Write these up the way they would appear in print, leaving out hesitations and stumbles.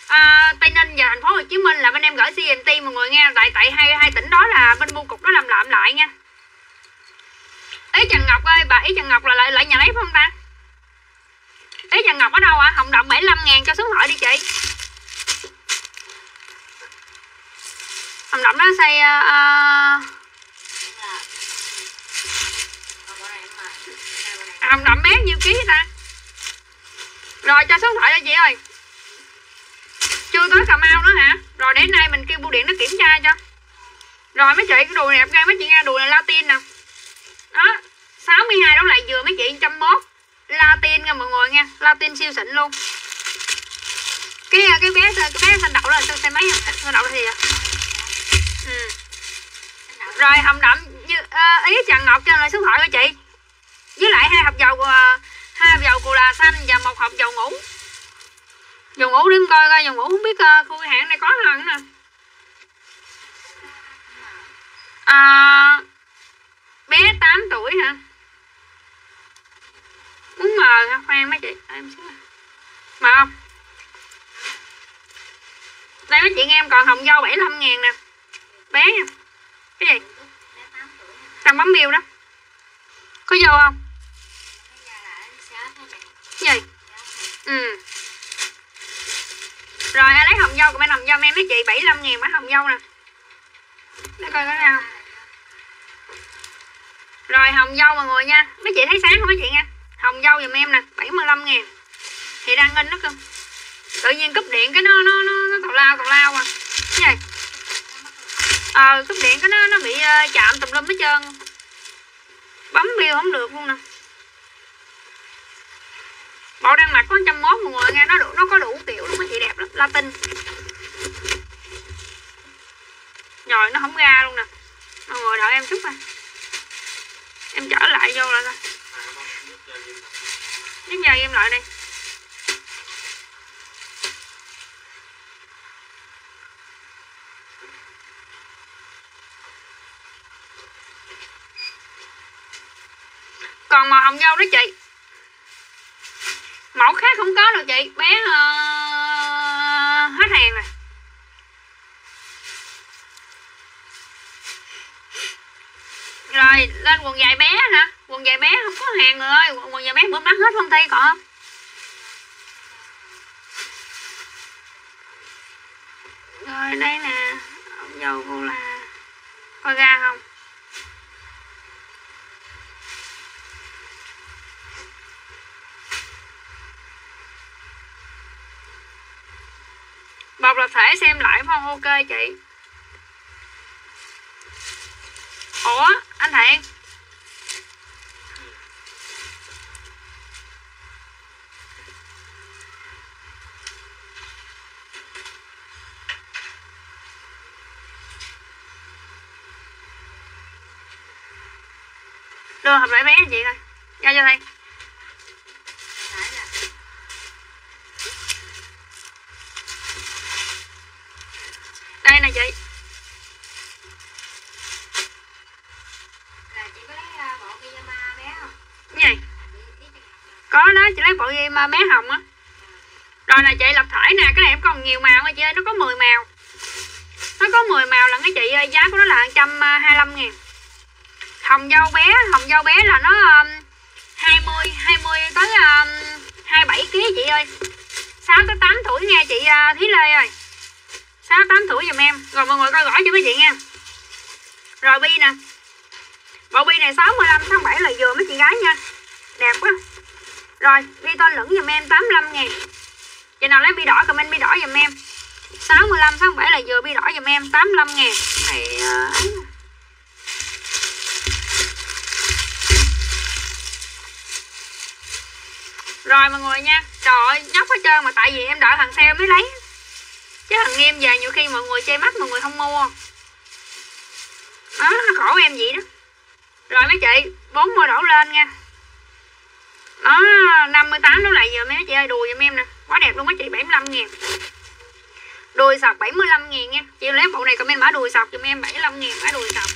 Tây Ninh và thành phố Hồ Chí Minh là bên em gửi CMT mọi người nghe, tại hai tỉnh đó là bên bưu cục nó làm lại nha. Ý Trần Ngọc ơi, bà Ý Trần Ngọc là lại nhà lấy phải không ta? Ý Trần Ngọc ở đâu ạ? Hồng Động 75.000 cho số điện thoại đi chị. Hồng Động nó xây Hồng Động bé nhiêu ký vậy ta? Rồi cho số điện thoại cho chị ơi. Chưa tới Cà Mau nữa hả? Rồi để nay mình kêu bưu điện nó kiểm tra cho. Rồi mấy chị, cái đùi này đẹp gai mấy chị nghe, đùi này Latin nè. Đó, 62 đó lại vừa mấy chị 101. Latin nha mọi người nha, Latin siêu xịn luôn. Cái bé xanh đậu là xe máy à? Xanh đậu là gì vậy? Rồi Hồng Đậm ý Trần Ngọc cho lời số điện thoại của chị. Với lại 2 hộp dầu cù là xanh và 1 hộp dầu ngủ. Dầu ngủ đi coi dầu ngủ không biết khu hãng này có không nè. Bé 8 tuổi hả? Muốn mờ hả? Khoan mấy chị, em xíu. Mờ không? Đây mấy chị nghe em còn hồng dâu 75.000 nè. Bé nha. Cái gì? Đang bấm bill đó. Có vô không? Cái gì? Rồi ai lấy hồng dâu của bên hồng dâu em mấy chị 75.000 mấy hồng dâu nè. Để coi có nào. Rồi hồng dâu mọi người nha. Mấy chị thấy sáng không mấy chị nha? Hồng dâu giùm em nè, 75.000. Thì đang in nó cơ. Tự nhiên cúp điện cái nó tào lao à. Cái gì? Cúp điện cái nó bị chạm tùm lum hết trơn. Bấm bill không được luôn nè. Bộ đang mặc có 101 mọi người nghe, nó có đủ kiểu luôn mấy chị, đẹp lắm, Latin. Rồi nó không ra luôn nè. Mọi người đợi em chút nha. Em trở lại vô lại coi. Nhấn giờ em lại đi. Còn màu hồng dâu đó chị. Mẫu khác không có đâu chị. Bé hết hàng rồi. Rồi lên quần dài bé hả? Quần dài bé không có hàng người ơi. Quần dài bé bữa bán hết không thấy còn. Rồi đây nè. Hồng dâu cô là coi ra không? Bọc là thể xem lại phải không? Ok chị. Ủa anh Thiện, đưa hộp lại bé chị coi, giao cho đây. Đây nè chị. Cái gì? Có đó, chị lấy bộ ma bé hồng á. Rồi nè chị, lập thể nè, cái này em còn nhiều màu nha chị ơi, nó có 10 màu. Nó có 10 màu lần cái chị ơi, giá của nó là 125.000. Hồng dâu bé là nó 20 tới 27 kg chị ơi. 6 tới 8 tuổi nha chị Thí Lê ơi. 6 8 tuổi giùm em. Rồi mọi người coi gõ cho mấy chị nha. Rồi bi nè. Bộ bi này 65 67 là vừa mấy chị gái nha. Đẹp quá. Rồi bi to lửng giùm em 85.000. Chị nào lấy bi đỏ comment bi đỏ giùm em. 65 67 là vừa bi đỏ giùm em 85.000. Này Rồi mọi người nha. Trời ơi nhóc hết trơn mà tại vì em đợi thằng sale mới lấy. Chứ thằng Nghiêm về nhiều khi mọi người chê mắt mọi người không mua. Đó nó khổ em vậy đó. Rồi mấy chị 40 đổ lên nha. Đó 58 đổ lại giờ mấy chị ơi, đùi giùm em nè. Quá đẹp luôn mấy chị, 75.000. Đùi sọc 75.000 nha. Chị lấy bộ này comment mã đùi sọc giùm em 75.000 mã đùi sọc.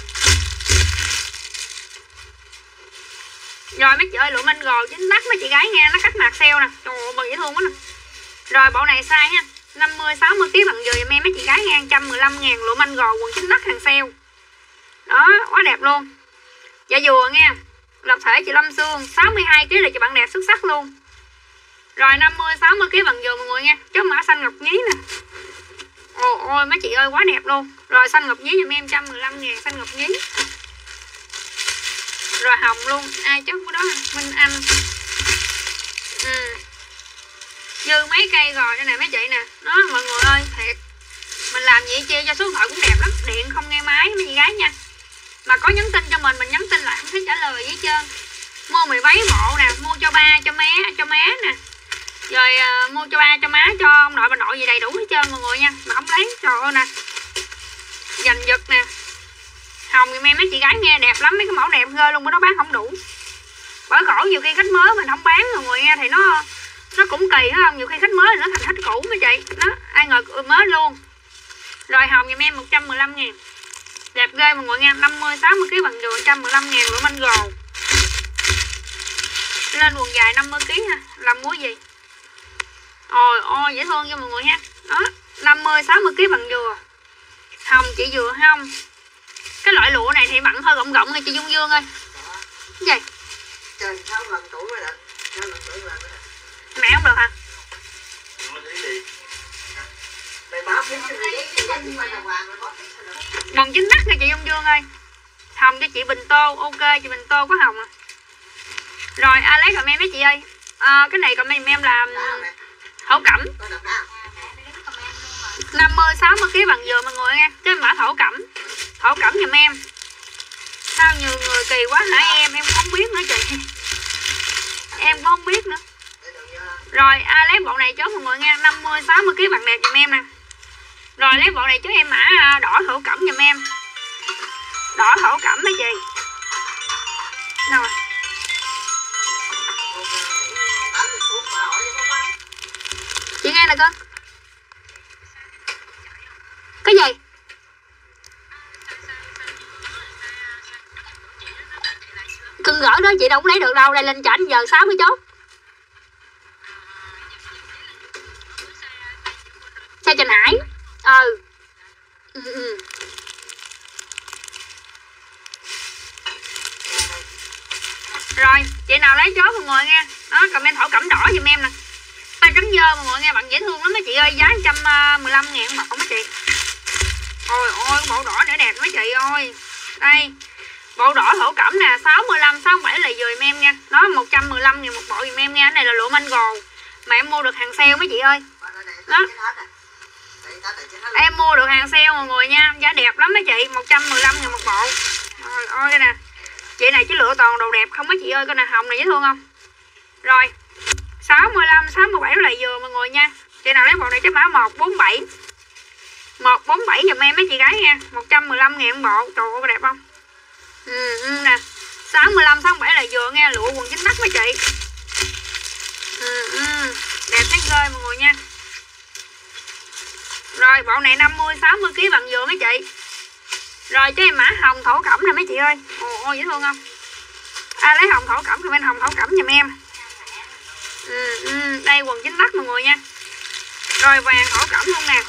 Rồi mấy chị ơi, lụa Mango chính đắt mấy chị gái nha, nó cắt mặt sale nè. Trời ơi, dễ thương quá nè. Rồi bộ này size nha. 50-60 kg bằng dừa giùm em mấy chị gái nha, 115.000 lụa manh gò quần chính đất hàng sale. Đó, quá đẹp luôn. Dạ dừa nha. Lập thể chị Lâm Sương 62 kg là chị bạn đẹp xuất sắc luôn. Rồi 50-60 kg bằng dừa mọi người nha. Chốt mã xanh ngọc nhí nè. Ôi mấy chị ơi quá đẹp luôn. Rồi xanh ngọc nhí giùm em 115.000 xanh ngọc nhí. Rồi hồng luôn. Ai chốt của đó Minh Anh. Dư mấy cây rồi đây nè mấy chị nè. Đó mọi người ơi thiệt. Mình làm gì chia cho số điện thoại cũng đẹp lắm. Điện không nghe máy mấy chị gái nha. Mà có nhắn tin cho mình nhắn tin lại không thấy trả lời gì hết trơn. Mua 10 váy bộ nè, mua cho ba, cho má nè. Rồi mua cho ba, cho má, cho ông nội bà nội gì đầy đủ hết trơn mọi người nha. Mà không lấy, trời ơi nè. Giành giật nè. Hồng giùm em mấy chị gái nghe đẹp lắm, mấy cái mẫu đẹp ghê luôn, bữa đó bán không đủ. Bởi khổ nhiều khi khách mới mình không bán mọi người nghe thì nó cũng kỳ phải không? Nhiều khi khách mới thì nó thành khách cũ mấy chị. Đó, ai ngờ mới luôn. Rồi hồng giùm em 115.000. Đẹp ghê mọi người nha, 50-60 kg bằng dừa 115.000 lụa manh gồ. Lên quần dài 50 kg ha, làm múa gì? Ôi dễ thương cho mọi người ha. Đó, 50-60 kg bằng dừa. Hồng chị dừa không? Cái loại lụa này thì mặn hơi gọng gọng nha chị Dung Dương ơi. Cái gì? Trời 6 lần tuổi mới được. 6 lần tuổi mới được. Mẹ không được hả? Mày báo phím cho mày Bằng chính đất nha chị Dung Dương ơi. Hồng cho chị Bình Tô, ok chị Bình Tô có hồng à. Rồi Alex comment mấy chị ơi. Cái này comment em làm thổ cẩm. 50-60 kg bằng dừa mọi người nha. Cái mã thổ cẩm. Thổ cẩm giùm em. Sao nhiều người kỳ quá hả em cũng không biết nữa chị. Em cũng không biết nữa. Rồi lấy bộ này chốt mọi người nha, 50-60 kg bằng đẹp giùm em nè. Rồi lấy bộ này chốt em mã đỏ thổ cẩm giùm em. Đỏ thổ cẩm mấy chị. Rồi. Chị nghe nè con. Cái gì? Cưng gỡ đó chị đâu có lấy được đâu. Đây lên chảnh giờ 6 mới chốt. Xe Trần Hải. Rồi chị nào lấy chốt mọi người nha. Đó comment thổ cẩm đỏ giùm em nè. Tay cánh dơ mọi người nghe, bạn dễ thương lắm mấy chị ơi. Giá 115.000 bộ mấy chị. Ôi bộ đỏ để đẹp mấy chị ơi. Đây bộ đỏ thổ cẩm nè, 65-67 là vừa em nha. Nó 115.000 một bộ giùm em nha. Cái này là lụa manh gồ mà em mua được hàng sale mấy chị ơi. Đó em mua được hàng sale mọi người nha. Giá đẹp lắm mấy chị, 115.000 một bộ. Rồi ôi đây nè. Chị này chứ lựa toàn đồ đẹp không mấy chị ơi. Cái này hồng này dễ thương không? Rồi 65-67 là vừa mọi người nha. Chị nào lấy bộ này chắc mã 147. 147 giùm em mấy chị gái nha. 115.000 bộ. Trời ơi đẹp không? Nè 65-67 là vừa nghe, lụa quần chính đất mấy chị. Đẹp thấy ghê mọi người nha. Rồi bộ này 50-60 kg bằng vừa mấy chị. Rồi cho em mã hồng thổ cẩm nè mấy chị ơi. Ôi dễ thương không? Lấy hồng thổ cẩm, comment hồng thổ cẩm giùm em. Đây quần chính đất mọi người nha. Rồi vàng thổ cẩm luôn nè.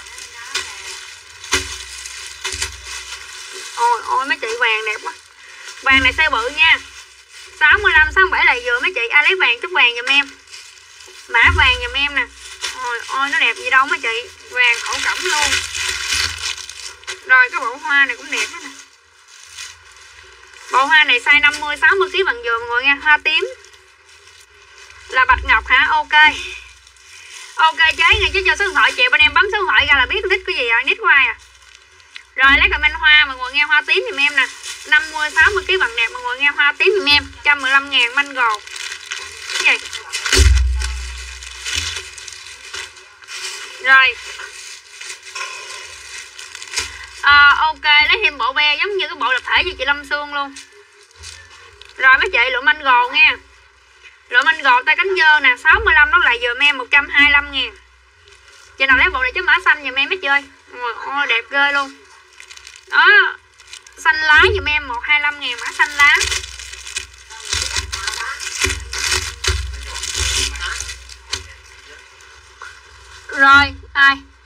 Ôi mấy chị vàng đẹp quá. Vàng này size bự nha. 65-67 là vừa mấy chị. Ai lấy vàng chút vàng giùm em. Mã vàng giùm em nè. Ôi nó đẹp gì đâu mấy chị. Vàng thổ cẩm luôn. Rồi cái bộ hoa này cũng đẹp đó nè. Bộ hoa này size 50-60 kg bằng vừa mọi người nha. Hoa tím là bạch ngọc hả? Ok trái ngay chứ cho số điện thoại chị, bên em bấm số điện thoại ra là biết nick cái gì rồi, nick của ai à. Rồi lấy comment hoa mọi người nghe, hoa tím giùm em nè. 50-60 kg bằng đẹp mọi người nghe, hoa tím giùm em 115.000 mango. Cái gì? Rồi ok lấy thêm bộ be giống như cái bộ lập thể với chị Lâm Sương luôn. Rồi mấy chị lụa manh gồ nha. Lụa manh gồ tay cánh dơ nè, 65 nó lại dùm em 125.000. Chị nào lấy bộ này chứ mã xanh dùm em mấy chị ơi. Ôi đẹp ghê luôn. Đó xanh lá dùm em 125.000 mã xanh lá. Rồi ai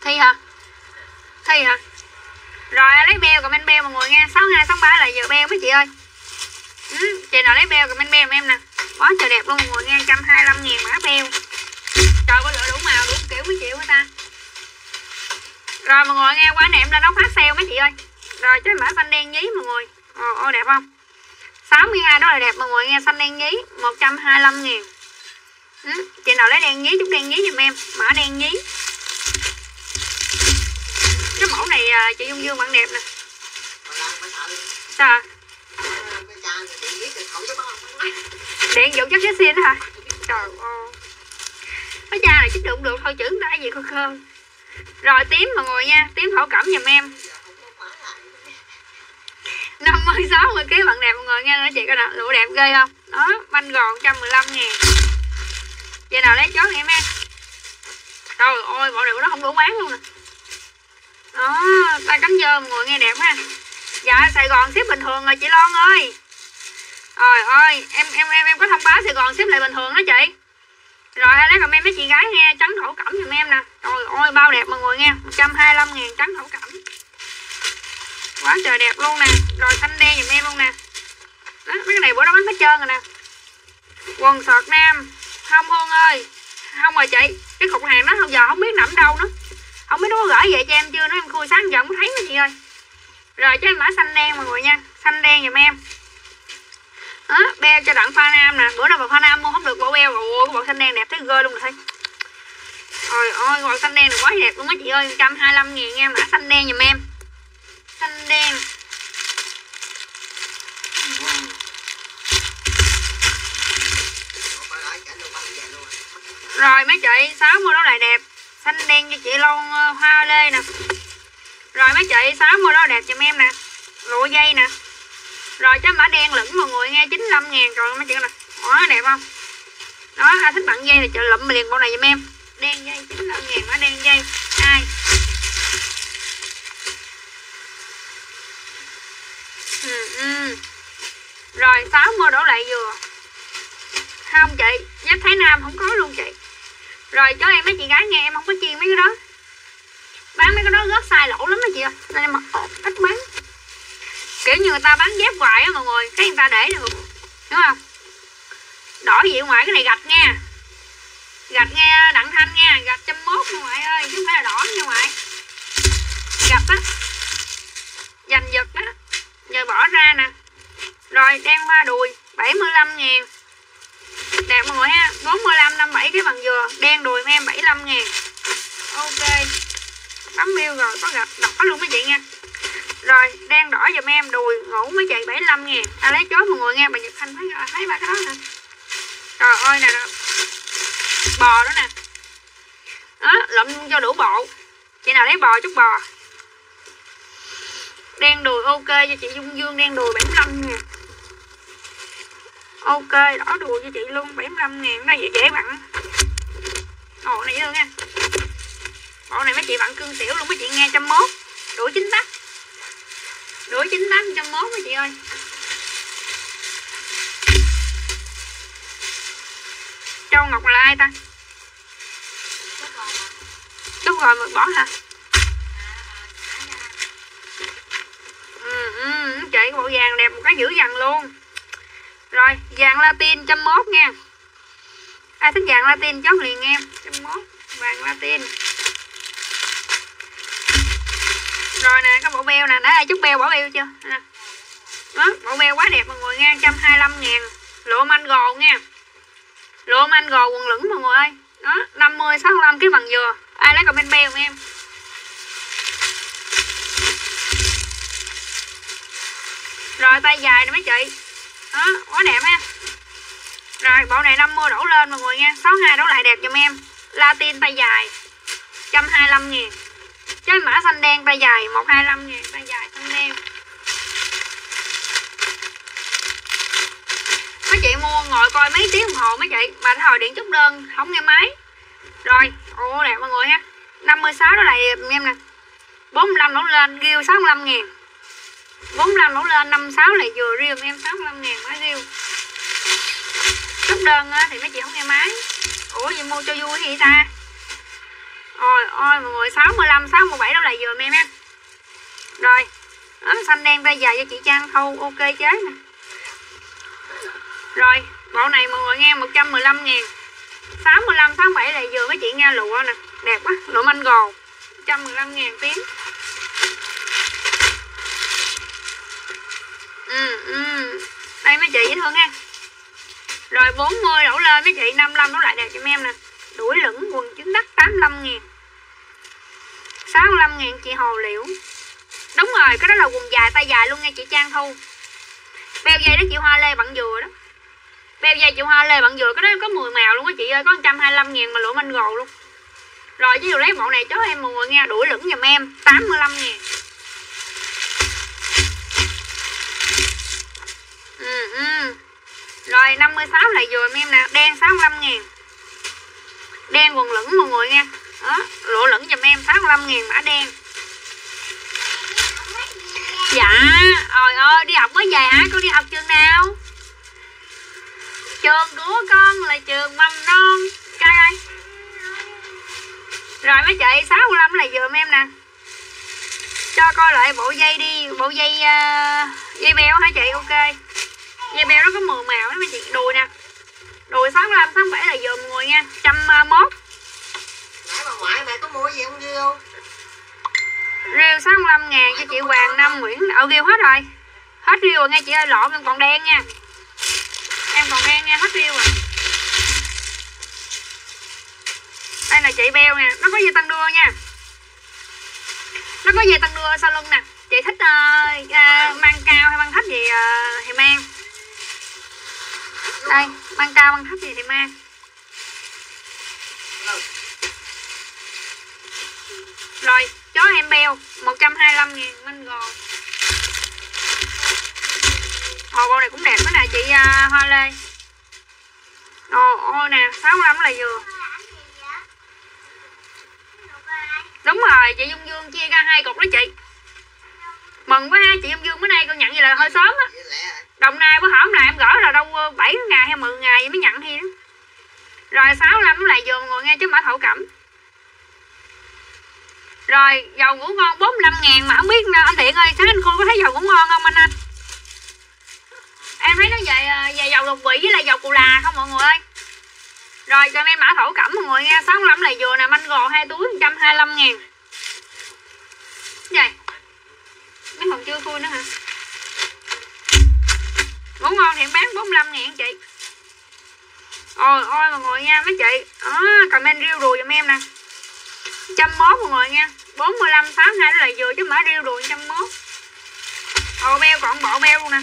Thi hả? Thi hả? Rồi lấy beo comment beo mọi người nha. 6263 là giờ beo mấy chị ơi. Chị nào lấy beo comment beo em nè. Quá trời đẹp luôn mọi người nha. 125.000 mã beo. Trời có lựa đủ màu đủ kiểu mấy triệu người ta. Rồi mọi người nghe quá này em lên nấu phát sale mấy chị ơi. Rồi cái mã xanh đen nhí mọi người. Ồ đẹp không? 62 đó là đẹp mọi người nghe. Xanh đen nhí 125.000. Chị nào lấy đen nhí chút đen nhí giùm em. Mã đen nhí. Cái mẫu này chị Dung Dương bạn đẹp nè. Sao? Điện dụng chắc xin hả? Trời ơi. Cái cha này chắc đụng được thôi, chữ người ta gì khơ khơ. Rồi tím mọi người nha, tím thổ cẩm giùm em. 50-60 kg bạn đẹp mọi người nha, chị coi nè, lụa đẹp ghê không? Đó, banh gòn 115.000. Chị nào lấy chốt em ha. Trời ơi, bộ này của nó không đủ bán luôn nè. Đó, tay cánh dơ mọi người nghe đẹp ha. Dạ Sài Gòn ship bình thường rồi chị Loan ơi. Trời ơi, em có thông báo Sài Gòn ship lại bình thường đó chị. Rồi hãy lấy comment mấy chị gái nghe, trắng thổ cẩm giùm em nè. Trời ơi bao đẹp mọi người nghe, 125.000 trắng thổ cẩm. Quá trời đẹp luôn nè. Rồi xanh đen giùm em luôn nè. Đó, mấy cái này bữa đó bán hết trơn rồi nè. Quần sọt nam. Không Hương ơi. Không rồi chị, cái cục hàng đó hôm giờ không biết nằm đâu nữa. Không biết nó có gửi về cho em chưa nữa, em khui sáng giờ không có thấy mấy chị ơi. Rồi cho em mã xanh đen mọi người nha. Xanh đen giùm em. Đó, beo cho đặng pha nam nè. Bữa nào bà pha nam mua không được bộ beo. Ôi, cái bộ xanh đen đẹp thấy ghê luôn rồi thấy. Trời ơi, bộ xanh đen này quá đẹp luôn á chị ơi. 125.000 nha, mã xanh đen giùm em. Xanh đen. Rồi mấy chị 60 đó lại đẹp. Xanh đen cho chị Loan hoa lê nè. Rồi mấy chị 60 đó đẹp giùm em nè. Lụa dây nè. Rồi cho mã đen lửng mọi người nghe 95.000 rồi mấy chị nè. Đó đẹp không? Đó ai thích bạn dây thì chợ lụm liền bộ này giùm em. Đen dây 95.000 mã đen dây. Ai? Rồi 60 đổ lại vừa. Không chị, dép Thái Nam không có luôn chị. Rồi cho em mấy chị gái nghe em không có chiên mấy cái đó. Bán mấy cái đó rớt sai lỗ lắm đó chị ơi. Nên em mặc cách bán. Kiểu như người ta bán dép hoài á mọi người, cái người ta để được. Đúng không? Đỏ gì ngoài cái này gạch nha. Gạch nghe Đặng Thanh nha, gạch 101 nha ngoại ơi, chứ không phải là đỏ nha ngoại. Gạch á. Giành giật á. Giờ bỏ ra nè. Rồi đen hoa đùi 75.000. Đẹp mọi người ha, 45 57 cái bằng dừa, đen đùi em 75.000. Ok. Bấm bill rồi, có gạch đỏ luôn mấy chị nha. Rồi, đen đỏ giùm em, đùi ngủ mấy chị 75.000. À lấy chốt mọi người nghe, bà Nhật Thanh thấy ba cái đó nè. Trời ơi nè, bò đó nè. Đó, lụm cho đủ bộ. Chị nào lấy bò chút bò. Đen đùi ok cho chị Dung Dương, đen đùi 75.000. Ok, đỏ đùi cho chị luôn 75.000. Đây dễ bạn. Ồ này dễ nha. Bộ này mấy chị bạn cưng tiểu luôn mấy chị nghe 101. Đuổi 98. Đuổi 98 101 mấy chị ơi. Châu Ngọc là ai ta? Đúng rồi mình bỏ hả? Chị cái bộ vàng đẹp một cái dữ dằn luôn. Rồi vàng Latin 101 nha. Ai thích vàng Latin chốt liền em 101 vàng Latin. Rồi nè có bộ beo nè, đã ai chút beo bỏ beo chưa nè. Đó bộ beo quá đẹp mọi người nha, 125.000. Lụa mango nha. Lụa mango quần lửng mọi người ơi. Đó 50 65 cái bằng dừa. Ai lấy comment beo em. Rồi tay dài nè mấy chị. Đó quá đẹp ha. Rồi bộ này 50 đổ lên mọi người nha, 62 đổ lại đẹp giùm em. Latin tay dài 125.000. Cái mã xanh đen tay dài 125.000, tay dài xanh đen. Mấy chị mua ngồi coi mấy tiếng đồng hồ mấy chị, mà hồi điện chút đơn không nghe máy. Rồi, ồ đẹp mọi người ha. 56 đó lại em nè. 45 đổ lên, riêu 65.000. 45 đổ lên, 56 lại vừa riêu em 65.000 mới riêu. Chút đơn á, thì mấy chị không nghe máy. Ủa gì mua cho vui gì ta? Ôi ôi mọi người, 65, 67 đó là vừa em ha. Rồi đó, xanh đen tay dài cho chị Trang Thu, ok chế nè. Rồi bộ này mọi người nghe 115.000. 65, 67 là vừa mấy chị nghe, lụa nè, đẹp quá, lụa manh gồ 115.000 tiếng. Đây mấy chị dễ thương ha. Rồi 40 đổ lên mấy chị, 55 đổ lại đẹp cho em nè. Đuổi lửng quần trứng đất 85.000. 65.000 chị Hồ Liễu. Đúng rồi, cái đó là quần dài tay dài luôn nha chị Trang Thu. Beo dây đó chị Hoa Lê Bận Dừa đó. Beo dây chị Hoa Lê Bận Dừa, cái đó có 10 màu luôn á chị ơi, có 125.000 mà lụa manh gồ luôn. Rồi chứ dù lấy bộ này cho em mọi người nghe, đuổi lửng giùm em 85.000. Rồi 56 là vừa em nè, đen 65.000. Đen quần lửng mọi người nha. Đó, lụa lửng giùm em 65.000 mã đen. Dạ, trời ơi, đi học mới về hả? Con đi học trường nào? Trường của con là trường mầm non Cai ơi. Rồi mấy chị, 65 là giùm em nè. Cho coi lại bộ dây đi, bộ dây dây beo hả chị? Ok. Dây beo nó có 10 màu đó mấy chị. Đùi nè. Đùi 65, 67 là giùm mọi người nha, 101. Nãy bà ngoại mẹ có mua gì không Diêu? Riêu 65.000 cho chị Hoàng Năm Nguyễn. Riêu hết rồi. Hết riêu rồi nghe chị ơi, lộn em còn đen nha. Em còn đen nha, hết riêu rồi. Đây là chị beo nè, nó có dây tăng đua nha. Nó có dây tăng đua sau lưng nè. Chị thích mang cao hay mang thấp gì thì mang. Đây, mang cao mang thấp gì thì mang. Rồi, chó em beo 125.000 manh gồ. Bộ này cũng đẹp đó nè chị Hoa Lê. Ôi nè, 65 là vừa. Đúng rồi, chị Dung Dương chia ra 2 cục đó chị. Mừng quá ha, chị Dung Dương bữa nay con nhận vậy là hơi sớm á. Đồng Nai bữa hổm này em gửi là đâu 7 ngày hay 10 ngày mới nhận thi đó. Rồi 65 lại vừa mọi người nghe chứ mã thổ cẩm. Rồi dầu ngủ ngon 45.000 mà không biết anh Thiện ơi, sáng anh Khôi có thấy dầu ngủ ngon không anh? Em thấy nó về dầu lục vị với lại dầu cù là không mọi người ơi. Rồi cho em mã thổ cẩm mọi người nghe, 65 là vừa nè, manh gồ 2 túi 125.000. Vậy mấy còn chưa khui nữa hả? Ngủ ngon thì em bán 45.000 chị. Ôi mọi người nha mấy chị. Comment riêu đùi giùm em nè, 101 mọi người nha. 45, 62 đó là vừa chứ mã riêu đùi 101. Beo còn bộ beo luôn nè.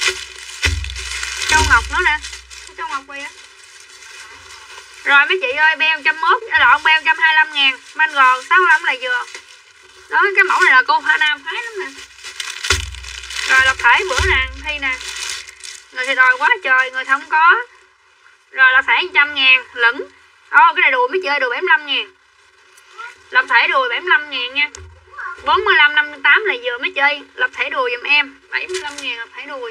Châu Ngọc nữa nè. Châu Ngọc quay á. Rồi mấy chị ơi, beo 101, lộn beo 125.000, manh gò 65 là vừa. Đó, cái mẫu này là cô Hoa Nam phái lắm nè. Rồi lập thể bữa nè, thi nè. Người thì đòi quá trời, người thì không có. Rồi lập thể 100.000, lửng. Cái này đùi mấy chị ơi, đùi 75.000. Lập thể đùi 75.000 nha. 45, 58 là vừa mấy chị ơi, lập thể đùi giùm em, 75.000 lập thể đùi.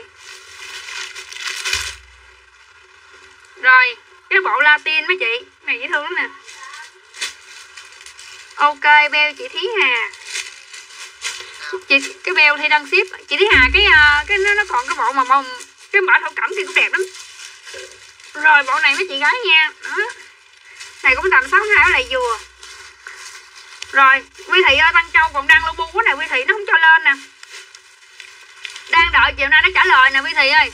Rồi, cái bộ Latin mấy chị, này dễ thương lắm nè. Ok, beo chị Thí Hà. Chị cái beo thi đăng ship, chị Thí Hà cái nó còn cái bộ mà bông cái mã thổ cẩm thì cũng đẹp lắm. Rồi bộ này mấy chị gái nha. Đó. Này cũng tầm 62 là vừa. Rồi, Quy Thị ơi, Văn Châu còn đăng logo của này Quy Thị nó không cho lên nè. Đang đợi chiều nay nó trả lời nè Quy Thị ơi.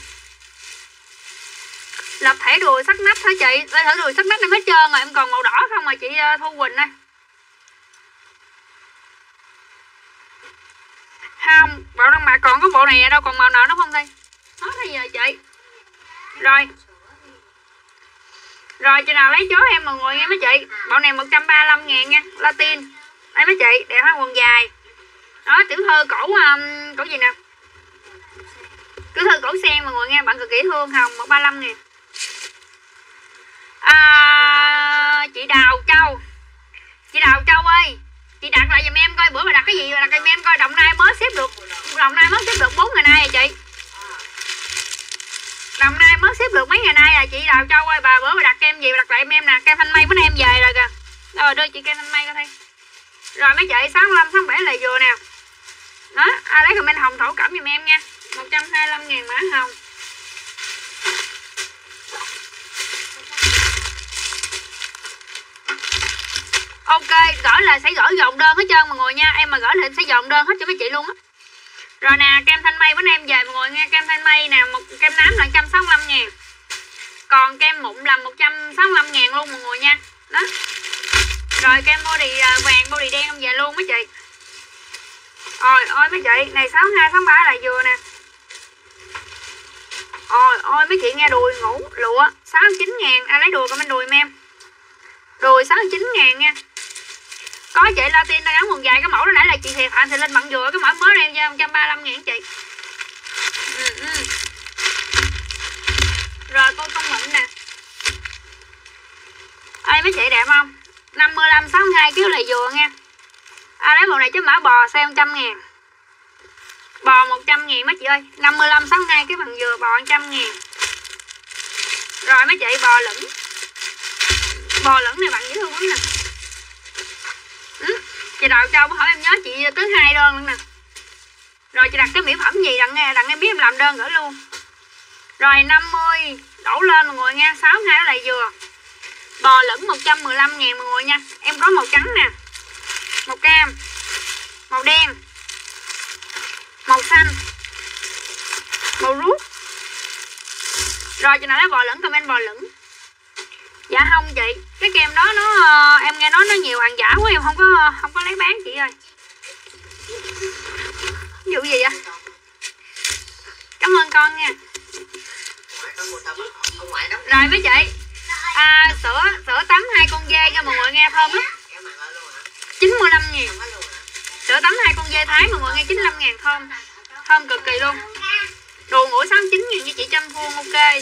Lập thể đùi sắc nách hả chị? Đây thử đùi sắc nách em hết trơn rồi, em còn màu đỏ không mà chị Thu Quỳnh nè. Không, bộ đang mà còn có bộ này đâu, còn màu nào nó không đây. Hết rồi giờ chị. Rồi. Rồi chị nào lấy chó em mọi người nghe mấy chị. Bộ này 135.000 nha, Latin. Đây mấy chị, đẹp ha, quần dài. Đó, tiểu thư cổ gì nè. Tiểu thư cổ sen mọi người nghe, bạn cực kỳ thương, hồng 135.000. Chị Đào Châu. Chị Đào Châu ơi, chị đặt lại giùm em coi bữa mà đặt cái gì đặt giùm em coi. Đồng Nai mới xếp được 4 ngày nay rồi chị. Đồng Nai mới xếp được mấy ngày nay rồi chị Đào Châu ơi, bà bữa mà đặt kem gì đặt lại em nè, kem Thanh Mây bữa nay em về rồi kìa. Rồi đưa chị kem thanh mai coi thi. Rồi mấy chị 65, 67 là vừa nè. Đó, ai lấy comment hồng thổ cẩm giùm em nha. 125.000 mã hồng. Ok, gửi là sẽ gửi dọn đơn hết trơn mọi người nha. Em mà gửi là sẽ dọn đơn hết cho mấy chị luôn á. Rồi nè, kem thanh mây bữa nay em về mọi người nghe. Kem thanh mây nè, một kem nám là 165.000. Còn kem mụn là 165.000 luôn mọi người nha. Đó. Rồi kem body vàng, body đen em về luôn mấy chị. Ôi ôi mấy chị, này 62, 63 là vừa nè. Ôi ôi mấy chị nghe đùi ngủ lụa 69.000. Ai lấy đùi comment đùi em. Đùi 69.000 nha. Có chị Latin đang gắn quần dài, cái mẫu đó nãy là chị Thiệt Hạnh thì lên bằng vừa, cái mẫu mới em ra 135.000 chị. Rồi cô Công Mịn nè. Ê mấy chị đẹp không? 55, 62 kg là vừa nha. Ai lấy bộ này chứ mã bò xe 100.000. Bò 100.000 mấy chị ơi. 55, 62 cái bằng vừa, bò 100.000. Rồi mấy chị bò lửng. Bò lửng này bằng dễ thương lắm nè. Chị Đào Châu hỏi em nhớ chị tới 2 đơn luôn nè. Rồi chị đặt cái mỹ phẩm gì đặng em biết em làm đơn gửi luôn. Rồi 50 đổ lên mọi người nha. 62 đó lại vừa. Bò lửng 115.000 mọi người nha. Em có màu trắng nè, màu cam, màu đen, màu xanh, màu rút. Rồi chị nào lấy bò lửng comment bò lửng. Dạ không chị, cái kem đó nó em nghe nói nó nhiều hàng giả quá, em không có lấy bán chị ơi. Vụ gì vậy? Cảm ơn con nha. Rồi mấy chị, sữa tắm 2 con dê nha mọi người nghe, thơm lắm. 95.000. Sữa tắm 2 con dê Thái mọi người nghe 95.000, thơm. Thơm cực kỳ luôn. Đồ ngủ 69.000 cho chị Trâm Phương, ok.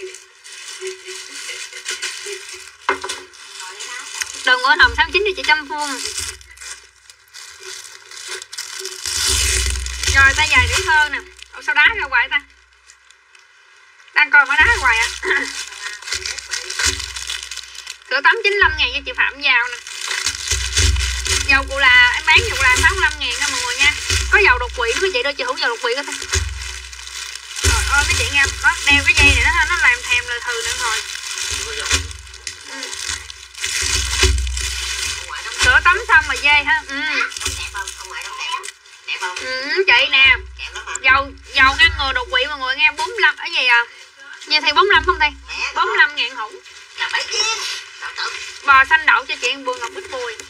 Đồ ngủ hồng 69 cho chị Trâm Phương. Rồi tay dài Tiểu Thơ nè. Ủa sao đá ra hoài ta? Đang coi mà đá hoài ạ. Sữa tắm 95.000 cho chị Phạm Giao nè. Dầu cụ là em bán dầu là 65.000 nha mọi người nha. Có dầu đột quỵ nữa mấy chị, đưa chị Hữu dầu đột quỵ coi thôi. Trời ơi mấy chị nghe, đó, đeo cái dây này nó làm thèm lời thừ nữa thôi. Sữa tắm xong mà dê ha. Chị nè. Dầu ngăn ngừa đột quỵ mọi người nghe, 45 ở gì à? Như thì 45 không đây? 45.000 hũ. Bò xanh đậu cho chị Bùi Ngọc Bích Bùi.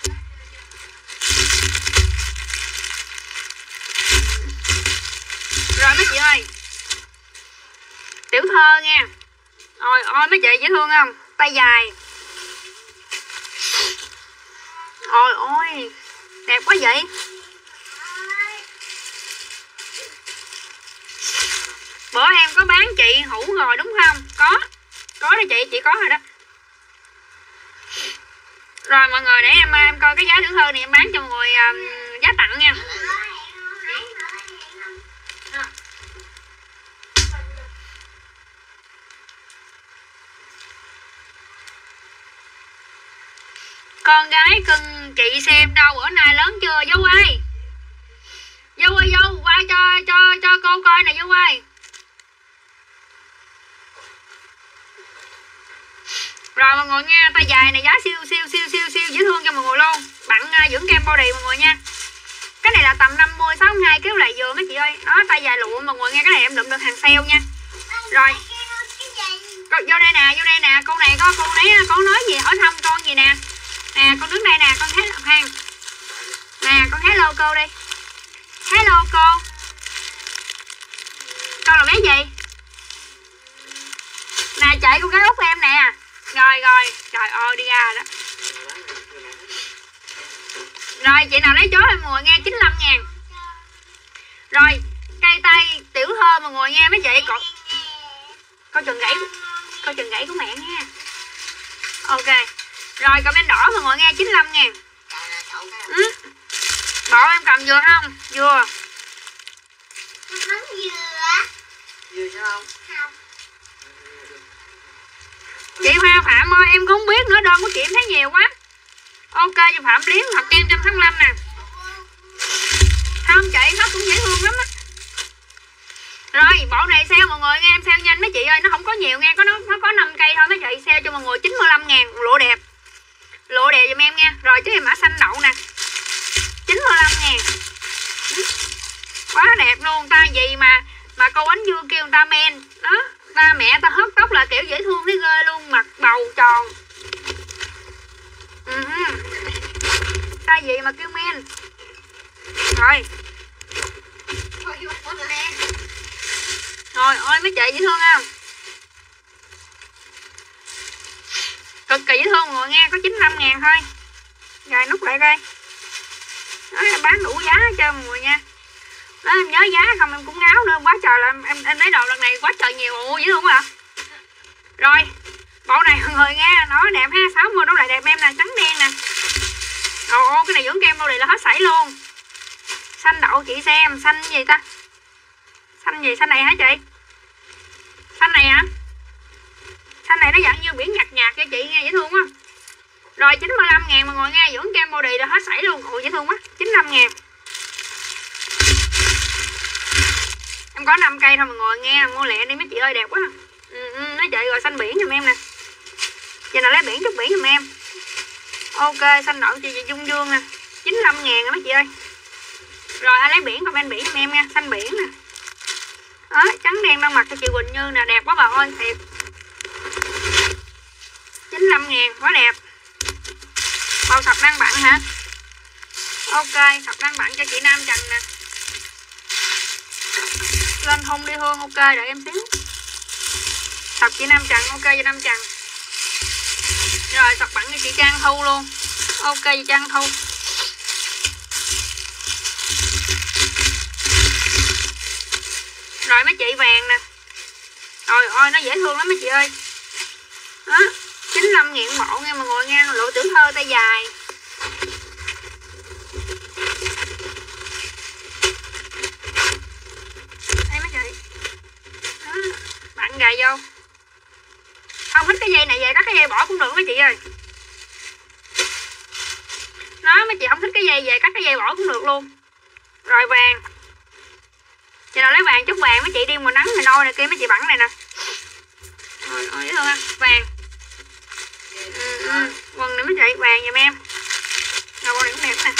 Rồi mấy chị ơi, Tiểu Thơ nha. Ôi ôi mấy chị dễ thương không? Tay dài. Ôi ôi đẹp quá vậy. Bữa em có bán chị Hữu rồi đúng không? Có đó chị có rồi đó. Rồi mọi người để em coi cái giá Tiểu Thơ này em bán cho mọi người giá tặng nha. Con gái cưng chị xem đâu bữa nay lớn chưa Dâu ơi? Dâu ơi Dâu quay cho cô coi nè Dâu ơi. Rồi mọi người nha, tay dài này giá siêu dễ thương cho mọi người luôn. Bạn dưỡng kem body mọi người nha. Cái này là tầm 50 62 kg lại vừa mấy chị ơi. Đó tay dài lụa mọi người nghe, cái này em lụm được hàng sale nha. Rồi. Vô đây nè, cô này có cô nấy con nói gì hỏi thăm con gì nè. Nè con đứng đây nè, con thấy hàng. Nè con hello cô đi. Hello cô. Con là bé gì? Nè chạy con gái út em nè. Rồi trời ơi đi ra đó. Rồi chị nào lấy chó em mọi người nghe 95.000. Rồi cây tay Tiểu Thơ mọi người nghe mấy chị. Coi chừng gãy của mẹ nha. Ok. Rồi comment đỏ mọi người nghe 95.000. Bộ em cầm vừa không? Vừa. Vừa sao không? Chị Hoa Phạm ơi em cũng không biết nữa, đơn của chị em thấy nhiều quá. Ok cho Phạm Liếng học kem 165 nè. Không chị, nó cũng dễ thương lắm á. Rồi bộ này sale mọi người nghe, em sale nhanh mấy chị ơi, nó không có nhiều nghe, nó có 5 cây thôi mấy chị, sale cho mọi người 95.000, lụa đẹp. Lụa đẹp giùm em nha. Rồi chứ em mã xanh đậu nè. 95.000. Quá đẹp luôn, ta gì mà cô Ánh Dương kêu người ta men. Đó, ta mẹ ta hớt tóc là kiểu dễ thương thấy ghê luôn, mặt bầu tròn. Ta gì mà kêu men. Rồi. Rồi ôi mấy chị dễ thương không? Cực kỳ dễ thương mọi người nghe, có 95.000 thôi. Rồi nút lại coi. Đó, em bán đủ giá cho mọi người nha. Đó, em nhớ giá không em cũng ngáo nữa, quá trời là em lấy đồ lần này quá trời nhiều. Ủa dễ thương quá à. Rồi bộ này mọi người nghe, nó đẹp ha, 60 đấu lại đẹp em nè, trắng đen nè. Ồ cái này dưỡng kem đâu này là hết sảy luôn. Xanh đậu chị xem, xanh gì ta? Xanh gì, xanh này hả chị? Xanh này hả? Xanh này nó dạng như biển nhạt nhạt cho chị nghe, dễ thương quá. Rồi 95.000 mọi người nghe, dưỡng kem body là hết sảy luôn. Ồ dễ thương quá, 95.000. Em có 5 cây thôi mọi người nghe, mua lẹ đi mấy chị ơi, đẹp quá. Nói chị rồi xanh biển giùm em nè. Chị nào lấy biển chút biển giùm em. Ok, xanh đậu chị Dung Dương nè, 95.000 mấy chị ơi. Rồi ai lấy biển comment biển giùm em nha, xanh biển nè. Đó, trắng đen đang mặc cho chị Quỳnh Như nè, đẹp quá bà ơi, thiệt. 95.000, quá đẹp. Bao sọc đăng bạn hả? Ok, sọc đăng bạn cho chị Nam Trần nè. Lên thun đi Hương, ok, đợi em xíu. Sọc chị Nam Trần, ok cho Nam Trần. Rồi sọc bạn cho chị Trang Thu luôn. Ok chị Trang Thu. Rồi mấy chị vàng nè. Rồi ôi nó dễ thương lắm mấy chị ơi. Đó, 95.000 bộ nghe mọi người nghe, lộ tử thơ tay dài. Đây mấy chị. Đó, bạn gài vô. Không thích cái dây này về, cắt cái dây bỏ cũng được mấy chị ơi. Đó mấy chị không thích cái dây về, cắt cái dây bỏ cũng được luôn. Rồi vàng. Chị nào lấy vàng chút vàng mấy chị đi mùa nắng thì nôi này kia mấy chị bẵng này nè. Rồi ôi dễ thương ha, vàng. Quần này mấy chị vàng giùm em. Rồi quần này cũng đẹp nè.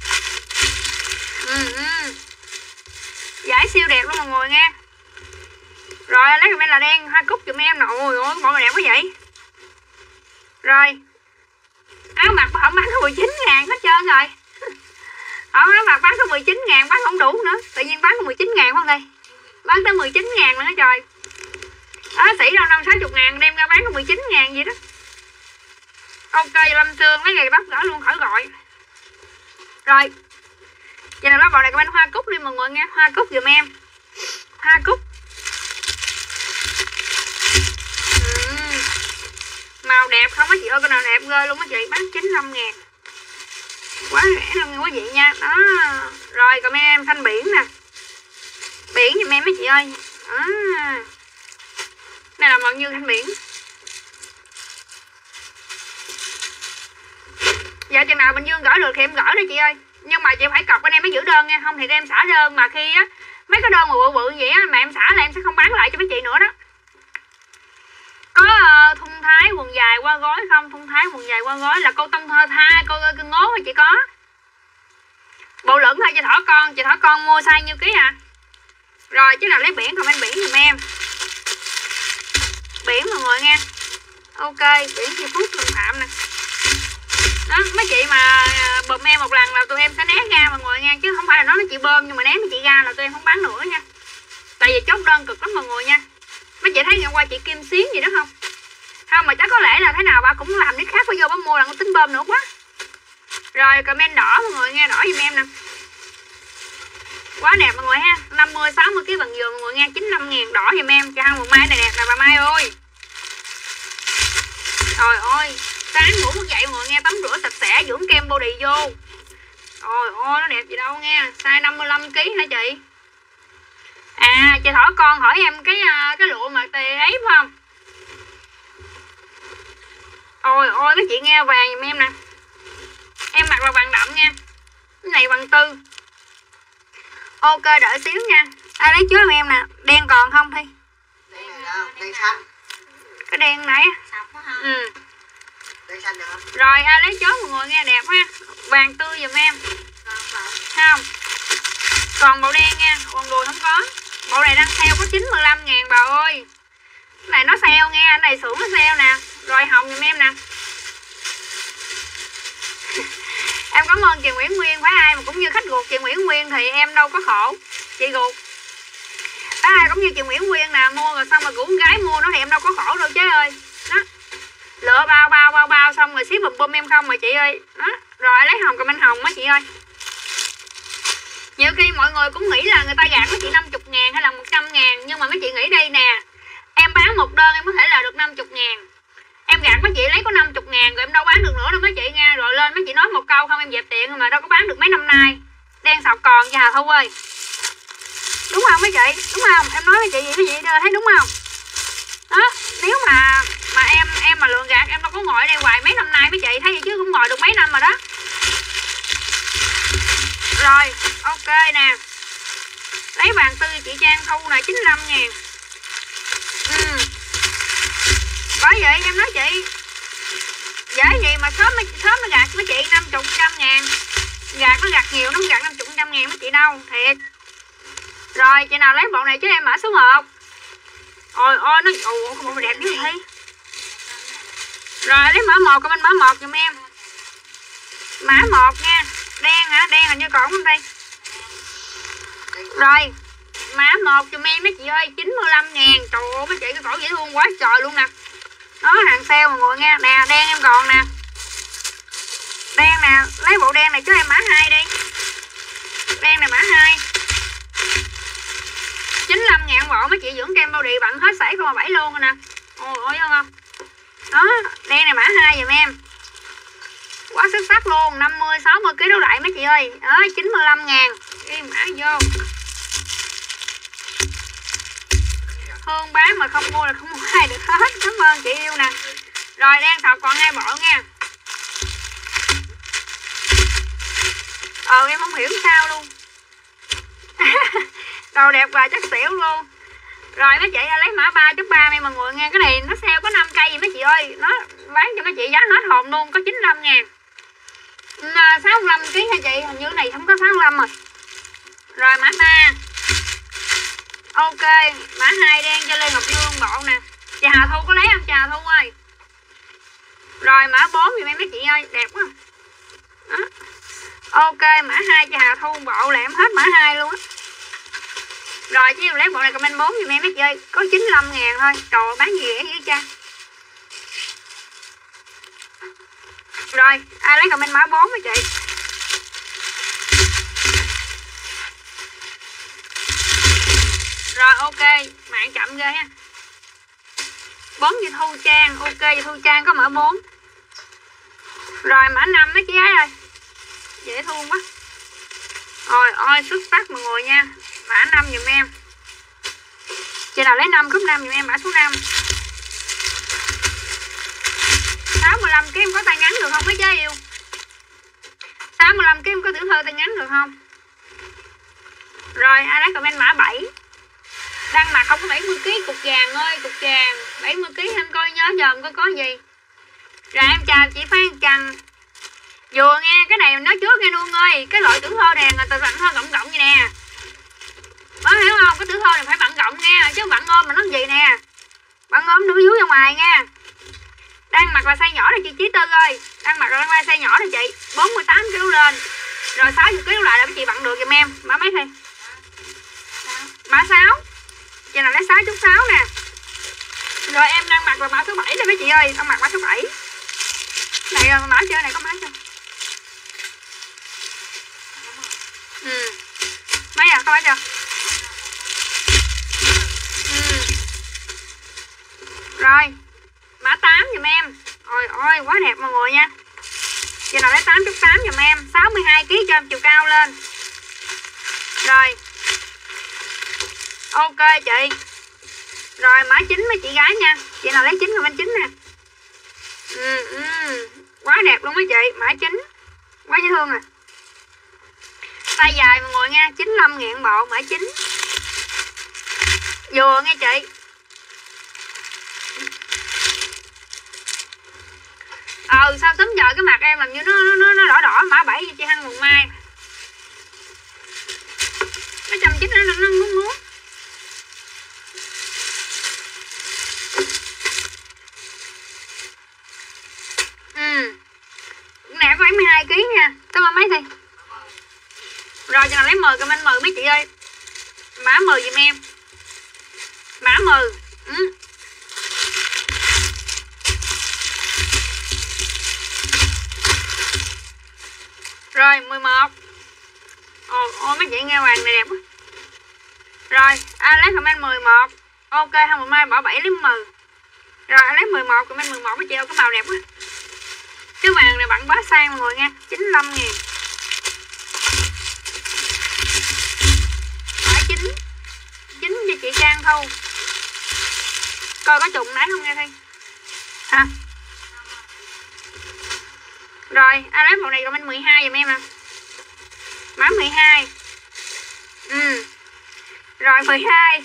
Giải siêu đẹp luôn mọi người nghe. Rồi lấy comment là đen hoa cúc giùm em nè. Ôi ôi bộ này đẹp quá vậy. Rồi áo mặc không bán có 19.000 hết trơn rồi. Áo mặc bán có 19.000, bán không đủ nữa. Tự nhiên bán có 19.000 phải không đây? Bán tới 19.000 nữa trời. Đó xỉ đâu 50-60.000 đem ra bán có 19.000 gì đó. Ok Lâm Sương mấy ngày bắt gỡ luôn khỏi gọi. Rồi giờ nào đó bộ này comment hoa cúc đi mọi người nghe, hoa cúc giùm em. Hoa cúc. Màu đẹp không á chị ơi, cái nào đẹp ghê luôn á chị, bán 95.000. Quá rẻ luôn quý vị nha. Đó. Rồi comment em xanh biển nè. Biển giùm em mấy chị ơi. Đó. Này là màu như xanh biển. Giờ chừng nào Bình Dương gửi được thì em gửi đi chị ơi. Nhưng mà chị phải cọc bên em mới giữ đơn nha, không thì em xả đơn mà khi á mấy cái đơn mà bự bự vậy á mà em xả là em sẽ không bán lại cho mấy chị nữa đó. Có thun thái quần dài qua gối không? Thun thái quần dài qua gối là câu tông thơ tha, câu ngố thì chị có. Bộ lửng thôi cho thỏ con, chị thỏ con mua size nhiêu ký à? Rồi chứ nào lấy biển comment biển giùm em. Biển mọi người nghe. Ok, biển chị Phúc Lương Phạm nè. Đó, mấy chị mà bùm em một lần là tụi em sẽ né ra mọi người nha, chứ không phải là nó chị bơm nhưng mà né mấy chị ra là tụi em không bán nữa nha. Tại vì chốt đơn cực lắm mọi người nha. Mấy chị thấy ngày hôm qua chị Kim Xuyến gì đó không? Không mà chắc có lẽ là thế nào bà cũng làm cái khác phải vô bà mua là con tính bơm nữa quá. Rồi comment đỏ mọi người nghe, đỏ giùm em nè. Quá đẹp mọi người ha, 50-60 kg bằng giường mọi người nghe, 95.000 đỏ giùm em. Cho ăn một mai này đẹp nè bà Mai ơi. Trời ơi, sáng ngủ thức dậy mọi người nghe, tắm rửa sạch sẽ, dưỡng kem body vô. Trời ơi nó đẹp gì đâu nghe, size 55 kg hả chị? À chị Thỏ con hỏi em cái lụa mà tề ấy phải không? Ôi ôi mấy chị nghe vàng giùm em nè. Em mặc là vàng đậm nha. Cái này vàng tư. Ok đợi xíu nha. Ai lấy trước em nè. Đen còn không Thi? Đen này đâu, đen xanh. Cái đen nãy. Ừ. Đen xanh được không? Rồi ai lấy chốt mọi người nghe đẹp ha. Vàng tươi giùm em. Không. Còn màu đen nha, còn đùi không có. Bộ này đang sale có 95.000 bà ơi. Cái này nó sale nghe, cái này xưởng nó sale nè. Rồi hồng giùm em nè. Em cảm ơn chị Nguyễn Nguyên, phải ai mà cũng như khách ruột chị Nguyễn Nguyên thì em đâu có khổ. Chị ruột. Phải ai cũng như chị Nguyễn Nguyên nè, mua rồi xong mà rủ con gái mua nó thì em đâu có khổ đâu chứ ơi. Đó. Lựa bao xong rồi ship bùm em không mà chị ơi. Đó. Rồi lấy hồng comment hồng á chị ơi. Nhiều khi mọi người cũng nghĩ là người ta gạt mấy chị 50.000 hay là 100.000. Nhưng mà mấy chị nghĩ đây nè. Em bán một đơn em có thể là được 50.000. Em gạt mấy chị lấy có 50.000 rồi em đâu bán được nữa đâu mấy chị nha. Rồi lên mấy chị nói một câu không em dẹp tiện mà đâu có bán được mấy năm nay. Đen sọc còn cho Hà Thu ơi. Đúng không mấy chị? Đúng không? Em nói với chị gì mấy chị thấy đúng không? Đó, nếu mà em mà lường gạt em đâu có ngồi ở đây hoài mấy năm nay mấy chị thấy vậy chứ cũng ngồi được mấy năm rồi đó. Rồi, ok nè. Lấy vàng tư chị Trang Thu nè 95.000. Có vậy em nói chị. Dễ gì mà sớm nó gạt mấy chị 50-100.000. Gạt nó gạt nhiều nó không gạt 50-100.000 mấy chị đâu, thiệt. Rồi chị nào lấy bộ này chứ em mã số 1. Ôi ôi nó bộ đẹp dữ Thi. Rồi lấy mã 1 comment mã 1 giùm em. Mã 1 nha. Đen hả? Đen hình như còn không đây. Rồi mã 1 giùm em mấy chị ơi 95.000. Trời ơi mấy chị cái cổ dễ thương quá trời luôn nè. Đó hàng sale mọi người nha. Nè đen em còn nè. Đen nè. Lấy bộ đen này cho em mã 2 đi. Đen này mã 2 95.000 bộ mấy chị dưỡng kem bao đì bận hết sảy 0,7 luôn rồi nè. Ôi ôi không. Đó đen này mã 2 giùm em. Quá xuất sắc luôn. 50-60 kg đấu đại mấy chị ơi. Đó 95.000. Ghi mã vô. Hương bán mà không mua là không mua ai được hết. Cảm ơn chị yêu nè. Rồi đen sọc còn 2 bộ nha. Em không hiểu sao luôn. Đồ đẹp và chắc xỉu luôn. Rồi mấy chị lấy mã 3.3 em mọi người nghe. Cái này nó sale có 5 cây vậy mấy chị ơi. Nó bán cho mấy chị giá hết hồn luôn. Có 95.000. 65 kg hả chị? Hình như này không có 65 rồi. Rồi mã 3. Ok, mã 2 đen cho Lê Ngọc Dương bộ nè. Chị Hà Thu có lấy không chị Hà Thu ơi? Rồi mã 4 thì mấy chị ơi, đẹp quá. Đó. Ok, mã 2 chị Hà Thu bộ là em hết mã 2 luôn á. Rồi chứ lấy bộ này comment 4 thì mấy chị ơi, có 95.000 thôi. Trời ơi, bán gì rẻ dữ cha. Rồi, ai lấy comment mã 4 mấy chị? Rồi ok, mạng chậm ghê ha. 4 chị Thu Trang, ok chị Thu Trang có mã 4. Rồi mã 5 mấy chị ấy ơi. Dễ thương quá. Rồi ôi xuất sắc mọi người nha. Mã 5 giùm em. Chị nào lấy 5 cúp 5 giùm em mã số 5. 65 kg em có tay ngắn được không mấy chế yêu? 65 kg em có tiểu thư tay ngắn được không? Rồi ai lấy comment mã 7. Đang mặc không có 70 kg cục vàng ơi, cục vàng 70 kg em coi nhớ dòm có gì. Rồi em chào chị Phan Trần. Vừa nghe cái này nói trước nghe luôn ơi. Cái loại tiểu thơ này người ta vặn thơ gọng gọng vậy nè. Có hiểu không? Cái tiểu thơ này phải vặn gọng nghe. Chứ vặn ôm mà nó gì nè. Vặn ôm đuôi vú ra ngoài nha. Đang mặc là size nhỏ này chị Chí Tư ơi. Đang mặc là size nhỏ này chị 48 kg lên. Rồi 60 kg lại là mấy chị vặn được giùm em. Mã mấy thi? Mã 6. Chị nào lấy 6.6 nè. Rồi em đang mặc là mã số 7 đây mấy chị ơi. Đang mặc mã số 7. Này mã chưa? Này có mã chưa? Mấy à? Có mã chưa? Rồi mã 8 giùm em. Ôi ôi quá đẹp mọi người nha. Chị nào lấy 8.8 giùm em. 62 kg cho em chiều cao lên. Rồi ok chị. Rồi mã 9 mấy chị gái nha. Chị nào lấy 9 comment 9 nè. Quá đẹp luôn mấy chị. Mã 9. Quá dễ thương rồi. Tay dài mọi người nha, 95.000 bộ, mã 9. Vừa nghe chị. Sao sớm giờ cái mặt em làm như nó đỏ đỏ mã 7 vậy chị Hân Mùng Mai. Nó chăm chích nó nuốt. Nè có 72 kg nha. Cảm ơn mấy thì. Rồi cho nào lấy 10 comment 10 mấy chị ơi. Mã 10 giùm em. Mã 10. Rồi 11. Ôi mấy chị nghe hoàng này đẹp quá. Rồi lấy comment 11. Ok không một mai bỏ 7 lấy 10. Rồi lấy 11 comment 11 mấy chị ơi, có màu đẹp quá. Cái vàng này bạn quá sang mọi người nha, 95.000. Mã 9 cho chị Trang Thu. Coi có trùng nãy không nghe Thi hả? Rồi lấy bộ này comment 12 giùm em nè. Mã 12. Rồi 12.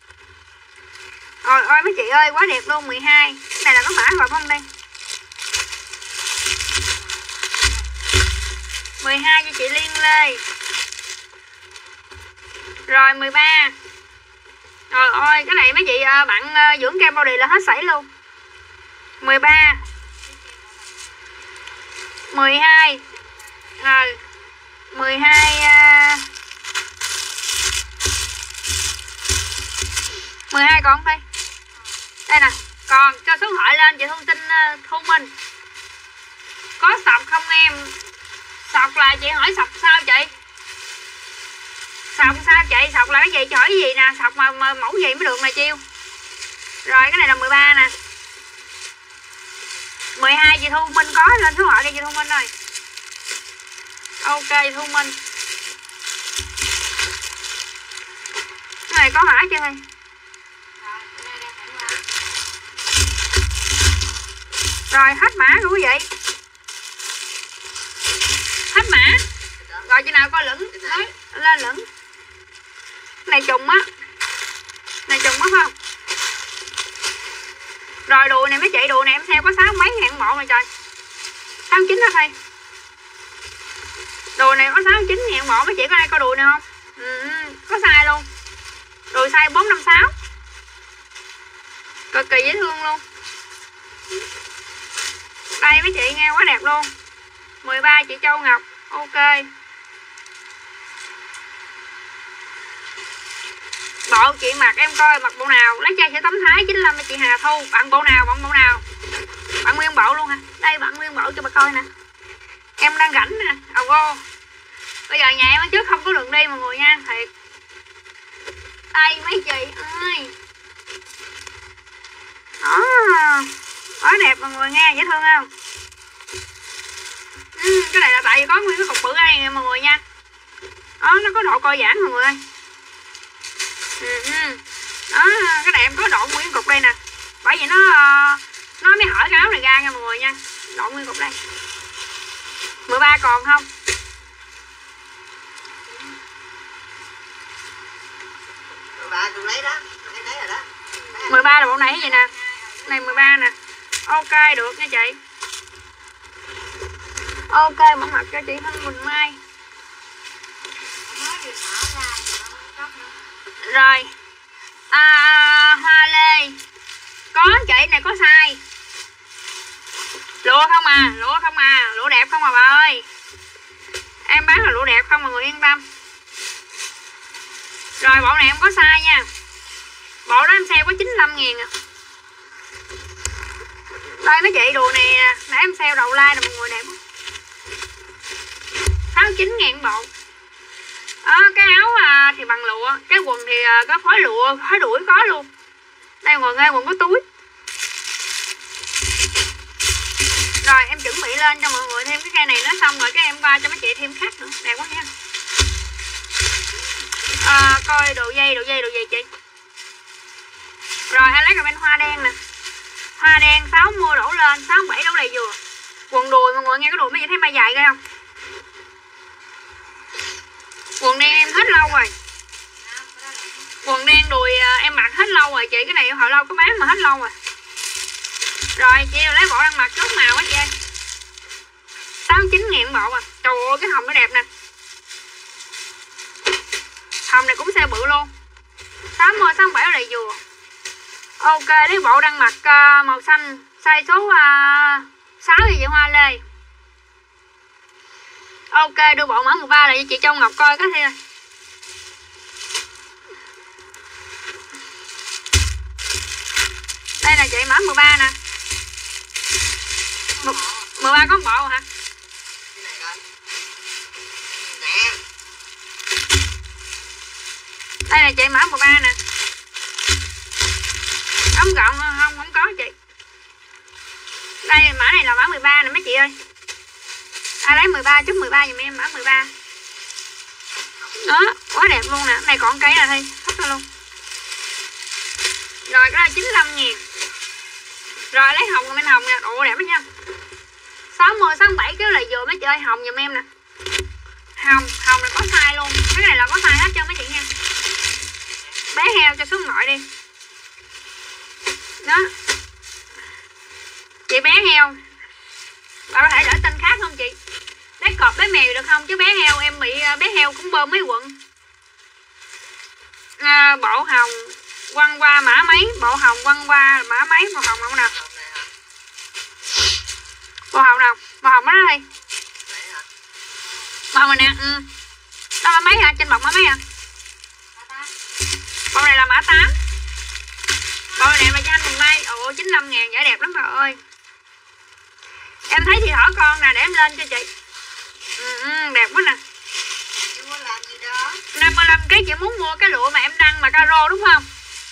Ôi mấy chị ơi quá đẹp luôn 12. Cái này là có mã hợp không đây? 12 cho chị Liên Lê. Rồi 13. Trời ơi cái này mấy chị bạn dưỡng kem body là hết sảy luôn. 13. 12. Rồi 12 12 còn đây. Đây nè, còn cho số điện thoại lên chị Thu Tinh Thu Minh. Có sọc không em? Sọc là chị hỏi sọc sao chị? Sọc sao chị? Sọc là cái gì? Chị hỏi cái gì nè? Sọc mà mẫu gì mới được nè chiêu. Rồi cái này là 13 nè. 12 chị Thu Minh có, lên số gọi đi chị Thu Minh ơi. Ok Thu Minh. Cái này có mã chưa Thi? Rồi hết mã rồi quý vị. Hết mã. Rồi chị nào coi lửng lên lửng. Này trùng á. Này trùng á phải không? Rồi đùi này mấy chị, đùi này em theo có 6 mấy ngàn bộ này trời. 69 đó Thi. Đùi này có 69 ngàn bộ, mấy chị có ai coi đùi này không? Có size luôn. Đùi size 456. Cực kỳ dễ thương luôn. Đây mấy chị nghe quá đẹp luôn. 13 chị Châu Ngọc. Ok. Bộ chị mặc em coi mặc bộ nào. Lấy chai sẽ tấm thái 95 cho chị Hà Thu. Bạn bộ nào? Bạn nguyên bộ luôn hả? Đây bạn nguyên bộ cho bà coi nè. Em đang rảnh nè. Cô. Bây giờ nhà em ở trước không có đường đi mọi người nha. Thiệt. Đây mấy chị ơi. Đó. Quá đẹp mọi người nghe, dễ thương không? Cái này là tại vì có nguyên cái cục bự đây nè mọi người nha. Đó, nó có độ co giãn mọi người ơi. Đó, cái này em có độ nguyên cục đây nè. Bởi vì nó mới hở cái áo này ra nha mọi người nha. Độ nguyên cục đây. 13 còn không? 13 tôi lấy đó. Lấy rồi đó. 13 là bộ này vậy nè. Này 13 nè. Ok được nha chị. Ok mẫu mặt cho chị Hân Quỳnh Mai. Rồi hoa lê có chị này có size lụa không à, lụa đẹp không à bà ơi. Em bán là lụa đẹp không mọi người yên tâm. Rồi bộ này em có size nha. Bộ đó em sale có 95.000 à. Đây mấy chị đùi này nè, nãy em sale đầu like nè mọi người đẹp quá. 69.000 bộ. Cái áo thì bằng lụa, cái quần thì có phối lụa, phối đuổi có luôn. Đây mọi người ơi, quần có túi. Rồi em chuẩn bị lên cho mọi người thêm cái cây này nó xong rồi cái em qua cho mấy chị thêm khác nữa, đẹp quá nha. Coi đồ dây chị. Rồi anh lấy comment hoa đen nè. Hoa đen 60 đổ lên, 67 đổ đầy vừa. Quần đùi mọi người nghe cái đùi mấy chị thấy mai dài ghê không? hết lâu rồi. Quần đen đùi em mặc hết lâu rồi chị, cái này hồi lâu có bán mà hết lâu rồi. Rồi chị lấy bộ đang mặc chốt màu á chị ơi. 69.000 bộ à. Trời ơi cái hồng nó đẹp nè. Hồng này cũng size bự luôn. 60 67 là vừa. Ok, lấy bộ đang mặc màu xanh size số 6 thì chị Hoa Lê. Ok, đưa bộ mã 13 lại cho chị Châu Ngọc coi cái thi. Đây là chị mã 13 nè. 13 có bộ hả? Đây là chị mã 13 nè. Ống gọn không có chị. Đây mã này là mã 13 nè mấy chị ơi. Ai lấy 13 chút 13 giùm em mã 13. Đó, quá đẹp luôn nè. Này còn cây là thi, hết luôn. Rồi cái là 95.000. Rồi lấy hồng bên hồng nè, ồ đẹp đó nha. 60 67 kéo lại vừa mấy chị ơi, hồng giùm em nè. Hồng này có size luôn. Cái này là có size hết cho mấy chị nha. Bé heo cho xuống nội đi. Đó. Chị bé heo. Bạn có thể đổi tên khác không chị? Bé cọp bé mèo được không? Chứ bé heo em bị bé heo cũng bơm mấy quận. Bộ hồng quăng qua mã mấy? Bộ hồng quăng qua mã mấy? Bộ hồng không nào? Bộ hồng nào? Bộ hồng đó đi. Bộ hồng này nè. Đó là mấy hả? Trên bọc mã mấy hả? Bộ này là mã 8. Bộ này mà cho anh mùng mai. Ồ 95.000 giải đẹp lắm bà ơi. Em thấy thì thỏ con nè để em lên cho chị. Đẹp quá nè. 55 cái chị muốn mua cái lụa mà em đăng mà caro đúng không?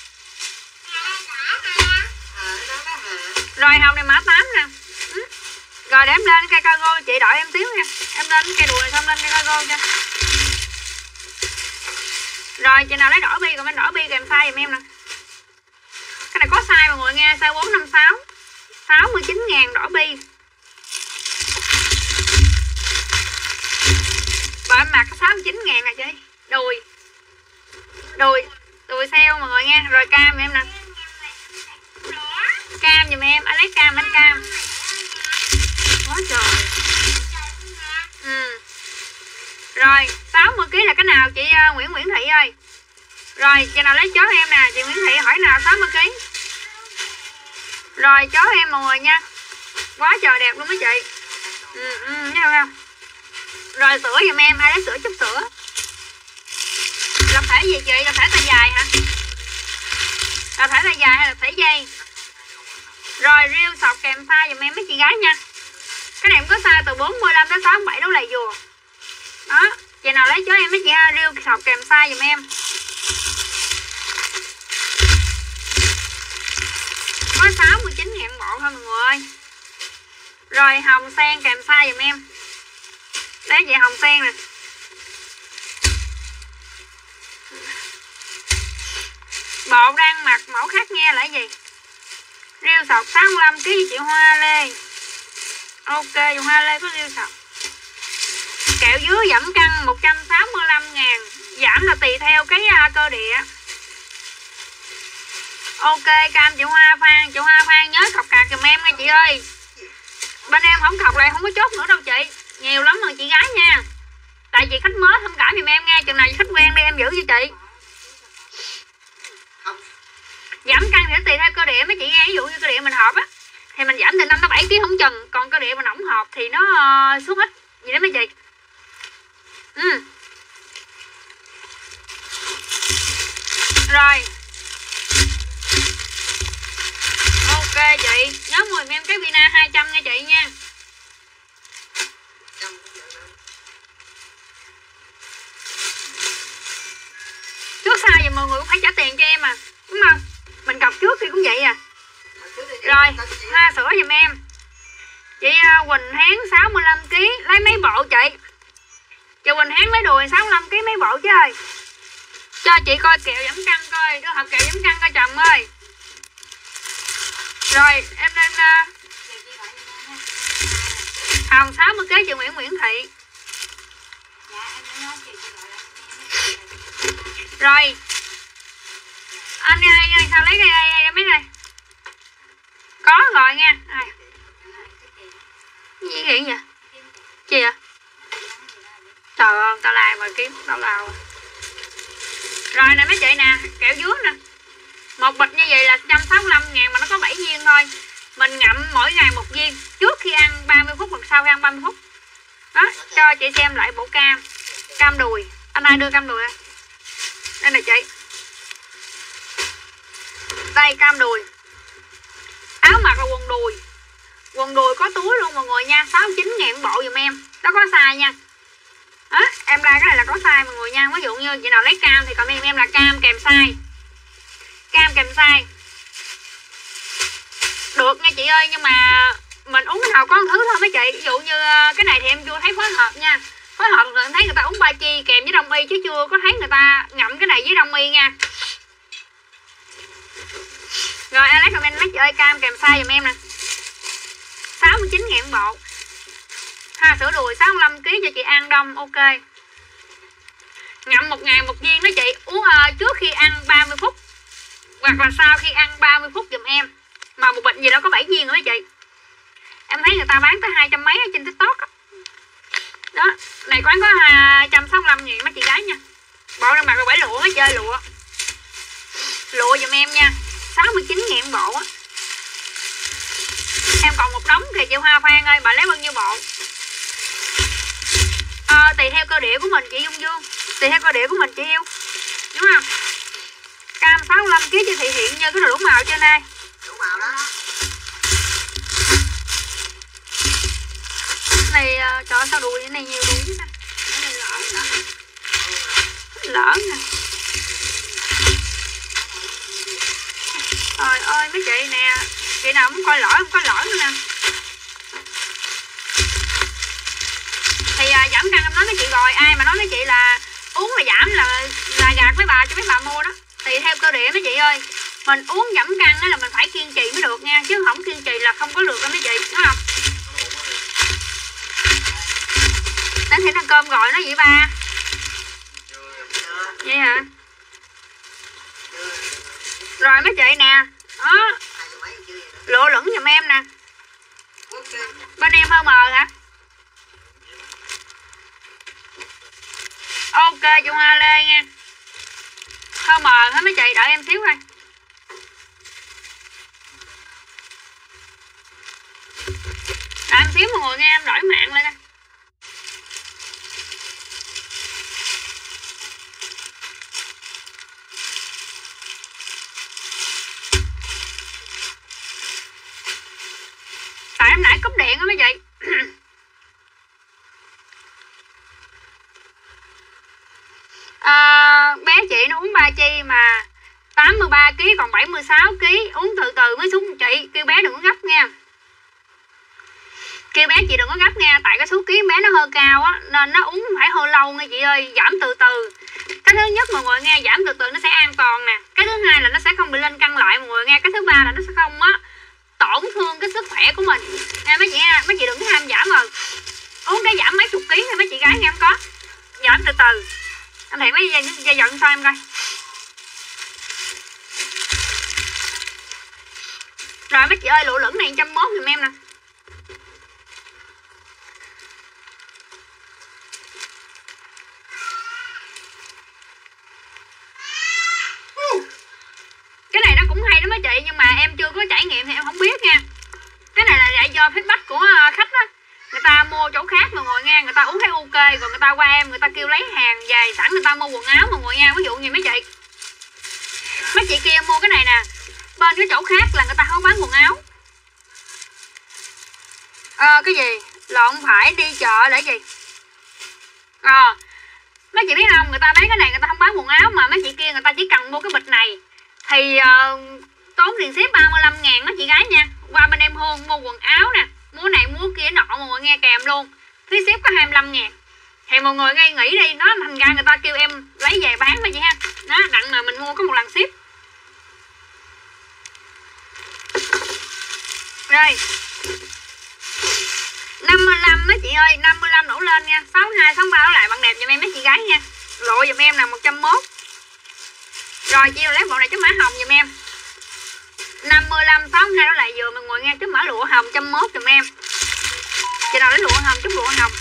Rồi hồng này mã 8 nè. Rồi để em lên cây cargo chị đợi em xíu nha. Em lên cây đùi này xong lên cây cargo cho. Rồi chị nào lấy đỏ bi còn em đỏ bi kèm size giùm em nè. Cái này có size mọi người nghe, size 456. 69.000 đỏ bi. Và em mặc có 69.000 nè chị. Đùi sale mọi người nha. Rồi cam giùm em nè. Cam giùm em, anh lấy cam anh cam. Quá trời. Rồi 60kg là cái nào chị Nguyễn Thị ơi. Rồi chị nào lấy chó em nè. Chị Nguyễn Thị hỏi nào 60kg. Rồi chó em mọi người nha. Quá trời đẹp luôn mấy chị. Thấy không? Rồi sữa giùm em, ai lấy sữa chút sữa. Lập thể gì chị? Lập thể tay dài hả? Lập thể tay dài hay lập thể dây? Rồi riêu sọc kèm size giùm em mấy chị gái nha. Cái này em có size từ 45 đến 67 đó là vừa. Đó, chị nào lấy cho em mấy chị ha, riêu sọc kèm size giùm em. Có 69.000 bộ thôi mọi người ơi. Rồi hồng sen kèm size giùm em. Đấy chị hồng sen nè. Bộ đang mặc mẫu khác nghe là gì? Riêu sọc 65kg chị Hoa Lê. Ok chị Hoa Lê có riêu sọc. Kẹo dưới giảm cân 165.000. Giảm là tùy theo cái cơ địa. Ok cam chị Hoa Phan. Chị Hoa Phan nhớ cọc cạc giùm em nha chị ơi. Bên em không cọc lại không có chốt nữa đâu chị. Nhiều lắm rồi chị gái nha. Tại chị khách mới thông cảm giùm em nghe. Chừng nào khách quen đi em giữ cho chị. Giảm cân thì tùy theo cơ địa mấy chị nghe. Ví dụ như cơ địa mình hợp á thì mình giảm từ 5 tới 7kg không chừng. Còn cơ địa mình không hợp thì nó xuống ít. Vậy đó mấy chị. Rồi. Ok chị. Nhớ 10 em cái Vina 200 nha chị nha. Trước sau thì mọi người cũng phải trả tiền cho em à. Đúng không? Mình cọc trước thì cũng vậy à. Rồi hoa sữa giùm em. Chị Quỳnh Hán 65kg. Lấy mấy bộ chị? Chị Quỳnh Hán lấy đùi 65kg mấy bộ chứ ơi. Cho chị coi kẹo giảm cân coi. Đưa hộp kẹo giảm cân coi chồng ơi. Rồi em lên hồng 60kg chị Nguyễn Thị. Rồi anh ơi, sao lấy cái mấy này có rồi nha. Gì vậy vậy chị ạ? Trời ơi tao làm mà kiếm tao lao. Rồi nè mấy chị nè, kẹo dứa nè, một bịch như vậy là 165.000 mà nó có 7 viên thôi. Mình ngậm mỗi ngày một viên, trước khi ăn 30 phút hoặc sau khi ăn 30 phút. Đó, cho chị xem lại bộ cam đùi. Anh ai đưa cam đùi à? Đây nè chị. Đây cam đùi. Áo mặc là quần đùi. Quần đùi có túi luôn mọi người nha, 69.000 bộ dùm em. Đó có size nha. Đó, em like cái này là có size mọi người nha. Ví dụ như chị nào lấy cam thì comment em là cam kèm size. Cam kèm size. Được nha chị ơi, nhưng mà mình uống cái nào có một thứ thôi mấy chị. Ví dụ như cái này thì em chưa thấy phối hợp nha. Phối hợp rồi em thấy người ta uống ba chi kèm với đông y, chứ chưa có thấy người ta ngậm cái này với đông y nha. Rồi Alex comment mấy chị ơi, cam kèm size dùm em nè. 69.000 bộ. Ha, sữa đùi 65kg cho chị An Đông, ok. Ngậm 1 ngày một viên đó chị, uống trước khi ăn 30 phút hoặc là sau khi ăn 30 phút dùm em. Mà một bịch gì đó có 7 viên nữa chị. Em thấy người ta bán tới 200 mấy ở trên TikTok đó. Đó, này quán có 165.000 mấy chị gái nha. Bộ đang mặc là 7 lụa, chơi lụa. Lụa dùm em nha, 69.000 bộ á. Em còn một đống kìa chị Hoa Phan ơi, bà lấy bao nhiêu bộ? Tùy theo cơ địa của mình chị Dung Dương. Tùy theo cơ địa của mình chị yêu. Đúng không? Cam 65kg cho Thị Hiện như cái đồ đủ màu trên đây. Đủ màu đó. Này trời ơi, sao đùi cái này nhiều đùi chứ ta. Cái này lỡ nè. Trời ơi mấy chị nè, chị nào muốn coi lỡ không có lỡ nữa nè. Thì giảm cân em nói với chị rồi, ai mà nói với chị là uống là giảm là gạt mấy bà cho mấy bà mua đó. Thì theo cơ địa mấy chị ơi, mình uống giảm cân đó là mình phải kiên trì mới được nha, chứ không kiên trì là không có được đâu mấy chị, đúng không? Đến thì thằng cơm gọi nó vậy ba. Vậy hả? Rồi mấy chị nè, đó, lụa lửng giùm em nè. Bên em hơi mờ hả? Ok chị Hoa Lê nha. Hơi mờ hết mấy chị, đợi em xíu thôi. Đợi em xíu mọi người nghe, em đổi mạng lên đây. Tại em nãy cúp điện á mấy chị. Bé chị nó uống ba chi mà 83kg còn 76kg, uống từ từ mới xuống chị, kêu bé đừng có gấp nha. Kêu bé chị đừng có gấp nha, tại cái số ký bé nó hơi cao á, nên nó uống phải hơi lâu nha chị ơi, giảm từ từ. Cái thứ nhất mọi người nghe, giảm từ từ nó sẽ an toàn nè. Cái thứ hai là nó sẽ không bị lên cân lại mọi người nghe. Cái thứ ba là nó sẽ không á tổn thương cái sức khỏe của mình nha mấy chị nha. Mấy chị đừng có ham giảm rồi, uống cái giảm mấy chục ký thôi mấy chị gái nghe, không có giảm từ từ. Anh Thiện lấy dây giận sao em coi. Rồi mấy chị ơi, lụa lửng này 101 giùm em nè. Cái này nó cũng hay đó mấy chị, nhưng mà em chưa có trải nghiệm thì em không biết nha. Cái này là lại do feedback của khách đó. Người ta mua chỗ khác mọi người nghe, người ta uống thấy ok, rồi người ta qua em, người ta kêu lấy hàng về sẵn, người ta mua quần áo mọi người nha. Ví dụ như mấy chị kia mua cái này nè, bên cái chỗ khác là người ta không bán quần áo. Cái gì lộn, phải đi chợ để gì. Mấy chị biết không, người ta bán cái này người ta không bán quần áo, mà mấy chị kia người ta chỉ cần mua cái bịch này thì tốn tiền ship 35.000 đó chị gái nha. Qua bên em mua quần áo nè, mua này mua kia nọ mọi người nghe, kèm luôn, phí ship có 25.000. Thì mọi người ngay nghĩ đi, nó thành ra người ta kêu em lấy về bán mà chị ha. Đó, đặng mà mình mua có một lần ship. Rồi 55 mấy chị ơi, 55 đổ lên nha. 62, 63 đổ lại bằng đẹp giùm em mấy chị gái nha. Lộ giùm em là 101. Rồi chị lấy bộ này chấm mã hồng giùm em. 5562 đó lại vừa mọi người nghe, chấm mã lụa hồng 101 giùm em. Chị nào lấy lụa hồng chấm lụa hồng.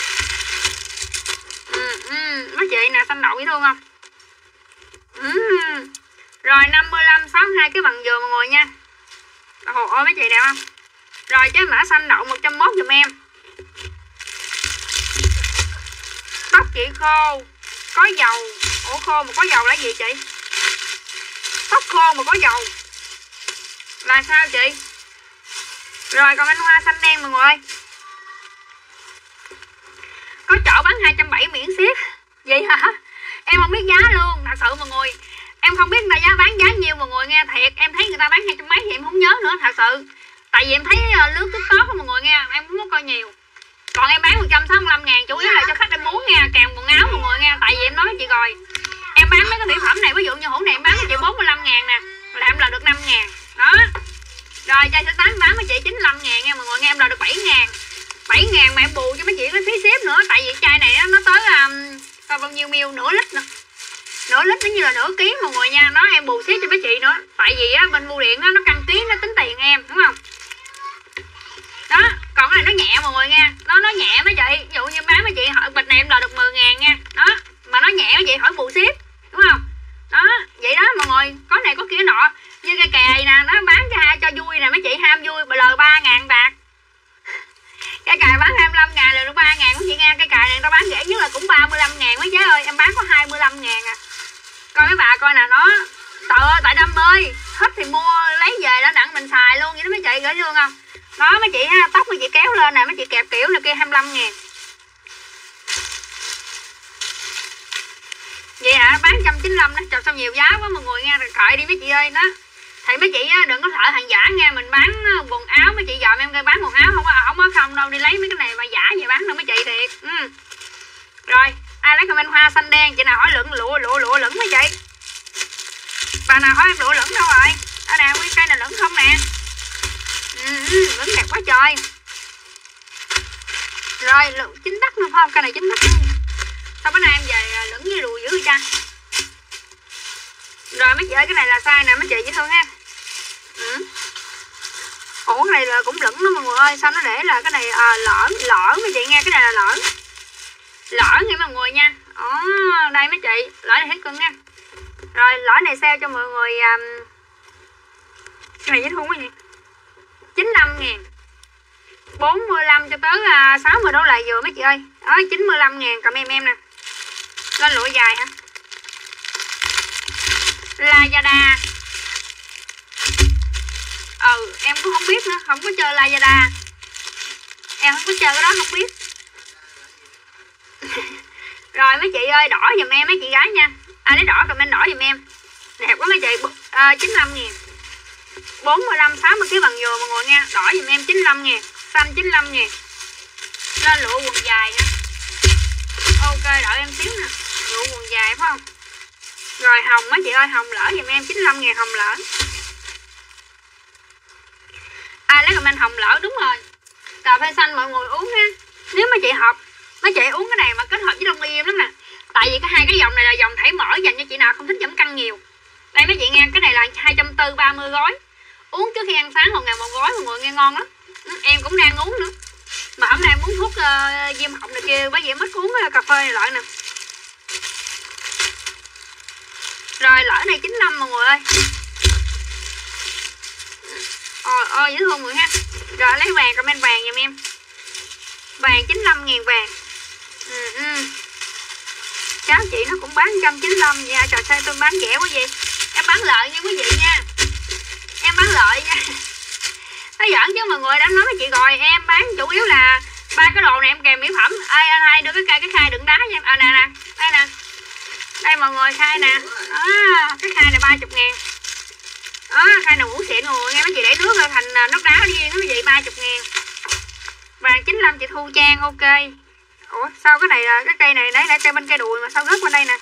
Mấy chị nè, xanh đậu dễ thương không? Rồi 5562 cái bằng vừa mọi người nha. Ồ ơi mấy chị đẹp không? Rồi cái mã xanh đậu 101 giùm em. Tóc chị khô có dầu. Ủa khô mà có dầu là gì chị? Tóc khô mà có dầu là sao chị? Rồi còn anh hoa xanh đen mọi người ơi. Có chỗ bán 270 miễn ship. Vậy hả? Em không biết giá luôn, thật sự mọi người. Em không biết là bán giá nhiêu mọi người nghe, thiệt. Em thấy người ta bán 200 mấy thì em không nhớ nữa, thật sự. Tại vì em thấy lướt TikTok mọi người nghe, em cũng có coi nhiều. Còn em bán 165 ngàn chủ yếu là cho khách em muốn nghe, kèm quần áo mọi người nghe. Tại vì em nói với chị rồi, em bán mấy cái mỹ phẩm này, ví dụ như hũ này em bán cho chị 45 ngàn nè, là em lời được 5 ngàn. Đó. Rồi chai sữa tán bán với chị 95 ngàn nha mọi người nghe, em lời được 7 ngàn. 7 ngàn mà em bù cho mấy chị cái phí ship nữa. Tại vì chai này nó tới coi bao nhiêu ml, nửa lít nữa. Nửa lít nó như là nửa ký mọi người nha. Nó em bù ship cho mấy chị nữa. Tại vì bên bưu điện nó căn ký, nó tính tiền em, đúng không? Đó, còn cái này nó nhẹ mọi người nha. Nó nhẹ mấy chị. Ví dụ như bán mấy chị hỏi bịch này em lời được 10 ngàn nha. Đó, mà nó nhẹ mấy chị hỏi bù ship, đúng không? Đó, vậy đó mọi người. Có này có kia nọ. Như cây kè nè, nó bán cho vui nè mấy chị, ham vui lời 3 ngàn bạc. Cái cài bán 25 ngàn là được 3 ngàn của chị nghe. Cái cài này tao bán rẻ nhất là cũng 35 ngàn mấy chế ơi. Em bán có 25 ngàn à. Coi mấy bà coi nè nó. Trời ơi tại Đâm ơi, hết thì mua lấy về đó đặng mình xài luôn. Vậy đó mấy chị gửi lương không? Đó mấy chị ha, tóc mấy chị kéo lên nè, mấy chị kẹp kiểu này kia 25 ngàn. Vậy hả, bán 195 đó. Trời sao nhiều giá quá mọi người nghe, rồi cợi đi mấy chị ơi đó. Thì mấy chị đừng có sợ hàng giả nha, mình bán quần áo mấy chị dòm em coi bán quần áo không có không đâu, đi lấy mấy cái này mà giả về bán đâu mấy chị thiệt. Rồi ai lấy comment hoa xanh đen, chị nào hỏi lụa lửng mấy chị. Bà nào hỏi em lụa lửng đâu rồi? Ở nè nguyên cây này lửng không nè. Lửng đẹp quá trời. Rồi lửng chính tắc nữa không? Cây này chính tắc. Sao bữa nay em về lửng với đùi dữ vậy cha. Rồi mấy chị ơi cái này là size nè mấy chị dễ thương ha. Ủa cái này là cũng lửng đó mọi người ơi. Sao nó để là cái này lỡ mấy chị nghe, cái này là lỡ nghe mọi người nha. Đây mấy chị, lỡ này hết cưng nha. Rồi lỡ này sale cho mọi người cái này dễ thương quá vậy. 95 ngàn 45 cho tới 60 đổ lại vừa mấy chị ơi. Đó 95 ngàn cầm em nè. Lên lụa dài hả? Lazada. Em cũng không biết nữa, không có chơi Lazada. Em không có chơi cái đó không biết. Rồi mấy chị ơi đỏ giùm em mấy chị gái nha. Ai lấy đỏ comment đỏ giùm em. Đẹp quá mấy chị. 95 ngàn 45 60 kg bằng vừa mọi người nha. Đỏ giùm em 95 ngàn, xanh 95 ngàn. Lên lụa quần dài nha. Ok đợi em xíu nè. Lụa quần dài phải không? Rồi hồng mấy chị ơi, hồng lỡ giùm em 95 ngàn hồng lỡ. Ai lấy comment hồng lỡ, đúng rồi. Cà phê xanh mọi người uống ha. Nếu mấy chị hợp, mấy chị uống cái này mà kết hợp với đông y em lắm nè. Tại vì hai cái dòng này là dòng thảy mỡ dành cho chị nào không thích giảm cân nhiều. Đây mấy chị nghe, cái này là 240 30 gói. Uống trước khi ăn sáng 1 ngàn một gói mọi người nghe ngon lắm. Em cũng đang uống nữa. Mà hôm nay em uống thuốc viêm họng này kia, bởi vì em ít uống cà phê này loại nè. Rồi lỡ này 95 mọi người ơi. Ôi dễ thương mọi người ha. Rồi lấy vàng comment vàng giùm em. Vàng 95 ngàn vàng. Cháu chị nó cũng bán 195 nha. Trời sao tôi bán rẻ quá vậy. Em bán lợi nha quý vị nha. Em bán lợi nha. Nó giỡn chứ mọi người đã nói với chị rồi. Em bán chủ yếu là 3 cái đồ này em kèm mỹ phẩm. Ai anh hai đưa cái khai đựng đá cho em. Nè đây nè. Đây mọi người khai nè. Cái khai này 30 ngàn. Khai này ngũ xịn mọi người nghe mấy chị, để nước ra thành nước đá riêng đó mấy chị 30 ngàn. Vàng 95 chị Thu Trang ok. Ủa sao cái này là cái cây này để cây bên cây đùi mà sao rớt bên đây nè.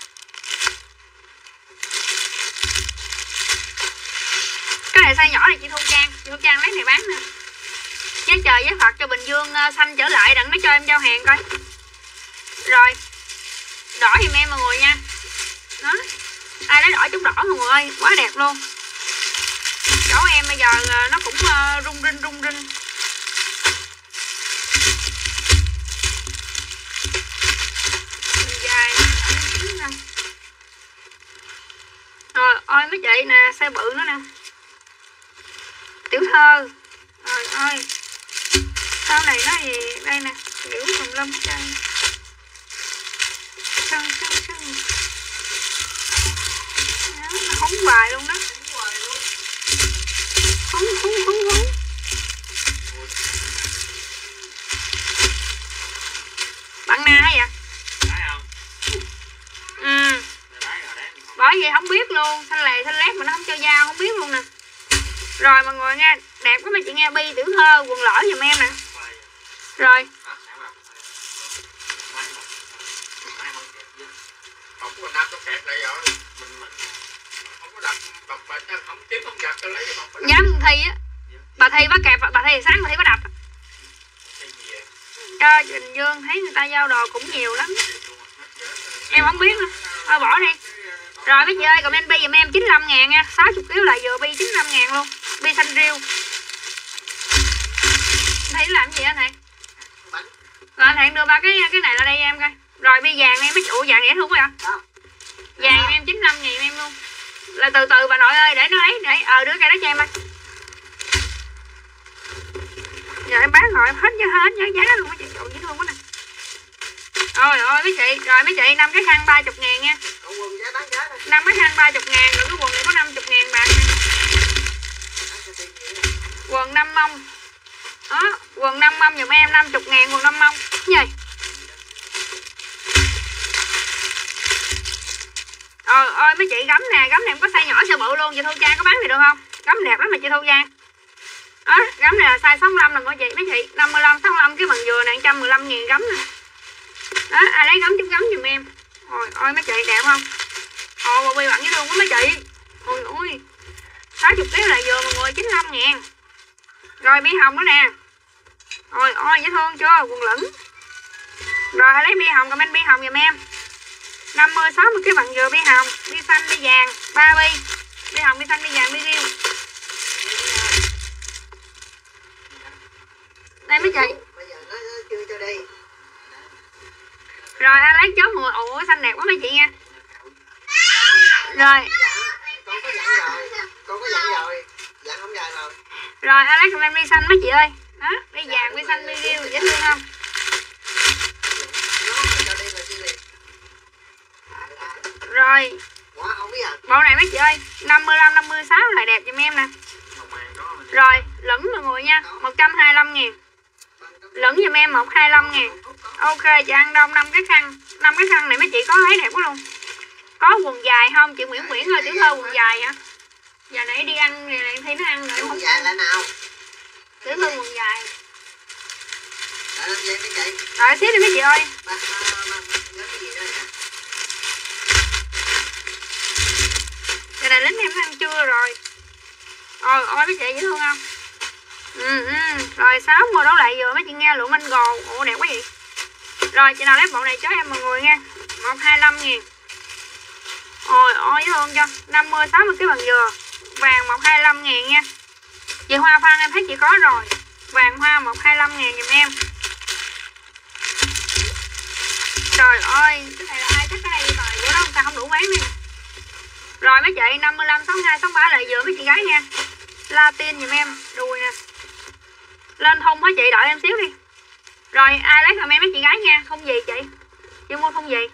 Cái này size nhỏ này chị Thu Trang lấy này bán nè. Với trời với Phật cho Bình Dương xanh trở lại đặng nó cho em giao hàng coi. Rồi đỏ giùm em mọi người nha. Đó ai lấy đỏ chút đỏ mọi người ơi, quá đẹp luôn. Chỗ em bây giờ nó cũng rung rinh. Dài rồi ôi mấy chị nè, size bự nữa nè, tiểu thơ. Trời ơi, sau này nó gì đây nè, kiểu tùm lum hết trơn. Nó hóng hoài luôn đó, hóng. Bạn na hay vậy? Ừ. Bởi vì không biết luôn, xanh lè xanh lét mà nó không cho dao, không biết luôn nè. Rồi mọi người nghe, đẹp quá mấy chị nghe, bi tiểu thơ quần lỡ giùm em nè. Rồi. Không có nắp nó kẹt lại rồi. Mình không có đập bà không tiếp không giặt cho lấy bọc. Dám Thi á. Bà Thi bắt kẹp, bà Thi sáng bà Thi có đập. Cho Bình Dương thấy người ta giao đồ cũng nhiều lắm. Em không biết nữa. Thôi bỏ đi. Rồi mấy chị ơi, comment bi giùm em 95.000 nha, 60 kg lại vừa bi 95.000 luôn. Bi xanh riêu. Thấy làm gì anh Thiện? Rồi anh Thiện đưa ba cái này ra đây em coi. Rồi bi vàng em mấy chị, ủa vàng rẻ thương quá vậy? Vàng em 95.000 em luôn. Là từ từ bà nội ơi, để nó ấy, để đưa cây đó cho em ơi. Giờ em bán rồi hết giá luôn mấy chị, trời dễ thương quá nè. Ôi ôi mấy chị, rồi mấy chị 5 cái khăn 30.000 nha. 5 cái khăn 30.000, rồi cái quần này có 50.000 bạc nè. Quần 5 mông. Đó, quần 5 mông giùm em 50.000 quần 5 mông. Cái gì? Ôi mấy chị gấm nè, gấm này em có size nhỏ size bự luôn, chị Thu Trang có bán này được không? Gấm đẹp lắm mà chị Thu Trang. Đó, gấm này là size 65 nè mấy chị, 55 65 cái bằng dừa này 115.000 gấm nè. Đó, ai lấy gấm chút gấm giùm em. Ôi mấy chị đẹp không? Bộ bi bạn dễ thương quá mấy chị. Ôi 60 kg là dừa mọi người 95.000. Rồi bi hồng nữa nè. Ôi dễ thương chưa, quần lửng. Rồi lấy bi hồng, comment bi hồng giùm em. 50 60 cái bằng dừa bi hồng, bi xanh bi vàng, 3 bi. Bi hồng, bi xanh, bi vàng, bi riêu. Đây mấy chị. Bây giờ nó chưa cho đi. Rồi ai lấy chốt mùa, ủa xanh đẹp quá mấy chị nha. Rồi. Con có dặn rồi. Dặn không dài rồi. Rồi ai lấy comment bi xanh mấy chị ơi. Đó, bi vàng, bi xanh, bi riêu, dễ thương không? Rồi. Bộ này mấy chị ơi, 55 56 lại đẹp giùm em nè. Rồi, lửng mọi người nha, 125.000. Lửng giùm em 125.000. Ok, chị ăn đông 5 cái khăn. 5 cái khăn này mấy chị có thấy đẹp quá luôn. Có quần dài không? Chị Nguyễn ơi, tiểu thơ quần dài hả? Giờ nãy đi ăn thì lại thấy nó ăn rồi. Quần dài là nào? Tiểu thơ quần dài. Đợi làm gì mấy chị? Đợi xíu đi mấy chị ơi. Cái này lính em ăn chưa rồi. Ôi mấy chị dễ thương không? Rồi 6 mua đấu lại vừa mấy chị nghe lượng anh gồ. Ủa đẹp quá vậy. Rồi chị nào lấy bộ này cho em mọi người nha. 125.000. Ôi dễ thương cho. 50 60 cái bằng dừa. Vàng 125.000 nha. Chị Hoa Phan em thấy chị có rồi. Vàng hoa 125.000 giùm em. Trời ơi, cái này là ai chắc cái này rồi bữa đó người ta không đủ bán đi. Rồi mấy chị 55 62 63 lại vừa mấy chị gái nha. Latin giùm em, đùi nè. Lên thun hả chị, đợi em xíu đi. Rồi ai lấy comment mấy chị gái nha, thun gì chị? Chị mua thun gì?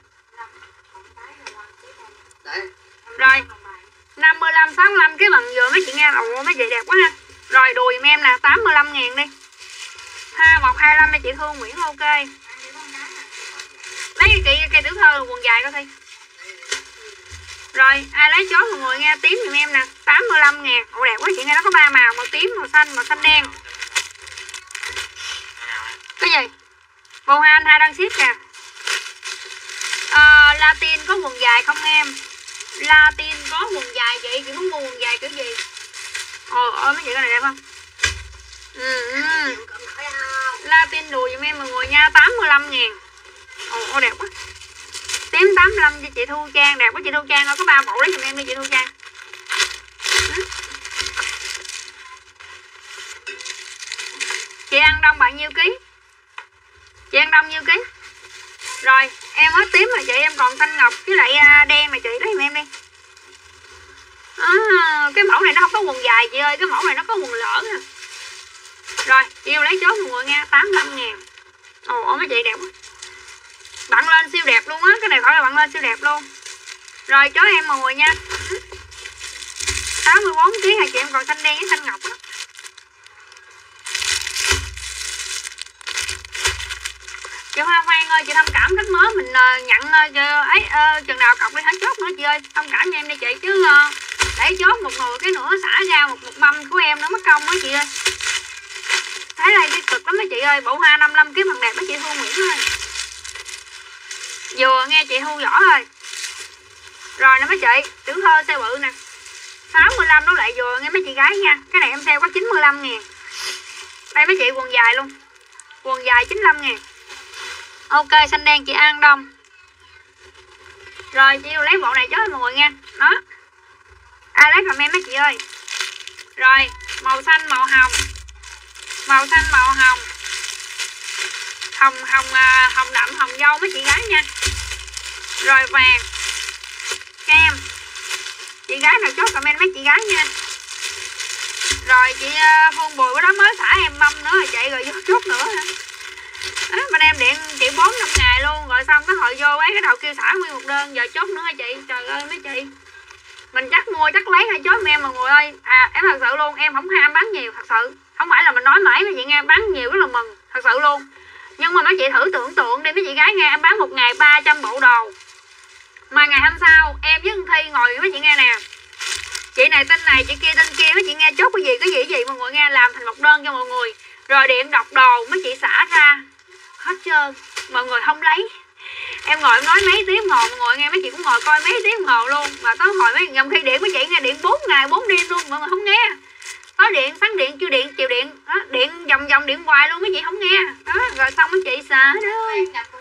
Rồi 55 65 cái bằng vừa mấy chị nghe. Ồ mấy chị đẹp quá ha. Rồi đùi giùm em nè, 85.000 đi. 2125 mấy chị Thương Nguyễn ok. Lấy cây tiểu thơ quần dài coi Thi. Rồi ai lấy chốt mọi người nghe, tím giùm em nè, 85.000. Ồ đẹp quá chị nghe, nó có 3 màu, màu tím, màu xanh đen. Cái gì? Bồ Hoa Anh 2 đang ship kìa. Latin có quần dài không em? Latin có quần dài chị muốn mua quần dài kiểu gì? Ôi mấy chị cái này đẹp không? Latin đùi giùm em mọi người nha, 85.000. Ồ đẹp quá. Tiếp Tím 85 cho chị Thu Trang. Đẹp quá chị Thu Trang ơi, có 3 bộ đấy giùm em đi chị Thu Trang. Chị ăn đông bạn nhiêu ký? Chị ăn đông nhiêu ký? Rồi em hết tím rồi chị, em còn xanh ngọc với lại đen mà chị lấy giùm em đi. Cái mẫu này nó không có quần dài chị ơi, cái mẫu này nó có quần lỡ nè. Rồi chị yêu lấy chốt mọi người nha, 85.000. Ồ mấy chị đẹp quá, bận lên siêu đẹp luôn á, cái này khỏi là bận lên siêu đẹp luôn. Rồi chốt em mọi người nha, 64 kg hả chị, em còn xanh đen với xanh ngọc á. Chị Hoa Hoang ơi, chị thông cảm thích mới mình nhận ấy chừng nào cọc đi hết chốt nữa chị ơi, thông cảm cho em đi chị, chứ để chốt một nồi cái nữa xả ra một mâm của em nó mất công đó chị ơi. Thấy đây cái cực lắm mấy chị ơi, bộ hoa 55 kg bằng đẹp đó chị Thu Nguyễn ơi. Vừa nghe chị Thu Võ ơi. Rồi nè mấy chị, tiểu thơ xe bự nè, 65 nó lại vừa nghe mấy chị gái nha. Cái này em sale có 95.000. Đây mấy chị quần dài luôn, quần dài 95.000. Ok xanh đen chị An Đông. Rồi chị lấy bộ này cho mọi người nha. Đó, ai lấy comment mấy chị ơi. Rồi màu xanh màu hồng, màu xanh màu hồng, hồng đậm hồng dâu mấy chị gái nha. Rồi vàng kem, chị gái nào chốt comment mấy chị gái nha. Rồi chị Phương Bùi cái đó mới xả em mâm nữa rồi chạy rồi vô chốt nữa hả? Bên em điện chị 4-5 ngày luôn, rồi xong cái hồi vô ấy cái đầu kêu xả nguyên một đơn, giờ chốt nữa hả chị? Trời ơi mấy chị, mình chắc mua chắc lấy hay chốt em mọi người ơi. Em thật sự luôn, em không ham bán nhiều, thật sự không phải là mình nói mãi mấy chị nghe, bán nhiều rất là mừng thật sự luôn. Nhưng mà mấy chị thử tưởng tượng đi mấy chị gái nghe, em bán một ngày 300 bộ đồ, mà ngày hôm sau em với Thi ngồi mấy chị nghe nè, chị này tên này chị kia tên kia, mấy chị nghe chốt cái gì mọi người nghe, làm thành một đơn cho mọi người, rồi điện đọc đồ mấy chị xả ra hết trơn, mọi người không lấy. Em ngồi em nói mấy tiếng hồ, mọi người nghe mấy chị cũng ngồi coi mấy tiếng hồ luôn, mà tới hồi mấy trong khi điện mấy chị nghe điện 4 ngày 4 đêm luôn, mọi người không nghe. Có điện sáng điện chưa điện chiều điện đó, điện vòng điện hoài luôn mấy chị không nghe đó. Rồi xong mấy chị xả đó,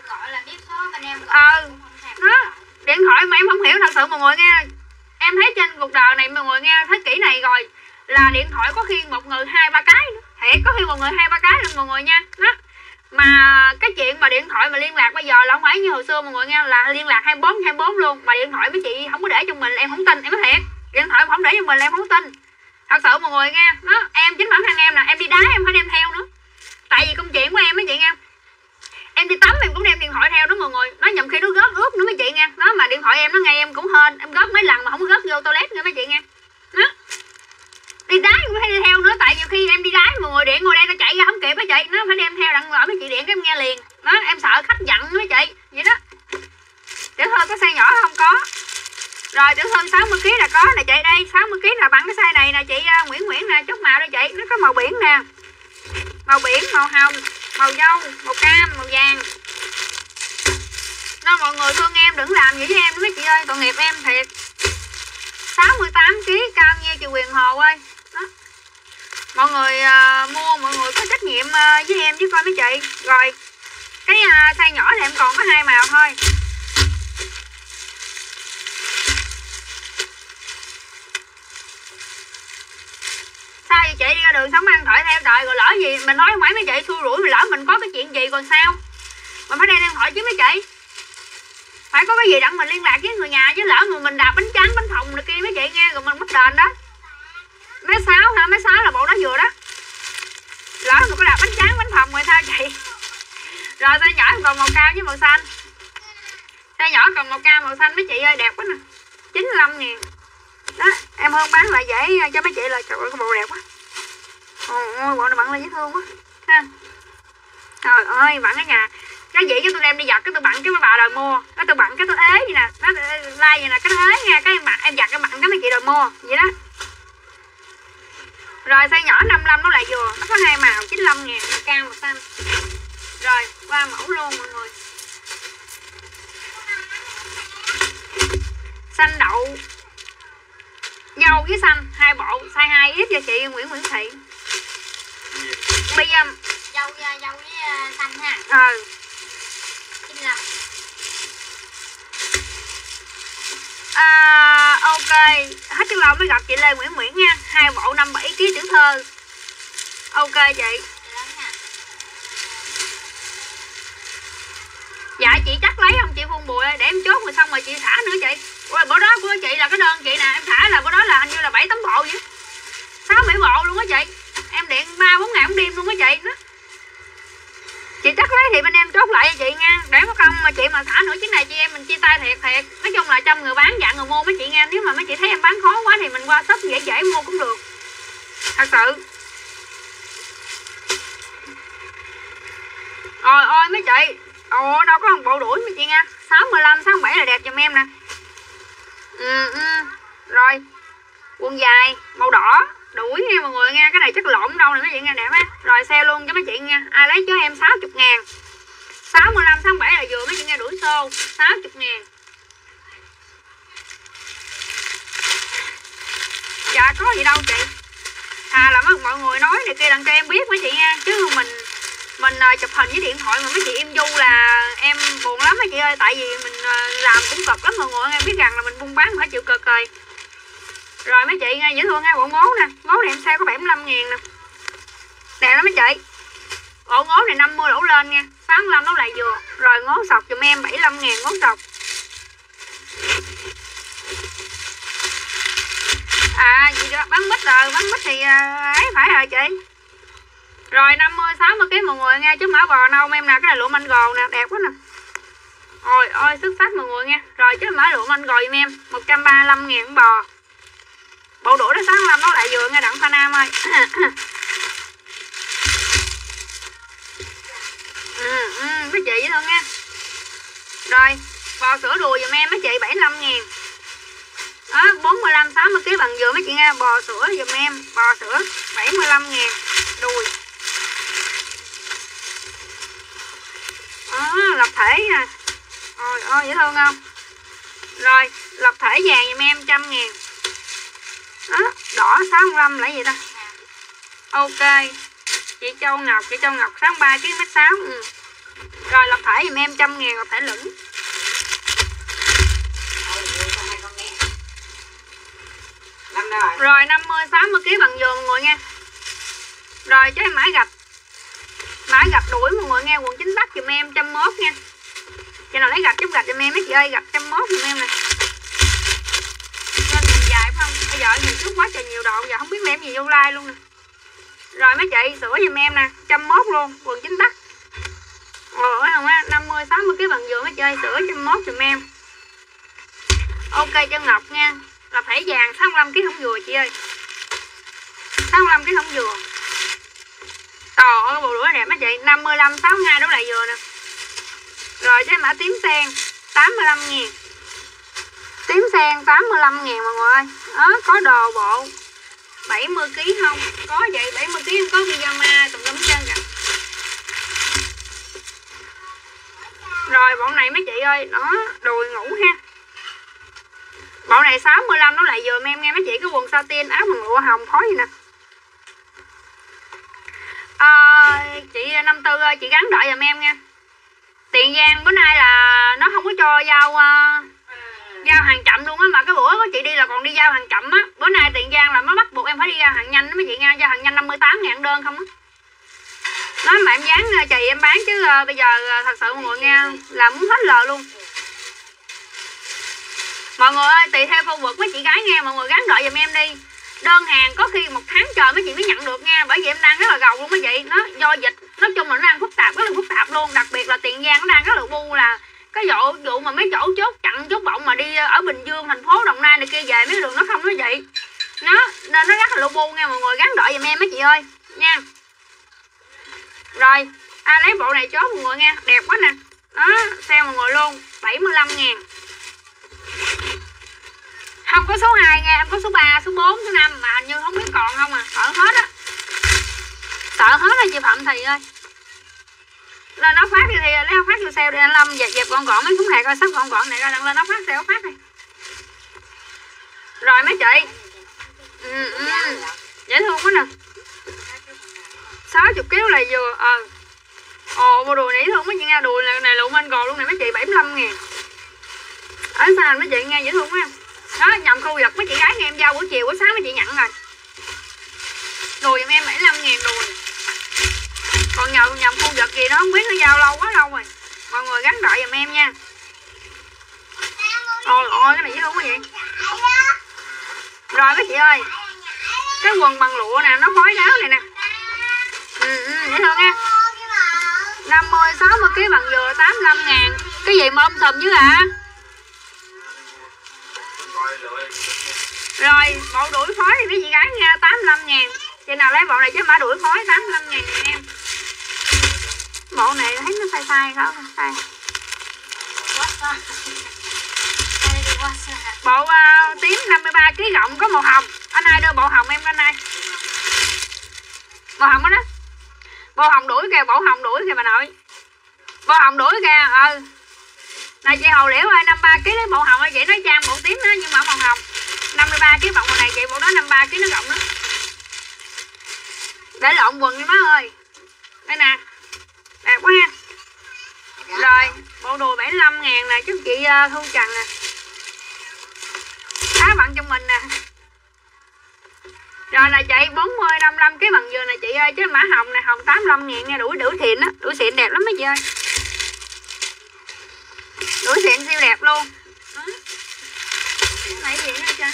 đó điện thoại mà em không hiểu thật sự mọi người nghe. Em thấy trên cuộc đời này mọi người nghe thế kỷ này rồi là điện thoại có khi một người 2-3 cái nữa. Thiệt có khi một người 2-3 cái luôn mọi người nha. Đó. Mà cái chuyện mà điện thoại mà liên lạc bây giờ là không phải như hồi xưa mọi người nghe, là liên lạc 24/24 luôn. Mà điện thoại mấy chị không có để trong mình là em không tin, em nói thiệt. Điện thoại không để trong mình là em không tin. Thật sự mọi người nghe. Đó, em chính bản thân em nè, em đi đá em phải đem theo nữa. Tại vì công chuyện của em mấy chị nghe. Em đi tắm em cũng đem điện thoại theo đó mọi người. Nó nhầm khi nó góp ướt nữa mấy chị nghe. Đó mà điện thoại em nó ngay em cũng hên, em góp mấy lần mà không có góp vô toilet nữa mấy chị nghe. Đó. Đi đá cũng phải đi theo nữa, tại nhiều khi em đi đá mọi người điện ngồi đây tao chạy ra không kịp á chị, nó phải đem theo đặng gọi mấy chị điện cái em nghe liền. Đó em sợ khách giận mấy chị vậy đó. Tiểu thư có size nhỏ không? Có. Rồi tiểu thư 60 kg là có nè chị, đây 60 kg là bằng cái size này nè chị Nguyễn nè, chốt màu đây chị, nó có màu biển nè, màu biển, màu hồng, màu dâu, màu cam, màu vàng. Nên mọi người thương em đừng làm gì với em mấy chị ơi, tội nghiệp em thiệt. 68 kg cao như chị Quyền Hồ ơi. Đó. Mọi người mua mọi người có trách nhiệm với em chứ coi mấy chị. Rồi cái size nhỏ thì em còn có 2 màu thôi. Sao vậy chị, đi ra đường sống ăn thoại theo trời rồi lỡ gì mình nói không phải mấy chị xui rủi, lỡ mình có cái chuyện gì còn sao, mình phải đem điện thoại chứ mấy chị, phải có cái gì đặng mình liên lạc với người nhà chứ, lỡ người mình đạp bánh tráng bánh phồng này kia mấy chị nghe rồi mình mất đền đó. Mé 6 ha, mé 6 là bộ đó vừa đó, lỡ mình có đạp bánh tráng bánh phồng rồi sao chị. Rồi size nhỏ còn màu cam với màu xanh, size nhỏ còn màu cam màu xanh mấy chị ơi, đẹp quá nè, 95.000 đó. Em Hương bán lại dễ cho mấy chị là trời ơi cái bộ đẹp quá. Ôi bộ này bận là dễ thương quá ha. Trời ơi bận ở nhà cái gì chứ tôi đem đi giặt cái tôi bận cái mấy bà đòi mua, cái tôi bận cái tôi ế vậy nè, nó like vậy nè, cái nó ế nha, cái em giặt cái bận cái mấy chị đòi mua vậy đó. Rồi size nhỏ 55 nó lại vừa, nó có 2 màu 95.000, màu cam màu xanh. Rồi qua mẫu luôn mọi người, xanh đậu dâu với xanh 2 bộ, size 2X cho chị Nguyễn Thị. Bây giờ dâu với xanh ha. 95. hết chút lâu mới gặp chị Lê Nguyễn Nguyễn nha. 2 bộ 57 kg tiểu thơ. Ok chị. Dạ chị chắc lấy không chị Phương Bùi để em chốt rồi xong rồi chị thả nữa chị. Ủa, bữa đó của chị là cái đơn chị nè, em thả là bữa đó là hình như là 7-8 bộ vậy. 6-7 bộ luôn á chị. Em điện 3-4 ngày 4 đêm luôn á chị. Đó. Chị chắc lấy thì bên em chốt lại cho chị nha. Để mất công mà chị mà thả nữa chiếc này chị em mình chia tay thiệt. Nói chung là trong người bán dặn người mua mấy chị nghe. Nếu mà mấy chị thấy em bán khó quá thì mình qua shop dễ mua cũng được. Thật sự. Rồi ôi mấy chị. Ồ đâu có một bộ đuổi mấy chị nha. 65, 67 là đẹp giùm em nè. Rồi. Quần dài màu đỏ. Đuổi nha mọi người nha. Cái này chất lộn đâu nè mấy chị nghe đẹp á. Rồi sale luôn cho mấy chị nha. Ai lấy cho em 60.000. 65, 67 là vừa mấy chị nghe đuổi xô. 60.000. Dạ có gì đâu chị. Thà là mọi người nói này kia đặng cho em biết mấy chị nha. Chứ mình chụp hình với điện thoại mà mấy chị em du là em buồn lắm mấy chị ơi. Tại vì mình làm cũng cực lắm mọi người. Em biết rằng là mình buôn bán phải chịu cực rồi. Rồi mấy chị nghe dễ thương nha. Bộ ngố nè. Ngố này em sale có 75.000 nè. Đẹp lắm mấy chị. Bộ ngố này 50 đổ lên nha. 65 nó lại vừa. Rồi ngố sọc giùm em 75.000 ngố sọc. À gì đó bán mít rồi. Bán mít thì ấy phải rồi chị. Rồi 50 60 kg mọi người nha, chứ mã bò nâu em nè, cái này lụa manh gồ nè, đẹp quá nè. Ôi ôi xuất sắc mọi người nha. Rồi chứ mã lụa manh gồ giùm em 135.000 bò. Bộ đũa nó 65 nó lại vừa nha đặng Pha Nam ơi. Mấy chị thôi nha. Rồi bò sữa đùi giùm em mấy chị 75.000. Đó 45 60 kg bằng vừa mấy chị nha, bò sữa giùm em, bò sữa 75.000 đùi. Đó, lập thể nè. Ôi ôi dễ thương không? Rồi lập thể vàng giùm em 100.000. Đó đỏ 65 là gì ta? Ok. Chị Châu Ngọc 63 kg mét 6. Rồi lập thể giùm em 100.000 lập thể lửng. Rồi 50 60 kg bằng vừa mọi người nha. Rồi cho em mãi gạch đuổi mọi người nghe, quần chính tắc giùm em 101 nha. Cho nào lấy gạch chút gạch giùm em mấy chị ơi, gạch 101 giùm em nè. Lên mình dài phải không? Bây giờ mình trước quá trời nhiều độ, giờ không biết em gì vô like luôn nè. Rồi mấy chị sữa giùm em nè, 101 luôn, quần chính tắc. Ôi không á, 50 60 kg bằng vừa mấy chị ơi, sữa 101 giùm em. Ok cho Ngọc nha. Là thể vàng 65 kg không vừa chị ơi. 65 kg không vừa. Trời ơi bộ đũa đẹp mấy chị, 55 62 đó lại vừa nè. Rồi cái mã tím sen 85.000. Tím sen 85.000 mọi người ơi. Đó có đồ bộ 70 kg không? Có vậy 70 kg không có pyjama tùm lum trơn kìa. Rồi bộ này mấy chị ơi, nó đùi ngủ ha. Bộ này 65 nó lại vừa em nghe mấy chị, cái quần satin áo bằng lụa hồng phối gì nè. Chị 54 ơi, chị gắn đợi giùm em nha. Tiền Giang bữa nay là nó không có cho giao hàng chậm luôn á, mà cái bữa có chị đi là còn đi giao hàng chậm á. Bữa nay Tiền Giang là nó bắt buộc em phải đi giao hàng nhanh đó mấy chị nghe, giao hàng nhanh 58.000 đơn không á. Nói mà em dán chì em bán chứ bây giờ thật sự mọi người nghe là muốn hết lời luôn. Mọi người ơi, tùy theo khu vực mấy chị gái nghe, mọi người gắn đợi giùm em đi. Đơn hàng có khi 1 tháng trời mấy chị mới nhận được nha. Bởi vì em đang rất là gầu luôn mấy chị. Nó do dịch, nói chung là nó đang phức tạp, rất là phức tạp luôn. Đặc biệt là Tiền Giang nó đang rất là bu, là cái vụ mà mấy chỗ chốt chặn chốt bọng mà đi ở Bình Dương, thành phố Đồng Nai này kia về mấy đường nó không nói vậy. Nó nên nó rất là bu nha, mọi người gắn đợi giùm em mấy chị ơi nha. Rồi ai lấy bộ này chốt mọi người nha, đẹp quá nè. Đó sale mọi người luôn 75.000. Không có số 2 nha, em có số 3, số 4, số 5 mà hình như không biết còn không à, sợ hết á. Sợ hết rồi chị Phạm Thị ơi. Lên áo phát đi thì lấy áo phát vô sale đi anh Lâm, dẹp gọn mấy súng hạt coi sắp gọn này ra đăng lên áo phát sale áo phát đi. Rồi mấy chị. Dễ thương quá nè. 60 kg là vừa Ồ bộ đùi nỉ thương mấy chị nghe, đùi này lụa manh gồ luôn này mấy chị 75.000. Ở sàn mấy chị nghe dễ thương quá. Đó nhầm khu vực mấy chị gắn đợi giùm em nha. Ôi ôi cái này dễ thương quá vậy. Rồi mấy chị ơi, cái quần bằng lụa nè, nó phối áo này nè. Dễ thương nha. 50 60 kg bằng dừa 85.000. Cái gì mà ôm thùm chứ hả? Rồi bộ đuổi phối thì mấy chị gái nha 85.000. Chị nào lấy bộ này chứ mã đuổi phối 85.000 em. Bộ này thấy nó sai sai không? Sai. Bộ tím 53 kg rộng có màu hồng. Anh ai đưa bộ hồng em anh ai? Bộ hồng đó đó. Bộ hồng đuổi kìa, bộ hồng đuổi kìa bà nội. Bộ hồng đuổi kìa, Này chị Hồ Liễu ơi, 53 kg lấy bộ hồng ơi, chị nói trang bộ tím đó nhưng mà màu hồng. 53 kg bộ này chị, bộ đó 53 kg nó rộng lắm. Để lộn quần đi má ơi. Đây nè. Đẹp quá ha. Rồi, bộ đùi 75.000 nè, chúc chị Thu Trần nè. Á bạn trong mình nè. Rồi là chị 40 55 kg bằng dừa nè chị ơi, chứ mã hồng này hồng 85.000 nha, đuổi xịn á, đuổi xịn đẹp lắm mấy chị ơi. Đuổi xịn siêu đẹp luôn. Cái này gì nữa cha?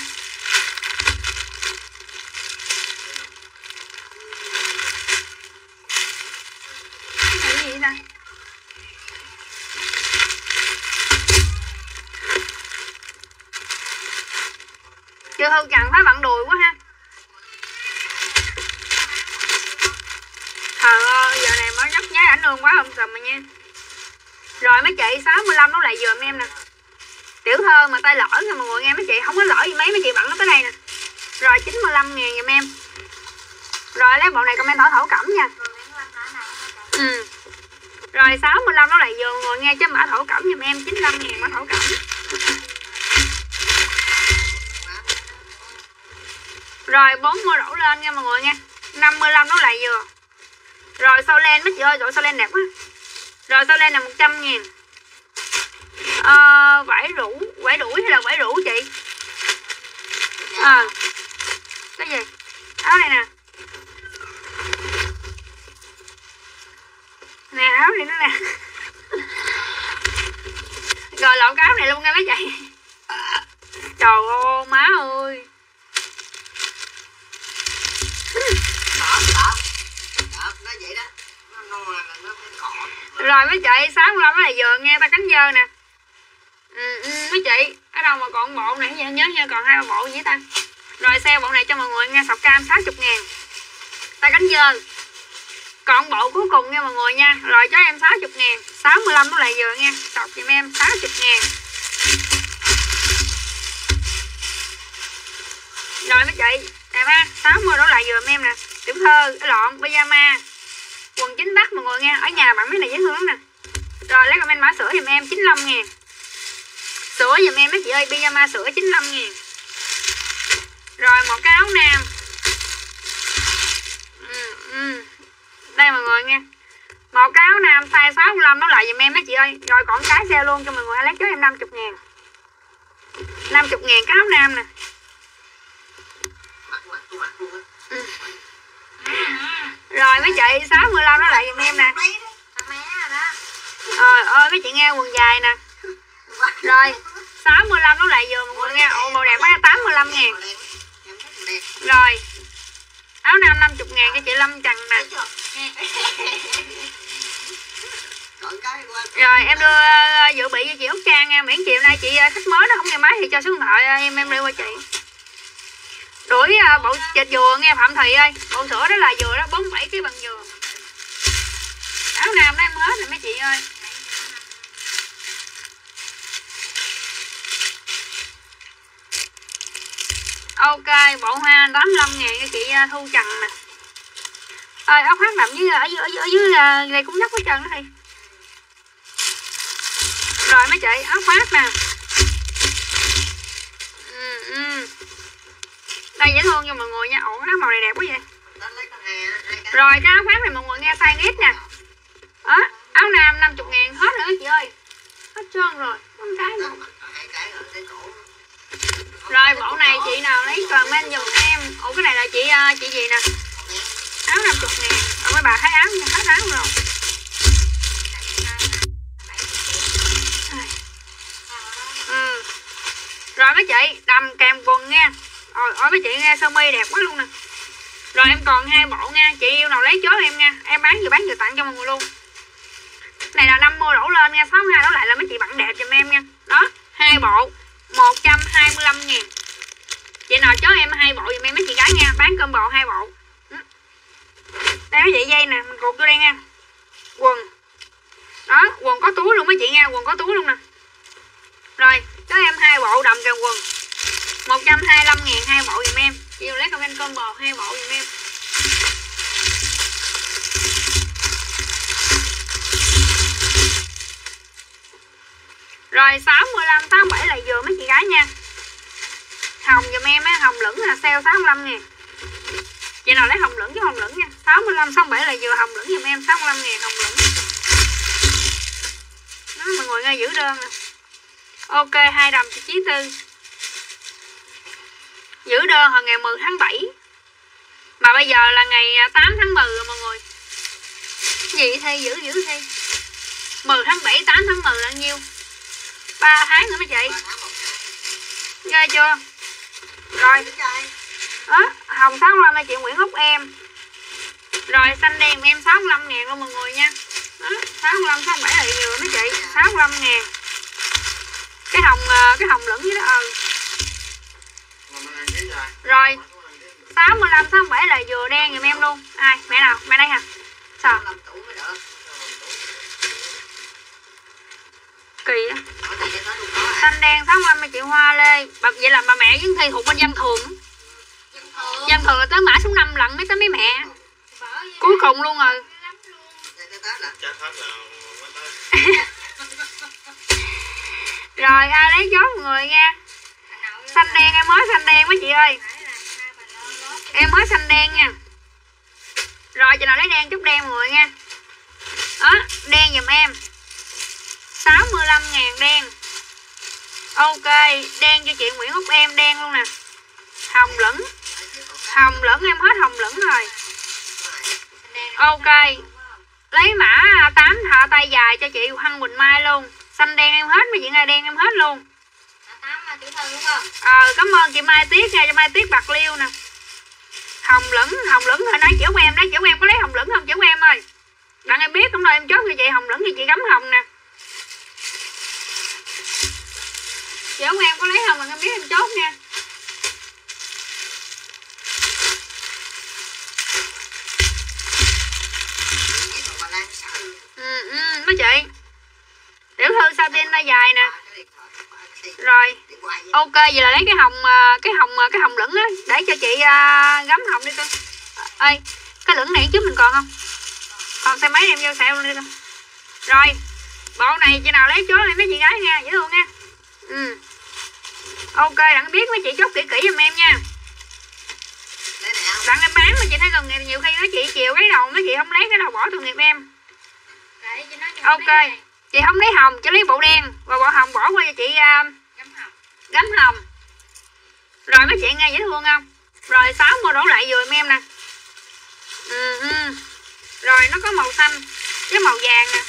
Cái này gì ta? Chưa Thu Trần phải vặn đùi quá ha. Trời ơi, giờ này mới nhấp nháy ảnh luôn quá không sầm mà nha. Rồi mấy chị 65 nó lại dùm em nè. Tiểu thơ mà tay lỡ nha mọi người nghe, mấy chị không có lỡ gì mấy chị bận nó tới đây nè. Rồi 95.000 giùm em. Rồi lấy bộ này comment thổ cẩm nha. Rồi 65 nó lại dùm mọi người nghe, chứ mã thổ cẩm giùm em 95.000 mã thổ cẩm. Rồi 40 đổ lên nha mọi người nha. 55 nó lại vừa. Rồi sau len mấy chị ơi, rồi sau len đẹp quá. Rồi sau len là 100.000. Vải đuổi hay là vải rủ chị? Cái gì? Áo này nè. Nè áo này nữa nè. Rồi lộn cái áo này luôn nha mấy chị. Trời ơi má ơi. Rồi mấy chị 65 cái này vừa nghe ta cánh dơ nè. Mấy chị ở đâu mà còn bộ này nhớ nha, còn 2 bộ gì ta. Rồi sale bộ này cho mọi người nghe, sọc cam 60.000 ta cánh dơ. Còn bộ cuối cùng nha mọi người nha. Rồi cho em 60.000. 65 nó lại vừa nha, sọc giùm em 60.000. Rồi mấy chị đẹp ha, 60 đổ lại giùm em nè. Tiểu thơ lọn pyjama quần chính tắc mọi người nghe, ở nhà bạn mấy này dễ thương lắm nè. Rồi lấy comment mã sữa giùm em 95.000. Sữa giùm em mấy chị ơi, pyjama sữa 95.000. Rồi một cái áo nam. Đây mọi người nghe. Một cái áo nam size 65 nó lại giùm em mấy chị ơi. Rồi còn cái sale luôn cho mọi người, lấy cho em 50.000. 50.000 cái áo nam nè. Rồi mấy chị 65 nó lại giùm em nè. Ơi mấy chị nghe quần dài nè. Rồi 65 nó lại vừa mọi người nghe. Ồ màu đẹp quá, 85.000. Rồi áo nam 50.000 cho chị Lâm Trần nè. Rồi em đưa dự bị cho chị Út Trang nha, miễn chiều nay chị khách mới đó không nghe máy thì cho số điện thoại em đưa qua chị. Đuổi bộ chịch dừa nghe Phạm Thị ơi, bộ sữa đó là dừa đó, 47 kg bằng dừa. Áo nam đó em hết rồi mấy chị ơi. Ok, bộ hoa 85.000 cho chị Thu Trần nè. Áo khoác nằm ở dưới đây cũng nhóc hết trơn đó thì. Rồi mấy chị, áo khoác nè. Đây dễ thương cho mọi người nha. Ủa áo màu này đẹp quá vậy. Rồi cái áo khoác này mọi người nghe size nít nè. Áo nam 50.000 hết nữa chị ơi. Hết trơn rồi, con cái nữa. Rồi bộ này chị nào lấy comment giùm em. Ủa cái này là chị gì nè. Áo 50.000. Rồi mấy bà thấy áo hết áo rồi. Rồi mấy chị, đầm kèm quần nha. Ôi mấy chị nghe sơ mi đẹp quá luôn nè. Rồi em còn 2 bộ nha, chị yêu nào lấy chốt em nha. Em bán vừa tặng cho mọi người luôn. Này là 50 đổ lên nha, 62 đổ lại là mấy chị bận đẹp giùm em nha. Đó, 2 bộ 125.000. Chị nào chốt em 2 bộ giùm em mấy chị gái nha, bán combo 2 bộ. Đây mấy chị dây nè, mình cột vô đây nha. Quần. Đó, quần có túi luôn mấy chị nha, quần có túi luôn nè. Rồi, cho em 2 bộ đầm kèm quần. 125.000 2 bộ giùm em. Chị yêu lấy comment combo 2 bộ giùm em. Rồi 65, 67 là vừa mấy chị gái nha. Hồng giùm em á, hồng lửng là sale 65.000. Chị nào lấy hồng lửng chứ hồng lửng nha. 65, 67 là vừa hồng lửng giùm em 65.000 hồng lửng. Đó, mọi người nghe giữ đơn nè. Ok, 2 đầm chị Chí Tư. Giữ đơn hồi ngày 10 tháng 7. Mà bây giờ là ngày 8 tháng 10 rồi mọi người. Gì thi giữ thi. 10 tháng 7, 8 tháng 10 là nhiêu? 3 tháng nữa mấy chị. Ghê chưa? Rồi. Đó, hồng 65 là chị Nguyễn Úc em. Rồi xanh đen em 65.000 luôn mọi người nha. Đó, 65, 67 là vừa mấy chị, 65.000. Cái hồng lửng với đó Rồi 65, 67 là vừa đen giùm em luôn. Ai, mẹ nào, mẹ đây hả? Sao? Kỳ á. Xanh đen 65 là chị Hoa Lê. Vậy là bà mẹ với Thi thuộc bên Văn Thường. Văn Thường là tới mã số 5 lận mới tới mấy mẹ. Cuối cùng luôn rồi. Rồi ai lấy chốt mọi người nha. Xanh đen em mới xanh đen mấy chị ơi. Em mới xanh đen nha. Rồi chị nào lấy đen chút đen mọi người nha. Đó, đen giùm em 65.000 đen. Ok, đen cho chị Nguyễn Úc em đen luôn nè. Hồng lửng. Hồng lửng em hết hồng lửng rồi. Ok. Lấy mã 8 thợ tay dài cho chị Hân Quỳnh Mai luôn. Xanh đen em hết, mấy chị nghe đen em hết luôn. Cảm ơn chị Mai Tiết nha, cho Mai Tiết Bạc Liêu nè. Hồng lửng thôi nói chữ của em đó, chữ của em có lấy hồng lửng không chữ của em ơi. Đặng em biết cũng đâu em chốt cho chị hồng lửng thì chị gắm hồng nè. Chữ của em có lấy hồng đặng em biết em chốt nha. Mấy chị. Tiểu thư satin da dài nè. Rồi. Ok, vậy là lấy cái hồng lửng á để cho chị gắm hồng đi con. Ê, cái lửng này trước mình còn không? Còn xe máy đem vô xẹo luôn đi con. Rồi. Bộ này chị nào lấy chốt này mấy chị gái nha, dễ thương nha. Ok, đặng biết mấy chị chốt kỹ giùm em nha. Đặng em bán mà chị thấy cần nhiều khi nói chị chiều cái đầu mấy chị không lấy cái đầu bỏ tội nghiệp em. Ok, chị không lấy hồng, chị lấy bộ đen và bộ hồng bỏ qua cho chị gắm hồng. Rồi mấy chị nghe dễ thương không? Rồi 60 đổ lại vừa em nè. Rồi nó có màu xanh với màu vàng nè.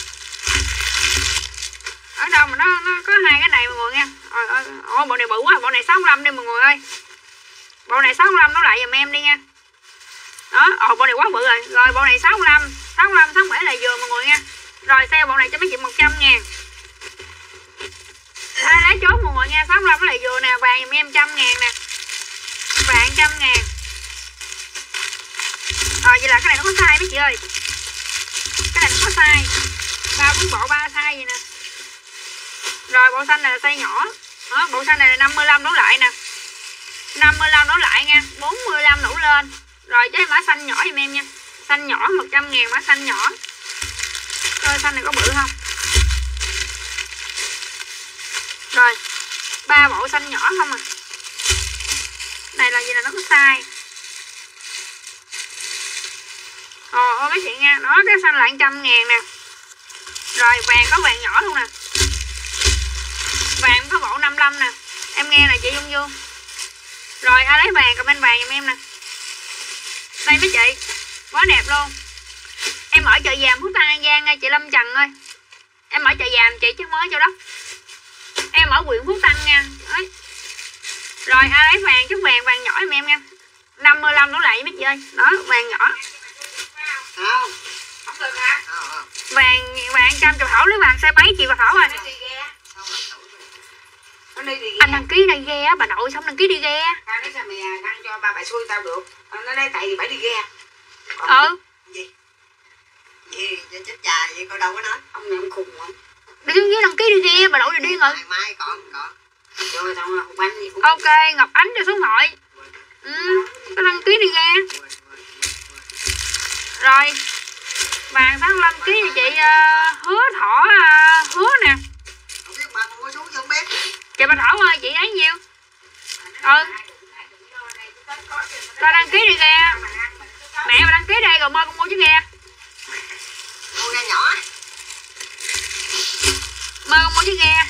Ở đâu mà nó có hai cái này mọi người nha. Ôi bộ này bự quá, bộ này 65 đi mọi người ơi. Bộ này 65 đổ lại giùm em đi nha. Đó, bộ này quá bự rồi. Rồi bộ này 65, 67 là vừa mọi người nha. Rồi sale bộ này cho mấy chị 100.000. Lấy chốt mọi người nha, 65 nó lại vừa nè, vàng giùm em 100.000 nè. Vàng 100.000. Vậy là cái này nó có size mấy chị ơi. Cái này nó có size 3-4 bộ 3 size vậy nè. Rồi bộ xanh này là size nhỏ. Đó, bộ xanh này là 55 đổ lại nè. 55 đổ lại nha, 45 đổ lên. Rồi cái mã xanh nhỏ giùm em nha. Xanh nhỏ 100.000 mã xanh nhỏ. Rồi xanh này có bự không? Rồi 3 bộ xanh nhỏ không à. Này là gì là nó có size. Ôi mấy chị nha. Đó cái xanh lại 100.000 nè. Rồi vàng có vàng nhỏ luôn nè. Vàng có bộ 55 nè. Em nghe nè chị Dung Dung. Rồi ai lấy vàng comment vàng giùm em nè. Đây mấy chị. Quá đẹp luôn. Em ở chợ Giàm Phú Tân An Giang nha chị Lâm Trần ơi. Em ở chợ Giàm chị chứ không ở Châu Đốc. Em ở huyện Phú Tân nha. Đấy. ai lấy vàng chút vàng nhỏ em nha. 55 đổ lại với mấy chị ơi. Đó, vàng nhỏ. Không được hả? Vàng trăm chục thổ lấy vàng xe mấy chị bà thổ rồi. Anh đăng ký đi ghe á, bà nội xong đăng ký đi ghe. Tao nói sao mày đăng cho ba bà xui tao được. Nó nói tại vì bà đi ghe. Gì? Vậy chết già vậy coi đâu có nói. Ông này ông khùng không? Đi xuống dưới đăng ký đi ghe, bà nội đi rồi. Mai còn. Rồi tao Hồng Anh gì cũng. Ok, Ngọc Ánh cho số hội. Có đăng ký đi ghe. Rồi. Vàng 65 kg thì chị hứa thỏ hứa nè. Không biết bà mua xuống không biết. Chị bà thỏ ơi, chị ấy nhiêu? Tao đăng ký đi ghe. Mẹ bà đăng ký đây rồi mơ con mua chiếc ghe. Mua ghe nhỏ. Mơ con mua chiếc ghe.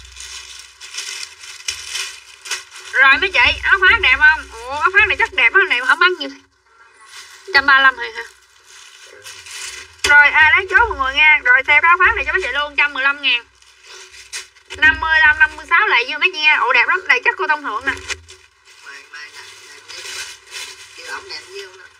Rồi mấy chị, áo khoác đẹp không? Ủa áo khoác này chắc đẹp á, này không bán nhiều. 135 thôi hả? Rồi ai lấy chốt mọi người nha. Rồi theo cái áo khoác này cho mấy chị luôn 115.000. 55, 56 lại vô mấy chị nghe. Ồ đẹp lắm, này chắc cô Tông Thượng nè. Kêu ổng đẹp nhiêu nữa.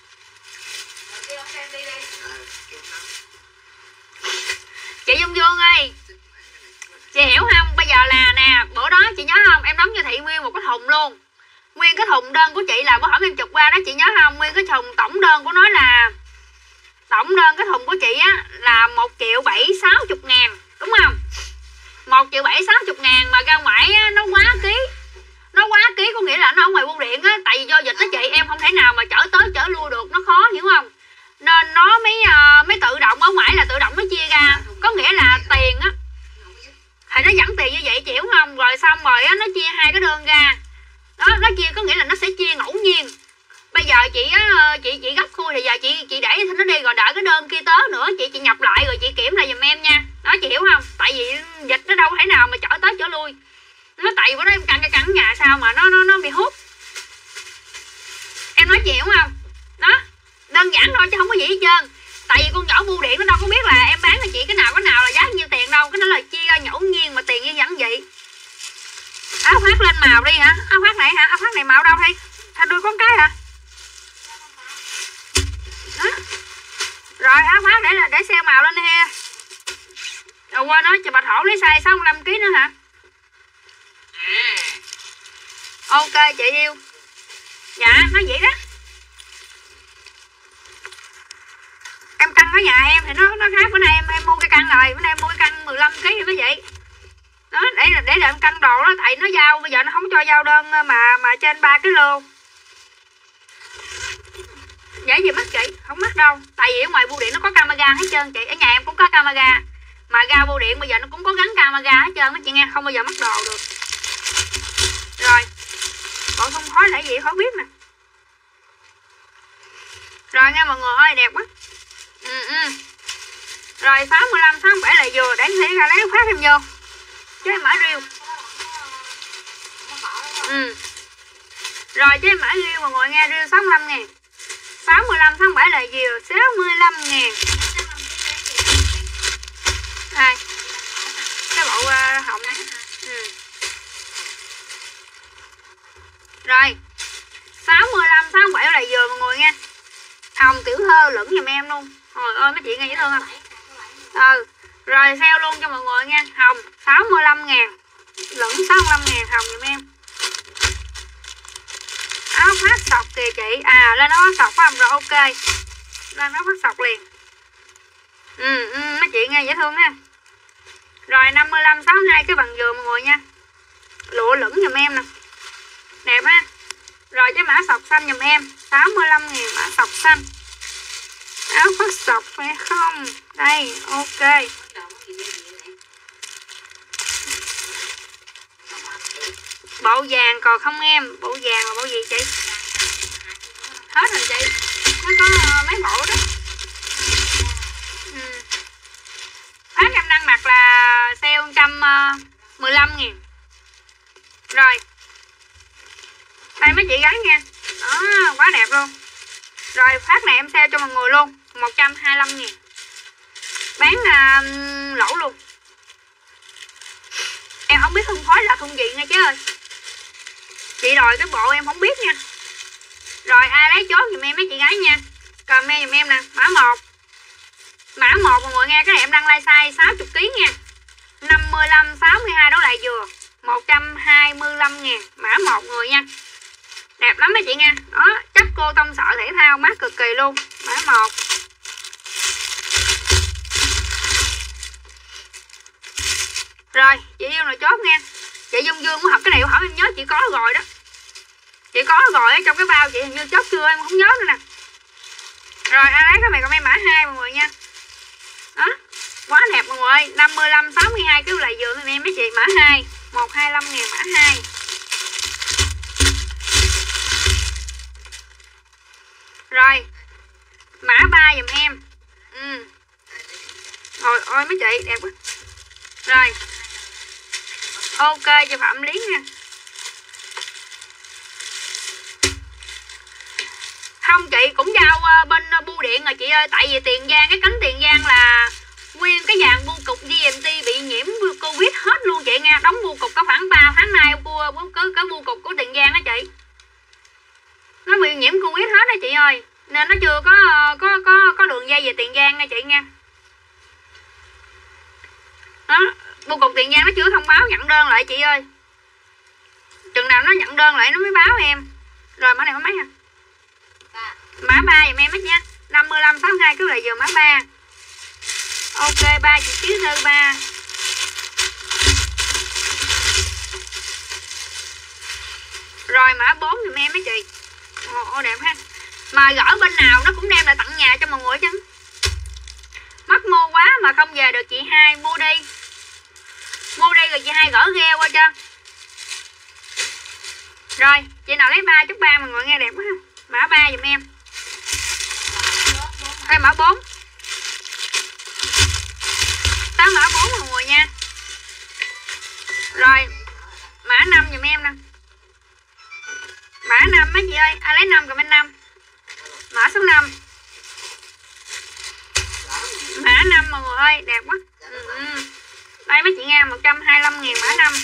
Chị Dung Dương ơi, chị hiểu không? Bây giờ là nè, bữa đó chị nhớ không? Em đóng cho Thị Nguyên một cái thùng luôn. Nguyên cái thùng đơn của chị là bữa hỏi em chụp qua đó, chị nhớ không? Nguyên cái thùng tổng đơn của nó là tổng đơn cái thùng của chị á là 1.760.000, đúng không? 1.760.000 mà ra ngoài á, nó quá ký. Nó quá ký có nghĩa là nó ở ngoài bưu điện á, tại vì do dịch đó chị, em không thể nào mà chở tới chở lui được, nó khó hiểu không? Nên nó mới tự động ở ngoài là tự động nó chia ra, có nghĩa là tiền á thì nó dẫn tiền như vậy chị hiểu không? Rồi xong rồi á nó chia hai cái đơn ra. Đó, nó chia có nghĩa là nó sẽ chia ngẫu nhiên. Bây giờ chị á chị gấp khui thì giờ chị để nó đi rồi đợi cái đơn kia tới nữa, chị nhập lại rồi chị kiểm lại giùm em nha. Đó chị hiểu không? Tại vì dịch nó đâu thể nào mà chở tới chở lui. Nó tại vì bữa đó em căng nhà sao mà nó bị hút. Em nói chị hiểu không? Đó, đơn giản thôi chứ không có gì hết trơn. Tại vì con nhỏ bưu điện nó đâu có biết là em bán cho chị cái nào là giá nhiêu tiền đâu, cái nó là chia ra ngẫu nhiên mà tiền như vẫn vậy. Áo khoác lên màu đi hả? Áo khoác này hả? Áo khoác này màu đâu thi? Sao đưa con cái hả? Đó. Rồi áo khoác để sale màu lên đi ha. Rồi qua nói cho bà Thổ lấy size 65 kg nữa hả? Ok chị yêu. Dạ nói vậy đó. Em cân ở nhà em thì nó khác. Bữa nay em mua cái cân rồi, bữa nay em mua cái cân 15 kg thì nó vậy. Đó để em cân đồ đó, tại nó giao bây giờ nó không cho giao đơn mà trên 3 cái lô. Dễ gì mắc chị, không mắc đâu. Tại vì ở ngoài bưu điện nó có camera hết trơn chị. Ở nhà em cũng có camera. Mà ga bưu điện bây giờ nó cũng có gắn camera hết trơn đó chị nghe, không bao giờ mắc đồ được. Rồi bọn không khói lại gì khó biết nè. Rồi nghe mọi người ơi, đẹp quá. Rồi 65, 67 là vừa. Để em thấy ra lấy áo khoác em vô chứ em mã riêu. Rồi chứ em mã riêu mọi người nghe, riêu 65.000. 65, 67 là vừa 65.000. Đây cái bộ hồng này. Rồi 65, 67 là vừa mọi người nha. Hồng tiểu thơ lửng giùm em luôn. Trời ơi mấy chị nghe dễ thương không? Rồi sale luôn cho mọi người nha. Hồng 65.000, lửng 65.000, hồng giùm em. Áo khoác sọc kìa chị. À lên áo khoác sọc phải không? Rồi ok, lên áo khoác sọc liền. Mấy chị nghe dễ thương ha. Rồi 55, 62 cái bằng vừa mọi người nha. Lụa lửng giùm em nè, đẹp ha. Rồi cái mã sọc xanh giùm em 65.000, mã sọc xanh. Áo khoác sọc phải không? Đây ok. Bộ vàng còn không em? Bộ vàng là bộ gì chị? Hết rồi chị, nó có mấy bộ đó. Hết em đang mặc là sale 115.000. Rồi đây mấy chị gái nha. Đó, quá đẹp luôn. Rồi phát này em sale cho mọi người luôn 125.000. Bán lỗ luôn. Em không biết thun khói là thun gì nha chứ ơi. Chị đòi cái bộ em không biết nha. Rồi ai lấy chốt giùm em mấy chị gái nha. Comment giùm em nè, mã 1. Mã 1 mọi người nghe, cái này em đăng like size 60kg nha. 55 62 đó lại vừa 125.000, mã 1 người nha. Đẹp lắm mấy chị nha. Đó, chất cô tông sợi thể thao mát cực kỳ luôn, mã 1. Rồi, chị Dương là chốt nha. Chị Dương Dương có học cái này hỏi em nhớ chị có rồi đó. Chị có rồi ở trong cái bao chị hình như chốt chưa em không nhớ nữa nè. Rồi ai lấy cái này comment mã 2 mọi người nha. Đó, quá đẹp mọi người ơi. 55 62 kg lại vừa em mấy chị, mã 2, 125.000 mã 2. Rồi, mã 3 giùm em. Rồi ôi mấy chị đẹp quá. Rồi. Ok cho Phạm Lý nha. Không chị cũng giao bên bưu điện rồi chị ơi. Tại vì Tiền Giang, cái cánh Tiền Giang là nguyên cái dàn bưu cục GMT bị nhiễm Covid hết luôn chị nha. Đóng bưu cục có khoảng 3 tháng nay cái bưu cục của Tiền Giang đó chị. Nó bị nhiễm Covid hết đó chị ơi. Nên nó chưa có đường dây về Tiền Giang nha chị nha. Đó, bưu cục Tiền Giang nó chưa thông báo nhận đơn lại chị ơi. Chừng nào nó nhận đơn lại nó mới báo em. Rồi mã này có mấy hả? Mã 3 giùm em hết nha. 55 62 cứ lại giờ mã 3. Ok 3 chị Chí Thư 3. Rồi mã 4 giùm em mấy chị. Ồ đẹp ha. Mà gửi bên nào nó cũng đem lại tận nhà cho mọi người chứ. Mắc mua quá mà không về được chị Hai, mua đi. Mua đi rồi chị Hai gửi ghe qua cho. Rồi chị nào lấy 3 chút 3 mọi người nghe đẹp quá ha. Mã 3 giùm em. Đây mã 4. Tới mã 4 mọi người nha. Rồi mã 5 giùm em nè. Mã 5 mấy chị ơi, ai lấy 5 comment 5. Mã số 5. Mã 5 mọi người ơi, đẹp quá. Đây mấy chị nghe 125.000 mã 5.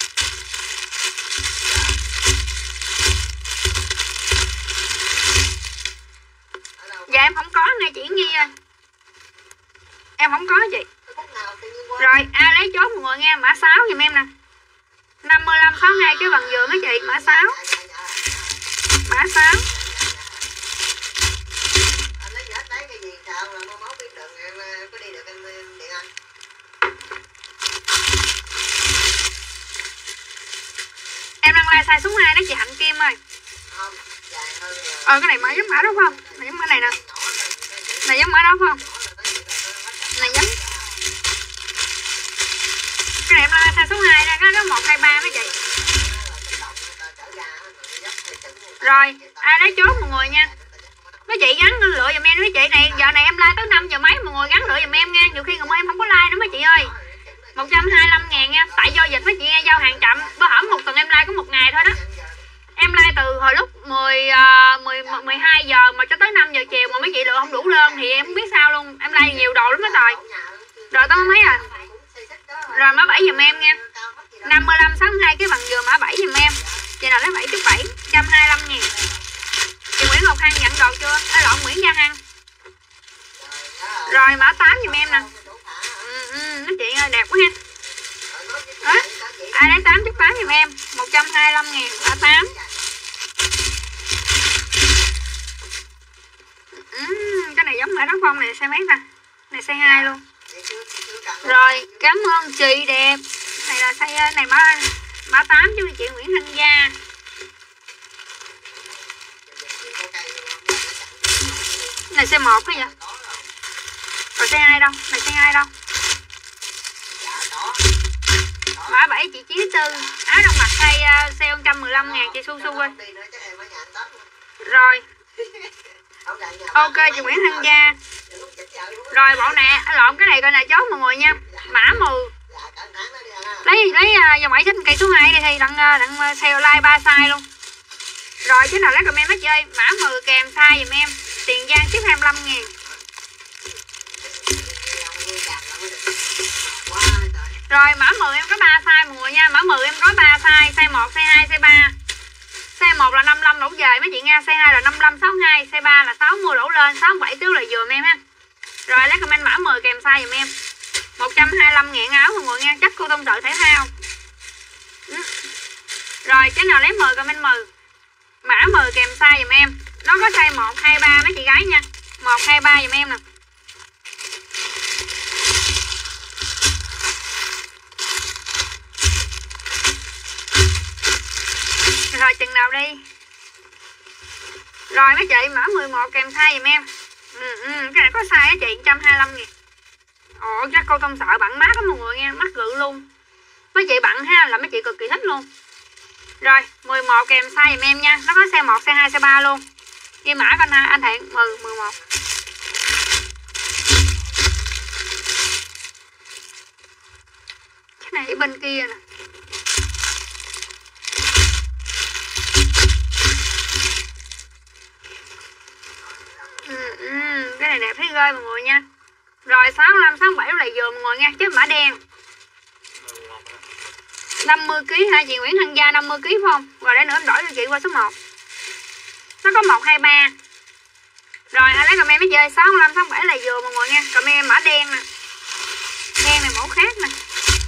Dạ em không có nghe chị Nhi ơi. Em không có chị. Rồi ai lấy chốt mọi người nghe, mã 6 giùm em nè. 55 62 cái bằng giường á chị, mã 6. Mã 6. Em đang like size số 2 đó chị Hạnh Kim ơi. Cái này mã giống mã đó phải không? Này giống mã này nè. Này giống mã đó phải không? Này giống. Cái này em like size số 2 ra, cái đó 1 2 3 mấy chị. Rồi, ai lấy chốt mọi người nha. Mấy chị gắn lựa giùm em mấy chị này, giờ này em like tới 5 giờ mấy mọi người gắn lựa giùm em nha. Nhiều khi người em không có like nữa mấy chị ơi. 125.000 nha, tại do dịch mấy chị nghe giao hàng chậm. Bữa hổm một tuần em like có 1 ngày thôi đó. Em like từ hồi lúc 12 giờ mà cho tới 5 giờ chiều mà mấy chị lựa không đủ đơn thì em không biết sao luôn. Em like nhiều đồ lắm đó rồi. Rồi tới mấy à. Rồi mã 7 giùm em nha. 55 62 cái bằng vừa mã 7 giùm em. Chị nào lấy 7 chút 7, 125.000. Chị Nguyễn Ngọc Hằng nhận đồ chưa? Lộn Nguyễn Gia Hằng. Rồi mã 8 giùm em nè. Mấy chị ơi đẹp quá ha. Đó. Ai lấy 8 chút 8 giùm em, 125.000 mã 8. Cái này giống mã đó phong này, size mấy ta? Này size 2 luôn. Rồi, cảm ơn chị đẹp. Này là size này mã 8 chứ chị Nguyễn Thanh Gia. Này size 1 cái vậy? Rồi size 2 đâu? Này size 2 đâu? Mã 7 chị Chí Tư. Áo đông mặc size 115.000 chị Su Su ơi. Rồi. Ok chị Nguyễn Thanh Gia. Rồi bộ này lộn cái này coi nè chốt mọi người nha. Mã 10. Lấy dòng 7 xích cây số 2 đi thì đặng sale like 3 size luôn. Rồi chứ nào lấy comment hết chơi. Mã 10 kèm size giùm em. Tiền Giang ship 25.000. Rồi mã 10 em có 3 size mọi người nha. Mã 10 em có 3 size, size 1, size 2, size 3. size 1 là 55 đổ về mấy chị nghe, size 2 là 55 62, size 3 là 60 đổ lên, 67 kg là vừa em ha. Rồi lấy comment mã 10 kèm size giùm em. 125.000 áo mọi người nghe, chắc cô tông sợ thể thao. Rồi cái nào lấy 10 comment 10. Mã 10 kèm size giùm em. Nó có size 1 2 3 mấy chị gái nha. 1 2 3 giùm em nè. Rồi chừng nào đi. Rồi mấy chị mã 11 kèm size giùm em. Cái này có size á chị 125.000. Ồ chắc cô không sợ bận mát lắm mọi người nghe, mát rự luôn. Mấy chị bận ha là mấy chị cực kỳ thích luôn. Rồi 11 kèm size giùm em nha. Nó có size 1, size 2, size 3 luôn. Ghi mã con anh Thiện 11. Cái này ở bên kia nè. Cái này đẹp thấy ghê mọi người nha. Rồi 65 67 là vừa mọi người nha, chứ mã đen 50kg ha chị Nguyễn Hân Gia 50kg phải không? Rồi để nữa em đổi cho chị qua số 1. Nó có 1 2 3. Rồi ai lấy comment mới chơi 65 67 là vừa mọi người nha. Comment mã đen nè. Đen này mẫu khác nè.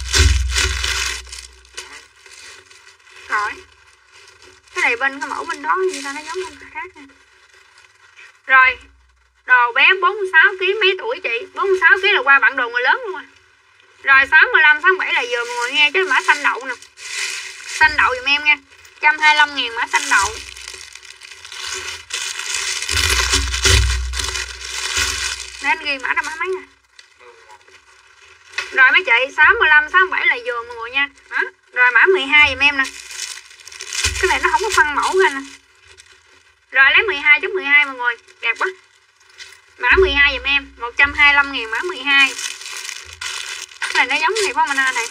Rồi. Cái này bên cái mẫu bên đó gì ta nó giống bên khác nè. Rồi. Đồ bé 46kg mấy tuổi chị? 46kg là qua bạn đồ người lớn luôn à. Rồi 65 67 là vừa mọi người nghe, chứ mã xanh đậu nè. Xanh đậu giùm em nha. 125.000 mã xanh đậu. Nên ghi mã ra mã mấy nè. Rồi mấy chị 65 67 là vừa mọi người nha. Đó. Rồi mã 12 giùm em nè. Cái này nó không có phân mẫu ra nè. Rồi lấy 12.12 mọi người, đẹp quá. Mã 12 giùm em, 125.000 mã 12. Cái này nó giống này phải không anh này?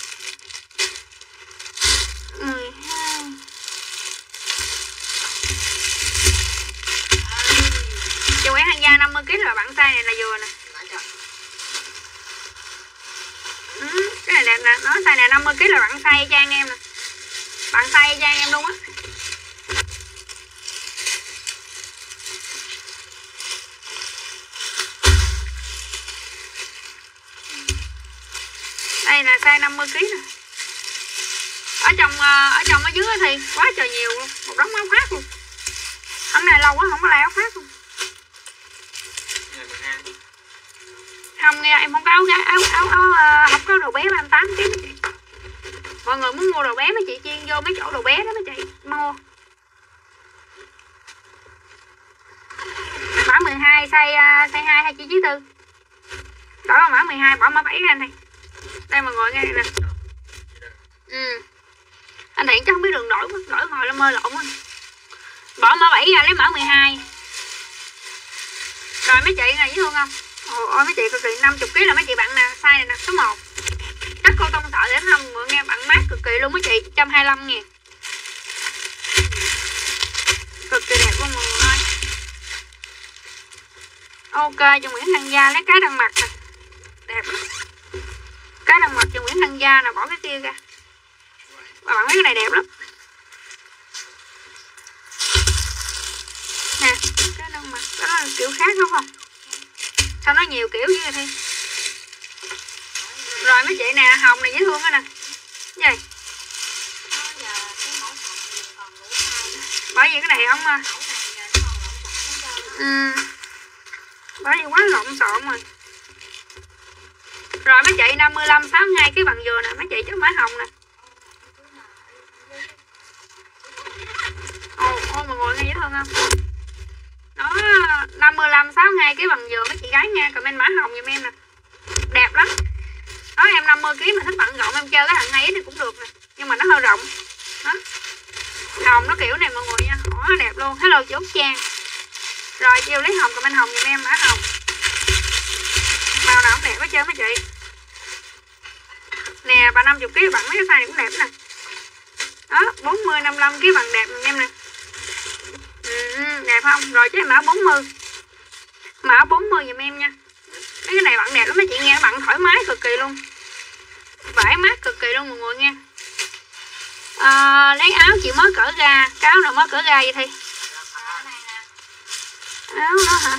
12. Chị Nguyễn Hân Gia 50kg là bạn size này là vừa nè. Cái này đẹp nè, nó size này 50kg là bạn size cho anh em nè. Bạn size cho anh em luôn á. Đây là size 50kg nè. Ở trong ở dưới thì quá trời nhiều luôn, một đống áo khoác luôn. Hôm nay lâu quá không có lại áo khoác luôn. Không nghe em không có áo không có đồ bé 38kg. Mọi người muốn mua đồ bé mấy chị chiên vô mấy chỗ đồ bé đó mấy chị mua. Mã 12 size 2 hay chị chí tư. Đổi mã 12 bỏ mã 7 ra này. Đây mọi người nghe nè. Anh Thiện chắc không biết đường đổi hồi là mơ lộn. Bỏ mã 7 ra lấy mã 12. Rồi mấy chị này dễ thương không? Ôi mấy chị cực kỳ 50kg là mấy chị bạn nè, size này nè, số 1. Chắc cô tông sợ để không mọi nghe bạn mát cực kỳ luôn mấy chị, 125.000. Cực kỳ đẹp luôn mọi người ơi. Ok cho Nguyễn Hân Gia lấy cái đăng mặt nè. Đẹp lắm. Cái đăng mặt cho Nguyễn Hân Gia nè, bỏ cái kia ra. Và bạn thấy cái này đẹp lắm. Nè, cái đăng mặt đó là kiểu khác đúng không? Sao nó nhiều kiểu như thế? Rồi mấy chị nè, hồng này dễ thương á nè. Cái gì? Bởi vì cái này không bởi vì quá lộn xộn rồi. Rồi mấy chị 55 62 cái bằng dừa nè, mấy chị chứ mã hồng nè. Ôi mọi người nghe dễ thương không? Đó 55 62 cái bằng dừa mấy chị gái nha, comment mã hồng giùm em nè. Đẹp lắm. Đó em 50kg mà thích bận rộn em chơi cái thằng hay thì cũng được nè, nhưng mà nó hơi rộng. Đó. Hồng nó kiểu này mọi người nha, nó đẹp luôn. Hello chị Út Trang. Rồi chiều lấy hồng comment hồng giùm em mã hồng. Màu nào cũng đẹp hết trơn mấy chị. Nè bà 50kg bạn mấy cái size này cũng đẹp nè. Đó 40 55kg bằng đẹp giùm em nè. Đẹp không? Rồi chứ mã 40. Mã 40 giùm em nha. Mấy cái này bạn đẹp lắm mấy chị nghe, bạn thoải mái cực kỳ luôn. Vải mát cực kỳ luôn mọi người nha. Lấy áo chị mới cỡ ra, cái áo nào mới cỡ ra vậy Thi? Áo đó hả?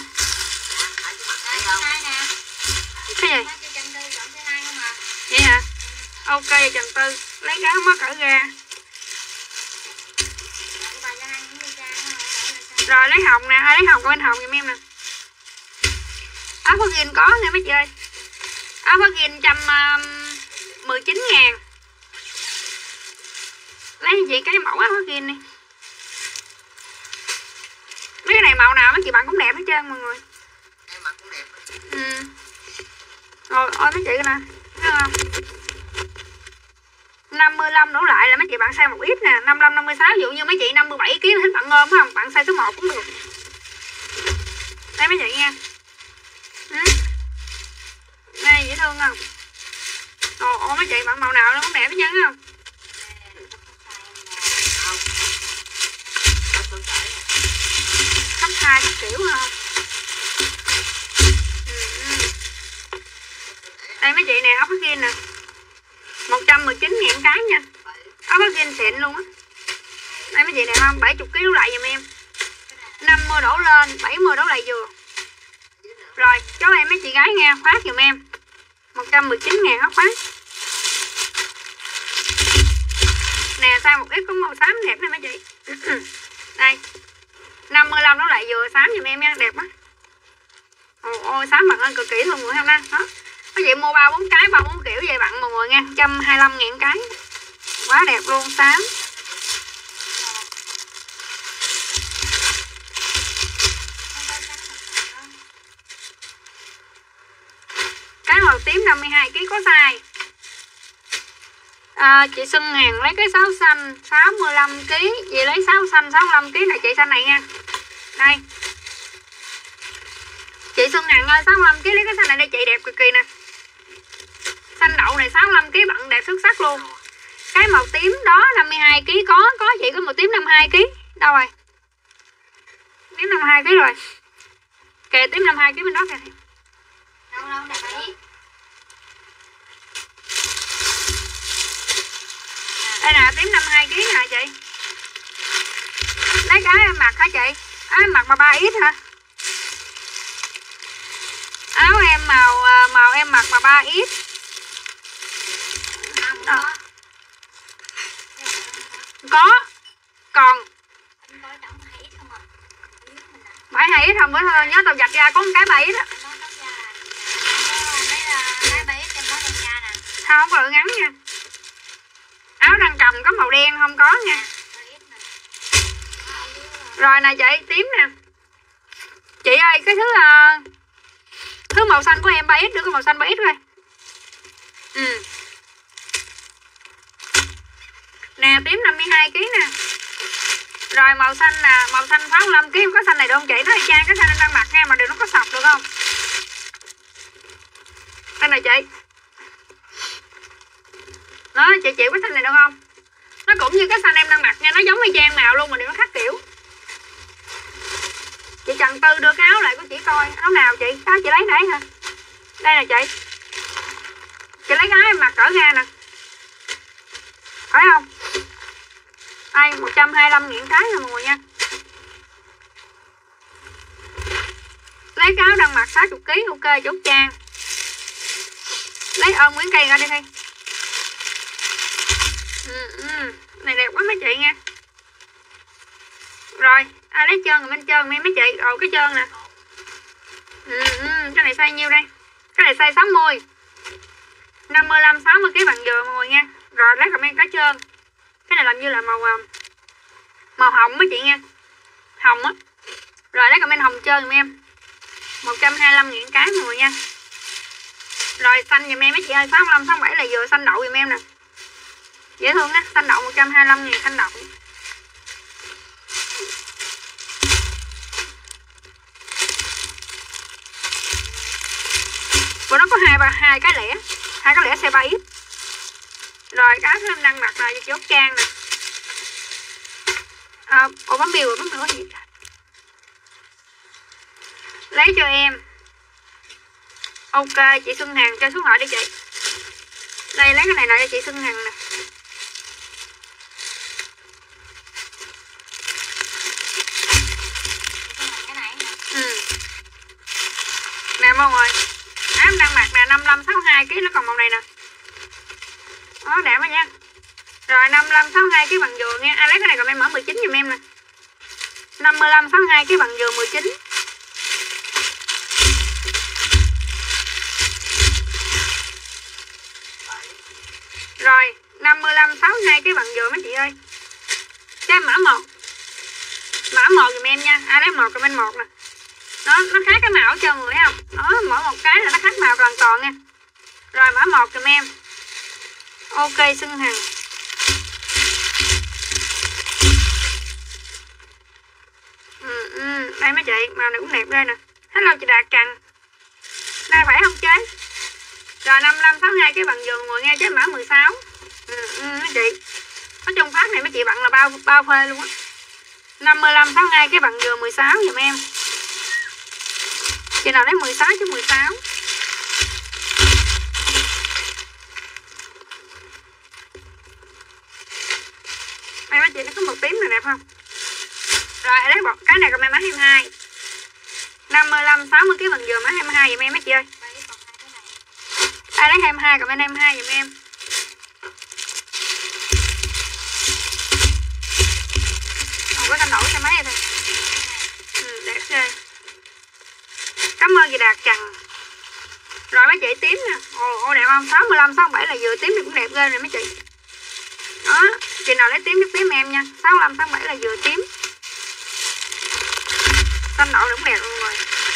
Cái gì? Vậy hả? Ok Trần Tư, lấy cái áo mới cỡ ra. Rồi lấy hồng nè, lấy hồng của anh Hồng giùm em nè. Áo Virgin có nha mấy chị ơi. Áo Virgin 119.000. Lấy cho chị cái mẫu áo Virgin đi. Mấy cái này màu nào mấy chị bạn cũng đẹp hết trơn mọi người. Em mặc cũng đẹp. Rồi ôi mấy chị nè, thấy không? 55 đổ lại là mấy chị bạn size một ít nè, 55 56 ví dụ như mấy chị 57 kg thích bạn ôm không? Bạn size số 1 cũng được. Đây mấy chị nha. Đây dễ thương không? Ồ mấy chị bạn màu nào nó cũng đẹp hết trơn không? Cấp 2 cấp kiểu không? Đây mấy chị nè, ốc Virgin nè. 119.000 cái nha. Ốc Virgin xịn luôn á. Đây mấy chị đẹp không? 70 kg đổ lại giùm em. 50 đổ lên, 70 đổ lại vừa. Rồi, cho em mấy chị gái nghe, khoát giùm em. 119.000 ốc khoát. Nè, size một ít có màu xám đẹp nè mấy chị. Đây. 55 đổ lại vừa, xám giùm em nha, đẹp quá. Ôi xám bận lên cực kỳ luôn rồi không nè. Đó. Mấy chị mua 3-4 cái, 3-4 kiểu vậy bạn mọi người nha, 125.000 cái. Quá đẹp luôn, xám. Cái màu tím 52 kg có size. Chị Xuân Hằng lấy cái sáo xanh 65 kg, chị lấy sáo xanh 65 kg này chị xanh này nha. Đây. Chị Xuân Hằng ơi 65 kg lấy cái xanh này đây chị đẹp cực kỳ nè. Xanh đậu này 65 kg bận đẹp xuất sắc luôn. Cái màu tím đó 52 kg có chị có màu tím 52 kg. Đâu rồi? Tím 52 kg rồi. Kìa tím 52 kg bên đó kìa. Đâu đẹp ấy. Đây nè, tím 52 kg nè chị. Lấy cái em mặc hả chị? Em mặc mà 3X hả? Áo em màu em mặc mà 3X. Có. Còn 72X không, bữa nhớ tao vạch ra có một cái 3X á. Không có ngắn nha. Áo đang cầm có màu đen không có nha. Rồi nè chị, tím nè. Chị ơi cái thứ màu xanh của em 3X, đưa cái màu xanh 3X coi. Nè tím 52 kg nè. Rồi màu xanh nè, màu xanh 65 kg, có xanh này được không chị? Nó y chang cái xanh em đang mặc nha, mà đừng nó có sọc được không? Đây này chị. Đó, chị chịu cái xanh này được không? Nó cũng như cái xanh em đang mặc nha, nó giống y chang màu luôn mà đừng nó khác kiểu. Chị Trần Tư đưa cái áo lại của chị coi, áo nào chị? Cái chị lấy nãy hả? Đây nè chị. Chị lấy cái em mặc cỡ ra nè. Phải không? Đây 125.000 cái nè mọi người nha. Lấy cái áo đang mặc 60 kg ok chốt trang. Lấy ôm miếng cây ra đi Thi. Này đẹp quá mấy chị nha. Rồi, ai lấy trơn rồi bên trơn mấy chị. Rồi cái trơn nè. Cái này size nhiêu đây? Cái này size 60. 55 60 kg bằng vừa mọi người nha. Rồi lấy comment cái trơn. Cái này làm như là màu hồng mấy chị nha. Hồng á. Rồi lấy comment hồng trơn giùm em. 125.000 cái mọi người nha. Rồi xanh giùm em mấy chị ơi, 65 67 là vừa xanh đậu giùm em nè. Dễ thương á, xanh đậu 125.000 xanh đậu. Bữa nó có hai cái lẻ, hai cái lẻ xe 3X. Rồi cái em đang mặc là chốt trang nè. Bấm bill rồi, bấm nữa gì? Lấy cho em. Ok, chị Xuân Hằng cho xuống hỏi đi chị. Đây lấy cái này lại cho chị Xuân Hằng nè. mọi người. Áo em đang mặc nè, 55 62 kg, nó còn màu này nè. Đó đẹp quá nha. Rồi 55 62 kg bằng dừa nha. Ai lấy cái này comment mở 19 giùm em nè. 55 62 kg bằng dừa 19. Rồi 55 62 kg bằng dừa mấy chị ơi. Cái mã 1. Mã 1 giùm em nha. Ai lấy 1 comment 1 nè. Nó khác cái màu cho người thấy không? Đó, mỗi một cái là nó khác màu hoàn toàn nha. Rồi mã 1 giùm em. Ok Xuân Hằng. Đây mấy chị, màu này cũng đẹp đây nè. Hello chị Đạt Trần. Đây phải không chế? Rồi 55 62 cái bằng dừa ngồi nghe chế mã 16. Mấy chị. Nói chung phát này mấy chị bận là bao phê luôn á. 55 62 cái bằng dừa 16 giùm em. Chị nào lấy 16 chứ 16. Đây mấy chị nó có một tím này đẹp không? Rồi lấy một cái này còn mã 22. 55 60 kg bằng dừa mã 22 giùm em mấy chị ơi. Ai lấy 22 còn mã 22 giùm em. Không có canh đổi cho mấy thôi. Đẹp ghê. Cảm ơn chị Đạt Trần. Rồi mấy chị tím nè. Ồ đẹp không? 65 67 là dừa tím thì cũng đẹp ghê nè mấy chị. Đó, chị nào lấy tím giúp tím em nha. 65 67 là dừa tím. Xanh đậu cũng đẹp luôn rồi.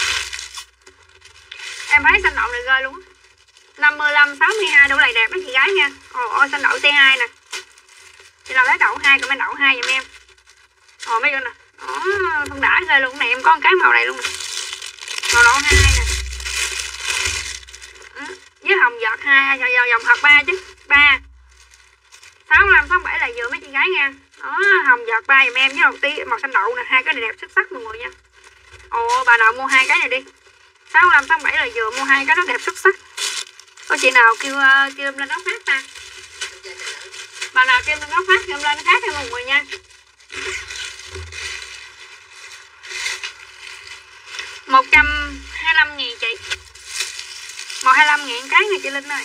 Em thấy xanh đậu này ghê luôn. 55 62 đậu này đẹp mấy chị gái nha. Ôi xanh đậu T2 nè. Chị nào lấy đậu 2 còn mấy đậu 2 giùm em. Mấy con nè. Không đã ghê luôn này, em có một cái màu này luôn nè. Màu đậu 2 nè. Với hồng giọt 2, dòng thật 3 chứ. 3. 65 67 là vừa mấy chị gái nha. Đó, hồng giọt 3 giùm em với đầu tiên màu xanh đậu nè, hai cái này đẹp xuất sắc mọi người nha. Bà nào mua hai cái này đi. 65 67 là vừa mua hai cái nó đẹp xuất sắc. Có chị nào kêu em lên đó phát ta. Bà nào kêu em lên đó phát em lên phát cho mọi người nha. 125.000 chị. 125.000 cái này chị Linh ơi.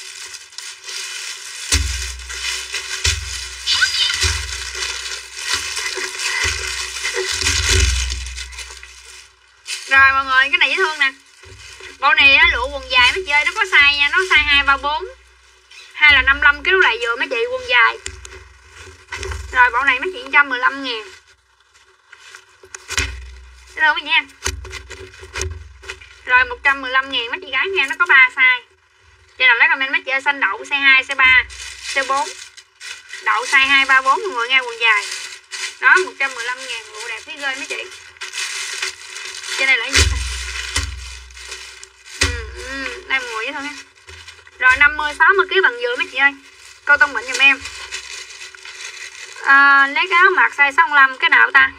Rồi mọi người, cái này dễ thương nè. Bộ này á, lụa quần dài mấy chị ơi, nó có size nha, nó size 234. Hay là 55 kg lại vừa mấy chị, quần dài. Rồi bộ này mấy chị 115.000. Dễ thương nha. Rồi 115.000 mấy chị gái nha, nó có 3 size. Chị nào lấy comment mấy chị ơi, xanh đậu size 2, size 3, size 4. Đậu size 2, 3, 4 mọi người nghe, quần dài. Đó 115.000, lụa đẹp thấy ghê mấy chị. Trên này là gì? Đây mọi người với thôi nha. Rồi 50 60 kg bằng dừa mấy chị ơi. Câu tông bệnh giùm em. Lấy cái áo mặc size 65 cái nào ta?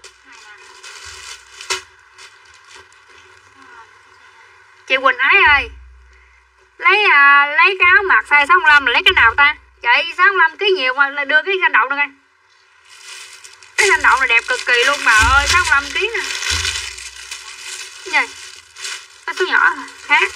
Chị Quỳnh Ái ơi. Lấy cái áo mặc size 65 là lấy cái nào ta? Chị 65 kg nhiều mà đưa cái xanh đậu nữa coi. Cái xanh đậu này đẹp cực kỳ luôn bà ơi, 65 kg nè. Cái gì? Cái số nhỏ khác.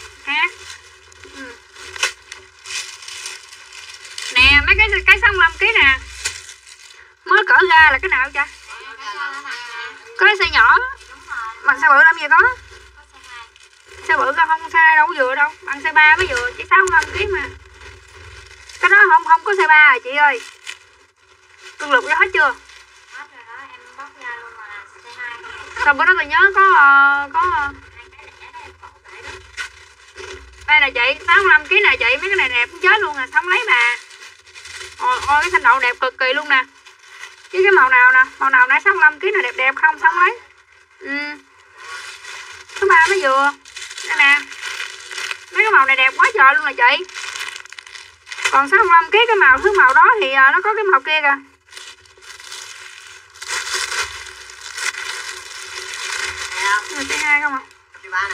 Nè mấy cái 65 kg nè. Mới cỡ ra là cái nào cha? Có cái size nhỏ. Bằng size bự làm gì có? Size bự không size đâu vừa đâu, bằng size 3 mới vừa, chỉ 65 kg mà. Cái đó không có size 3 rồi chị ơi. Cương lục ra hết chưa? Hết rồi đó, em bóc ra luôn mà size 2. Xong bữa đó tôi nhớ có đây là chị 65 kg nè chị, mấy cái này đẹp cũng chết luôn nè, xong lấy bà. Ôi cái xanh đậu đẹp cực kỳ luôn nè. Chứ cái màu nào nè, màu nào nãy 65 kg là đẹp đẹp không, xong lấy. Số 3 mới vừa. Đây nè. Mấy cái màu này đẹp quá trời luôn nè chị. Còn 65 kg cái màu thứ màu đó thì nó có cái màu kia kìa. Size 2 không à? Size 3 nè.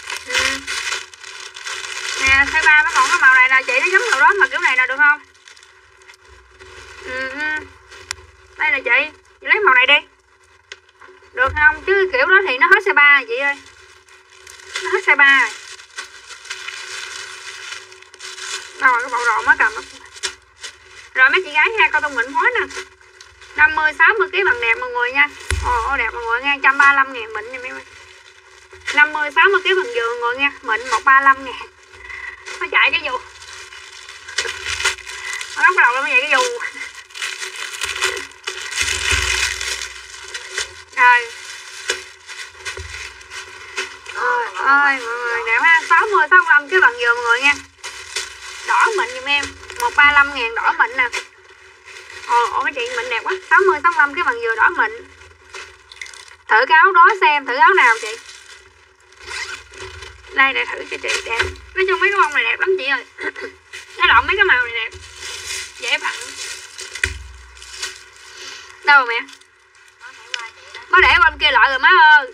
Nè, size 3 mới còn cái màu này nè chị, nó giống màu đó mà kiểu này là được không? Đây là chị lấy màu này đi. Được không? Chứ kiểu đó thì nó hết size 3 rồi chị ơi. Nó hết size 3 rồi. Đâu rồi cái bộ đồ mới cầm đó. Rồi mấy chị gái ha, coi tông mịn phối nè. 50 60 kg bằng đẹp mọi người nha. Ồ đẹp mọi người nha, 135 ngàn mịn nha mấy em. 50 60 kg bằng vừa mọi người nha, mịn 135 ngàn. Nó chạy cái dù. Nó góc đầu nó chạy cái dù. Rồi. Ôi ơi mọi người đẹp ha, 60 65 kg bằng vừa mọi người nha. Đỏ mịn giùm em, 135 ngàn đỏ mịn nè. Ồ mấy chị mịn đẹp quá, 60 65 cái bằng vừa đỏ mịn. Thử cái áo đó xem, thử áo nào chị. Đây để thử cho chị đẹp. Nói chung mấy cái bông này đẹp lắm chị ơi. Nó lộn mấy cái màu này đẹp. Dễ bận. Đâu rồi mẹ? Má để qua bên kia lại rồi má ơi.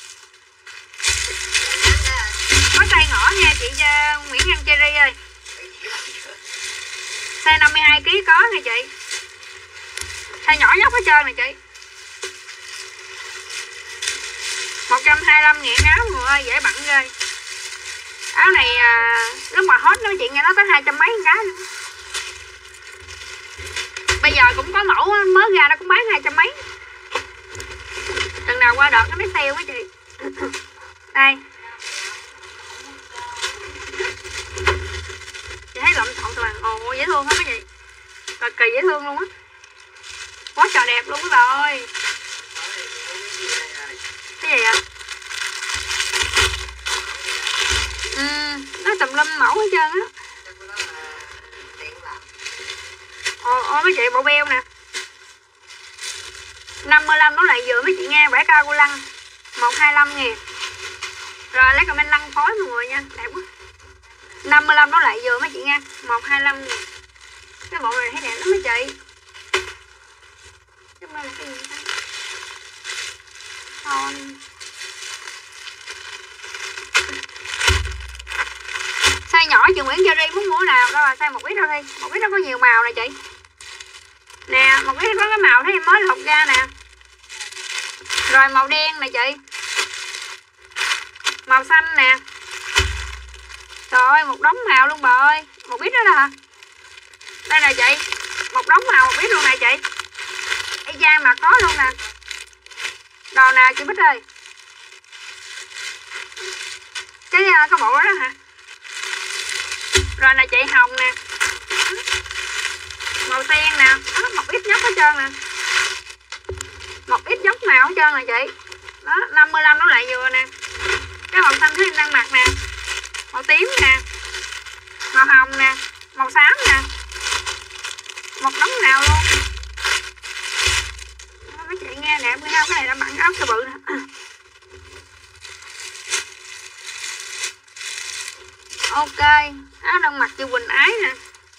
Có tay ngõ nha chị Nguyễn Anh Cherry ơi. Size 52 kg có nè chị. Size nhỏ nhất hết trơn nè chị. 125 ngàn áo mọi người ơi, dễ bận ghê. Áo này lúc mà hot nó chị nghe nó tới 200 mấy cái nữa. Bây giờ cũng có mẫu mới ra nó cũng bán 200 mấy. Lần nào qua đợt nó mới sale á chị. Đây. Chị thấy lộn xộn tụi bạn. Ồ dễ thương hết mấy chị. Cực kỳ dễ thương luôn á. Quá trời đẹp luôn các bà ơi. Cái gì ạ? Nó tùm lum mẫu hết trơn á. Ồ mấy chị bộ beo nè. 55 nó lại vừa mấy chị nghe, vẽ cao cô Lăng 125 ngàn. Rồi lấy comment Lăng phối mọi người nha, đẹp quá. 55 nó lại vừa mấy chị nghe, 125 ngàn. Cái bộ này thấy đẹp lắm mấy chị. Cái này là cái gì ta? Thôi. Size nhỏ chị Nguyễn Cherry muốn mua nào? Đó là size 1 ít đâu đi. 1 ít nó có nhiều màu nè chị. Nè, 1 ít có cái màu thấy em mới lột ra nè. Rồi màu đen nè chị. Màu xanh nè. Trời ơi, một đống màu luôn bà ơi. 1 ít đó hả? Đây nè chị. Một đống màu 1 ít luôn nè chị. Y chang mà có luôn nè. Đồ nào chị Bích ơi? Cái bộ đó hả? Rồi nè chị, hồng nè. Màu sen nè. Đó, một ít nhóc hết trơn nè. Một ít nhóc màu hết trơn nè chị. Đó, 55 nó lại vừa nè. Cái màu xanh thứ em đang mặc nè. Màu tím nè. Màu hồng nè. Màu xám nè. Một đống nào luôn. Đó, mấy chị nghe đẹp không? Cái này đã bận áo sơ bự nè. Ok, áo đang mặc chị Quỳnh Ái nè.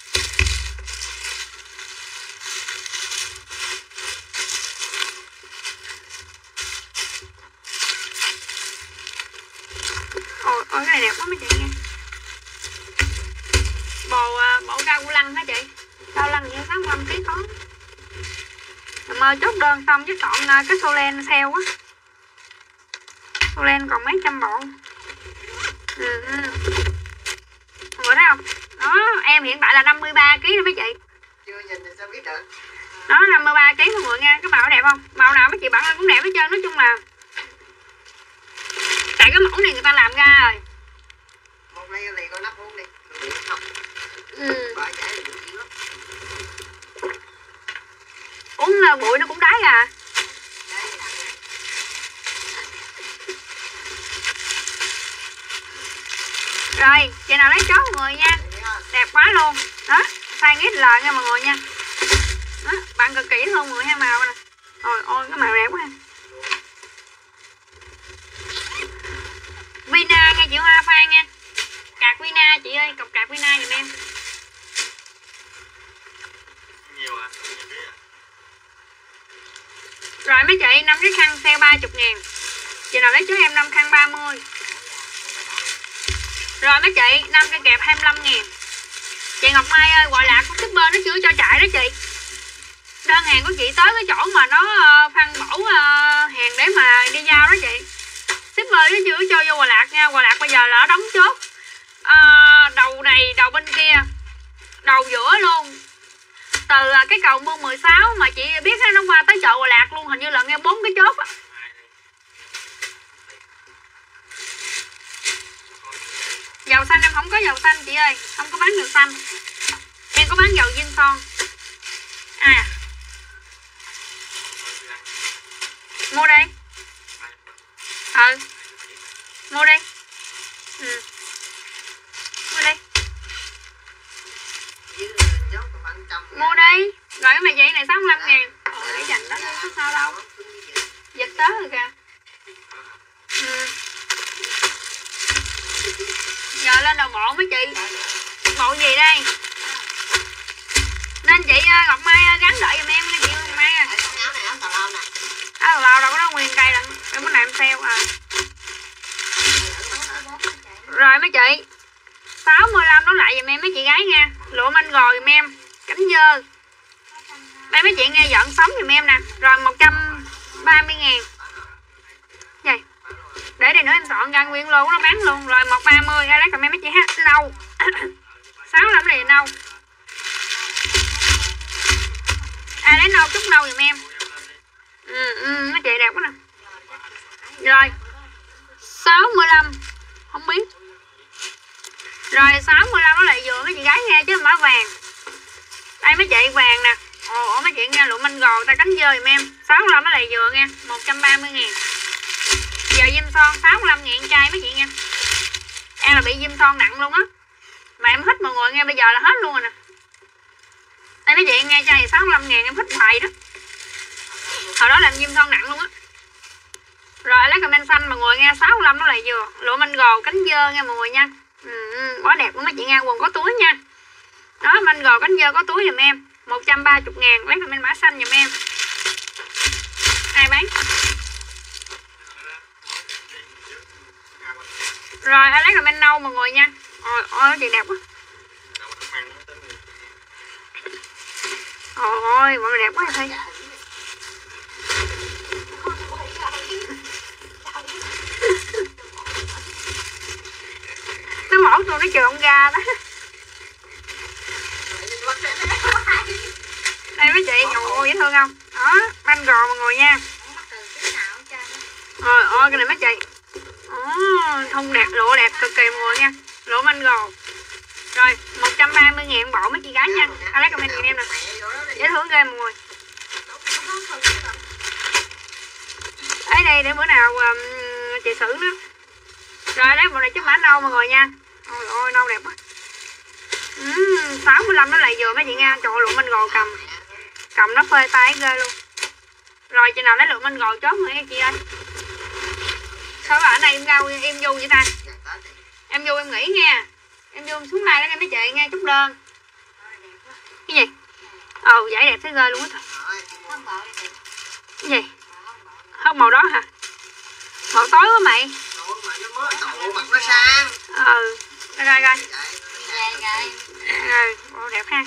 Ôi cái này đẹp quá mấy chị nha. Bộ cao lăng hả chị? Cao lăng như 65 kg có. Rồi mơ chốt đơn xong chứ chọn cái Solen sale quá. Solen còn mấy trăm bộ. Mọi người thấy không? Đó, em hiện tại là 53 kg đó mấy chị. Chưa nhìn thì sao biết được. Đó 53 kg mọi người nha, cái màu đẹp không? Màu nào mấy chị bận lên cũng đẹp hết trơn, nói chung là tại cái mẫu này người ta làm ra rồi. Một ly thì con nắp uống đi. Không. Bà giải là bụi lắm. Uống bụi nó cũng đái à. Rồi, chị nào lấy chốt mọi người nha. Đẹp quá luôn. Đó, size XL nha mọi người nha. Đó, bạn cực kỳ thương mọi người ha, màu nè. Ôi cái màu đẹp quá ha. Vina nha chị Hoa Phan nha. Cạc Vina chị ơi, cọc cạc Vina giùm em. Nhiều à? Rồi mấy chị, 5 cái khăn sale 30 ngàn. Chị nào lấy cho em 5 khăn 30. Rồi mấy chị, 5 cái kẹp 25 ngàn. Chị Ngọc Mai ơi, gọi là con shipper nó chưa cho chạy đó chị. Đơn hàng của chị tới cái chỗ mà nó phân bổ hàng để mà đi giao đó chị. Shipper nó chưa cho vô Hòa Lạc nha. Hòa Lạc bây giờ là nó đóng chốt đầu này, đầu bên kia. đầu giữa luôn. Từ cái cầu Mương 16 mà chị biết nó qua tới chợ Hòa Lạc luôn, hình như là nghe 4 cái chốt á. Dầu xanh em không có dầu xanh chị ơi, không có bán dầu xanh. Em có bán dầu Vinh Son. À, mua đây. Mua đi. Mua đi. Mua đi. Rồi cái mày vậy này 65 ngàn. Để dành đó có sao đâu. Dịch tới rồi kìa. Giờ lên đầu bộ mấy chị. Bộ gì đây? Nên chị Ngọc Mai gắn đợi giùm em nha chị Ngọc Mai. Áo tào lao đâu có đó nguyên cây lận. Em muốn làm sale à. Rồi mấy chị 65 đó lại giùm em mấy chị gái nha. Lụa manh gò giùm em. Cánh dơ. Đây mấy chị nghe giận sống giùm em nè. Rồi 130 ngàn. Vậy để đây nữa em soạn ra nguyên lô nó bán luôn. Rồi 130 ra lấy cầm em mấy chị ha. Nâu 65 này nâu. Ai lấy nâu chút nâu giùm em. Mấy chị đẹp quá nè. Rồi 65 không biết. Rồi 65 nó lại vừa mấy chị gái nghe chứ không phải vàng. Đây mấy chị vàng nè. Ồ mấy chị nghe lụa manh gò ta cánh dơ giùm em. 65 nó lại vừa nghe 130 ngàn. Giờ Vinh Son 65 ngàn chai mấy chị nha. Em là bị Vinh Son nặng luôn á. Mà em hít mọi người nghe bây giờ là hết luôn rồi nè. Đây mấy chị nghe chai 65 ngàn em hít hoài đó. Hồi đó làm Vinh Son nặng luôn á. Rồi lấy comment xanh mọi người nghe 65 nó lại vừa. Lụa manh gò cánh dơ nha mọi người nha. Quá đẹp luôn mấy chị nghe, quần có túi nha. Đó manh gò cánh dơ có túi giùm em 130 ngàn. Lấy comment mã xanh giùm em. Ai bán? Rồi ai lấy comment nâu mọi người nha. Ôi chị đẹp quá. Ôi mọi người đẹp quá thôi. Nó mổ tôi nó trộn ra đó. Đây mấy chị, ôi dễ thương không? Đó, banh gò mọi người nha. Ôi cái này mấy chị. Thun đẹp, lụa đẹp cực kỳ mọi người nha. Lụa banh gò. Rồi 130 ngàn bộ mấy chị gái nha. Ai lấy comment giùm em nè. Dễ thương ghê mọi người. Ấy đây để bữa nào chị xử nó. Rồi đấy bộ này chút mã nâu mọi người nha. Ôi nâu đẹp quá. 65 nó lại vừa mấy chị nghe. Trời lụa manh gò cầm nó phơi tay ghê luôn. Rồi chị nào lấy lụa manh gò chốt nữa chị ơi. Sao ở này em rau em vô vậy ta? Em vô em nghỉ nha. Em vô em xuống đây đó nghe mấy chị nghe chút đơn. Cái gì? Giải đẹp thấy ghê luôn á. Cái gì? Không màu đó hả? Màu tối quá mày. Mặt nó sang. Rồi. Đẹp ha.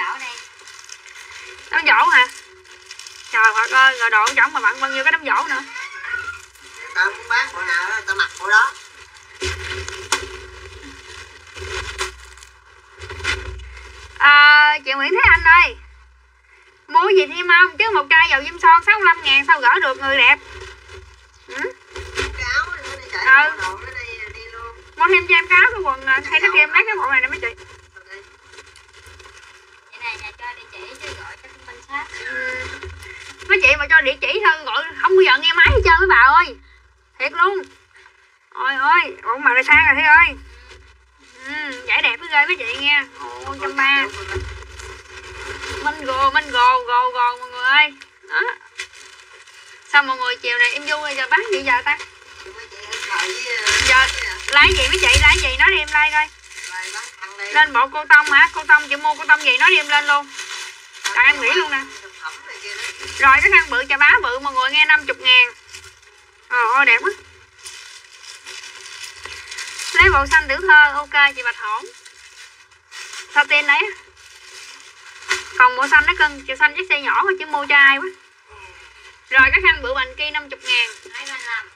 Đóng dỗ hả? Trời Phật ơi, rồi đồ trỏng mà bận bao nhiêu cái đóng dỗ nữa. Tao muốn bán bộ nào tao mặc bộ đó. Chị Nguyễn Thế Anh ơi, mua gì thêm không? Chứ một chai dầu Vinh Son 65 ngàn sao gỡ được người đẹp. Mua thêm cho em cái áo cái quần thay thắt em lấy cái bộ này nè mấy chị. Vậy này nhà cho địa chỉ chứ gọi cho thông minh sát. Mấy chị mà cho địa chỉ thôi gọi không bao giờ nghe máy hết trơn mấy bà ơi. Thiệt luôn. Ôi bộ mặt này sang rồi Thế ơi. Giải đẹp với ghê mấy chị nghe. 130. Minh gồ mọi người ơi. Đó. Sao mọi người chiều này em vui giờ bán gì giờ ta? Giờ lấy gì mấy chị, lấy gì nói đi em like coi. Lên bộ cô tông hả? Cô tông chị mua cô tông gì nói đi em lên luôn. Tặng em nghĩ luôn nè. Rồi cái khăn bự chà bá bự mọi người nghe 50 ngàn. Ôi đẹp quá. Lấy bộ xanh tiểu thơ ok chị Bạch Hổn. Sao tên đấy? Còn bộ xanh nó cân, chiều xanh chiếc xe nhỏ thôi chứ mua cho ai quá. Rồi cái khăn bự bành kia 50 ngàn.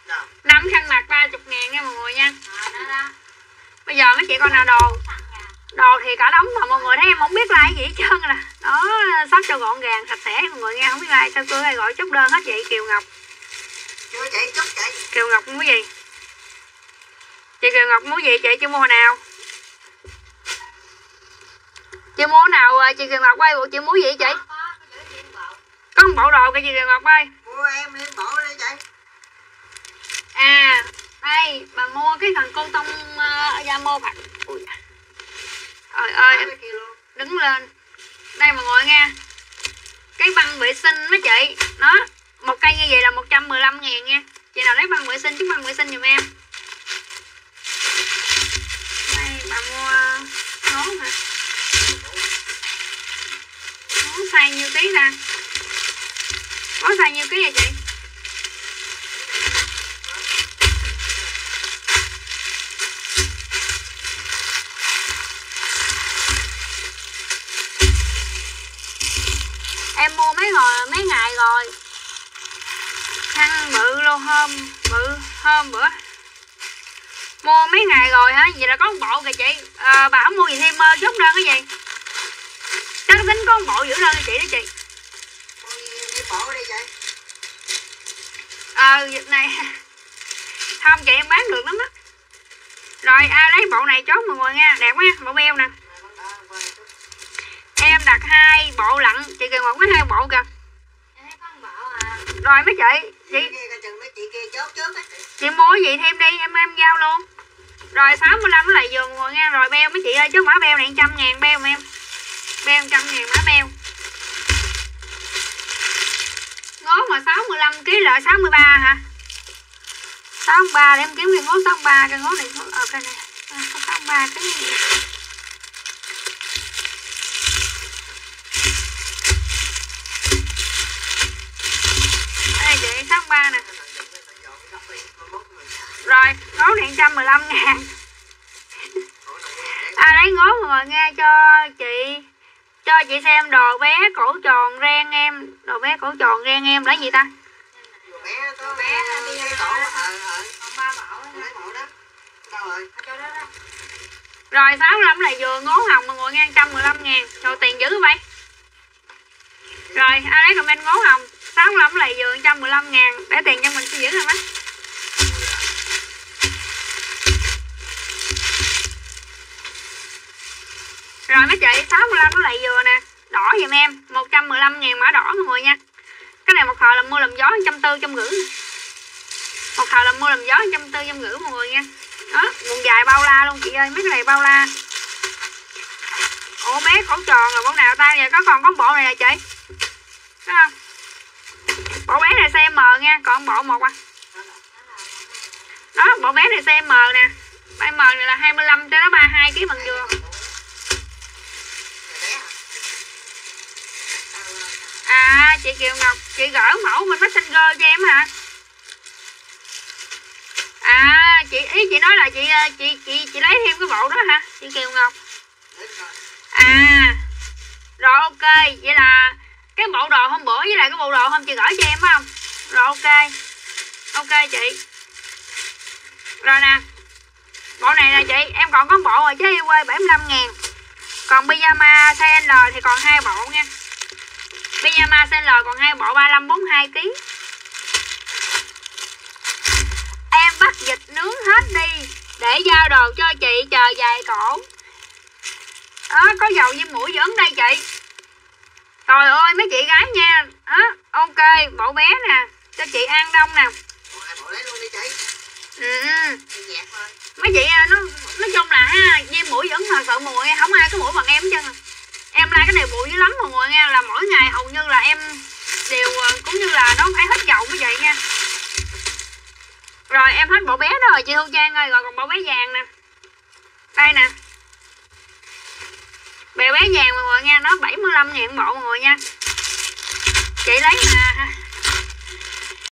5 khăn mặt 30 ngàn nha mọi người nha. Bây giờ mấy chị con nào đồ Đồ thì cả đống mà mọi người thấy em không biết like gì hết trơn nè. Đó, sắp cho gọn gàng, sạch sẽ mọi người nghe, không biết like sao cứ gọi chốt đơn hết vậy. Kiều Ngọc. Chưa chạy chút chạy. Kiều Ngọc mua gì? Chị Kiều Ngọc mua gì chị? Chị mua hồi nào? Chị mua nào chị Kiều Ngọc ơi? Chị mua gì chị? Có một bộ đồ kìa chị Kiều Ngọc ơi. Mua em liên bộ đây chạy. À, đây, bà mua cái thằng cô tông da mô phạt. Ui. Trời ơi, em đứng lên. Đây mọi người nghe. Cái băng vệ sinh mấy chị. Nó, một cây như vậy là 115.000 nha. Chị nào lấy băng vệ sinh, chút băng vệ sinh giùm em. Đây, bà mua ngố hả? Ngố xay nhiêu ký ra? Có xay nhiêu ký vậy chị? Em mua mấy ngày rồi. Khăn bự lô hôm bữa. Mua mấy ngày rồi hả? Vậy là có một bộ kìa chị. Bà không mua gì thêm chốt đơn cái gì? Chắc tính có một bộ giữ đơn cho chị đó chị. Mua liên bộ đây chạy. Việc này không chị em bán được lắm á. Rồi lấy bộ này chốt mọi người nha. Đẹp quá, bộ beo nè. Em đặt 2 bộ lặn. Chị Kiều Ngọc có 2 bộ kìa. Rồi mấy chị chị mua gì thêm đi em giao luôn. Rồi 65 nó lại vừa mọi người nha. Rồi beo mấy chị ơi, chứ mã beo này 100.000 beo mà em. Beo 100.000 mã beo. Ngố mà 65 kg là 63 hả? 63 để em kiếm cái ngố 63. Cái ngố này ở cái này 63 cái này. Đây chị 63 nè. Rồi ngố này 115.000. Lấy ngố mọi người nghe cho chị xem đồ bé cổ tròn ren em. Đồ bé cổ tròn ren em là gì ta? Đồ bé có bé đi cổ còn 3 bộ đó. Đâu rồi? Cho đó đó. Rồi 65 là vừa ngố hồng mọi người nghe 115.000. Rồi tiền dữ vậy. Rồi ai lấy comment ngố hồng 65 là vừa 115.000. Để tiền cho mình sẽ giữ rồi mắt. Rồi mấy chị 65 nó lại vừa nè. Đỏ giùm em 115.000 mã đỏ mọi người nha. Cái này một thợ làm mua làm gió 140, 150. Một thợ làm mua làm gió 140, 150 mọi người nha. Đó, quần dài bao la luôn chị ơi, mấy cái này bao la. Ủa bé cổ tròn rồi bộ nào ta? Giờ còn có bộ này là chị. Thấy không? Bộ bé này size M nha, còn bộ một à. Đó, bộ bé này size M nè. Size M này là 25 cho nó 32 kg bằng dừa. Chị Kiều Ngọc, chị gỡ mẫu mình Messenger cho em hả? Ý chị nói là chị lấy thêm cái bộ đó hả? Chị Kiều Ngọc. Rồi ok, vậy là cái bộ đồ hôm bữa với lại cái bộ đồ hôm chị gửi cho em phải không? Rồi ok. Ok chị. Rồi nè. Bộ này nè chị, em còn có bộ rồi chứ em ơi 75.000. Còn pyjama size L thì còn 2 bộ nha. Pyjama size L còn 2 bộ 35 42 kg. Em bắt vịt nướng hết đi để giao đồ cho chị chờ vài cổ. Đó, có dầu diêm mũi vẫn đây chị. Trời ơi mấy chị gái nha. Đó, ok, bộ bé nè, cho chị An Đông nè. Bộ lấy luôn đi chị. Mấy chị nói chung là ha, diêm mũi vẫn thật sự mùi, không ai có mũi bằng em hết trơn. Em like cái này bụi dữ lắm mọi người nghe, là mỗi ngày hầu như là em đều cũng như là nó phải hết dầu mới vậy nha. Rồi em hết bộ bé đó rồi chị Thu Trang ơi, rồi còn bộ bé vàng nè. Đây nè. Bè bé vàng mọi người nha, nó 75.000 bộ mọi người nha. Chị lấy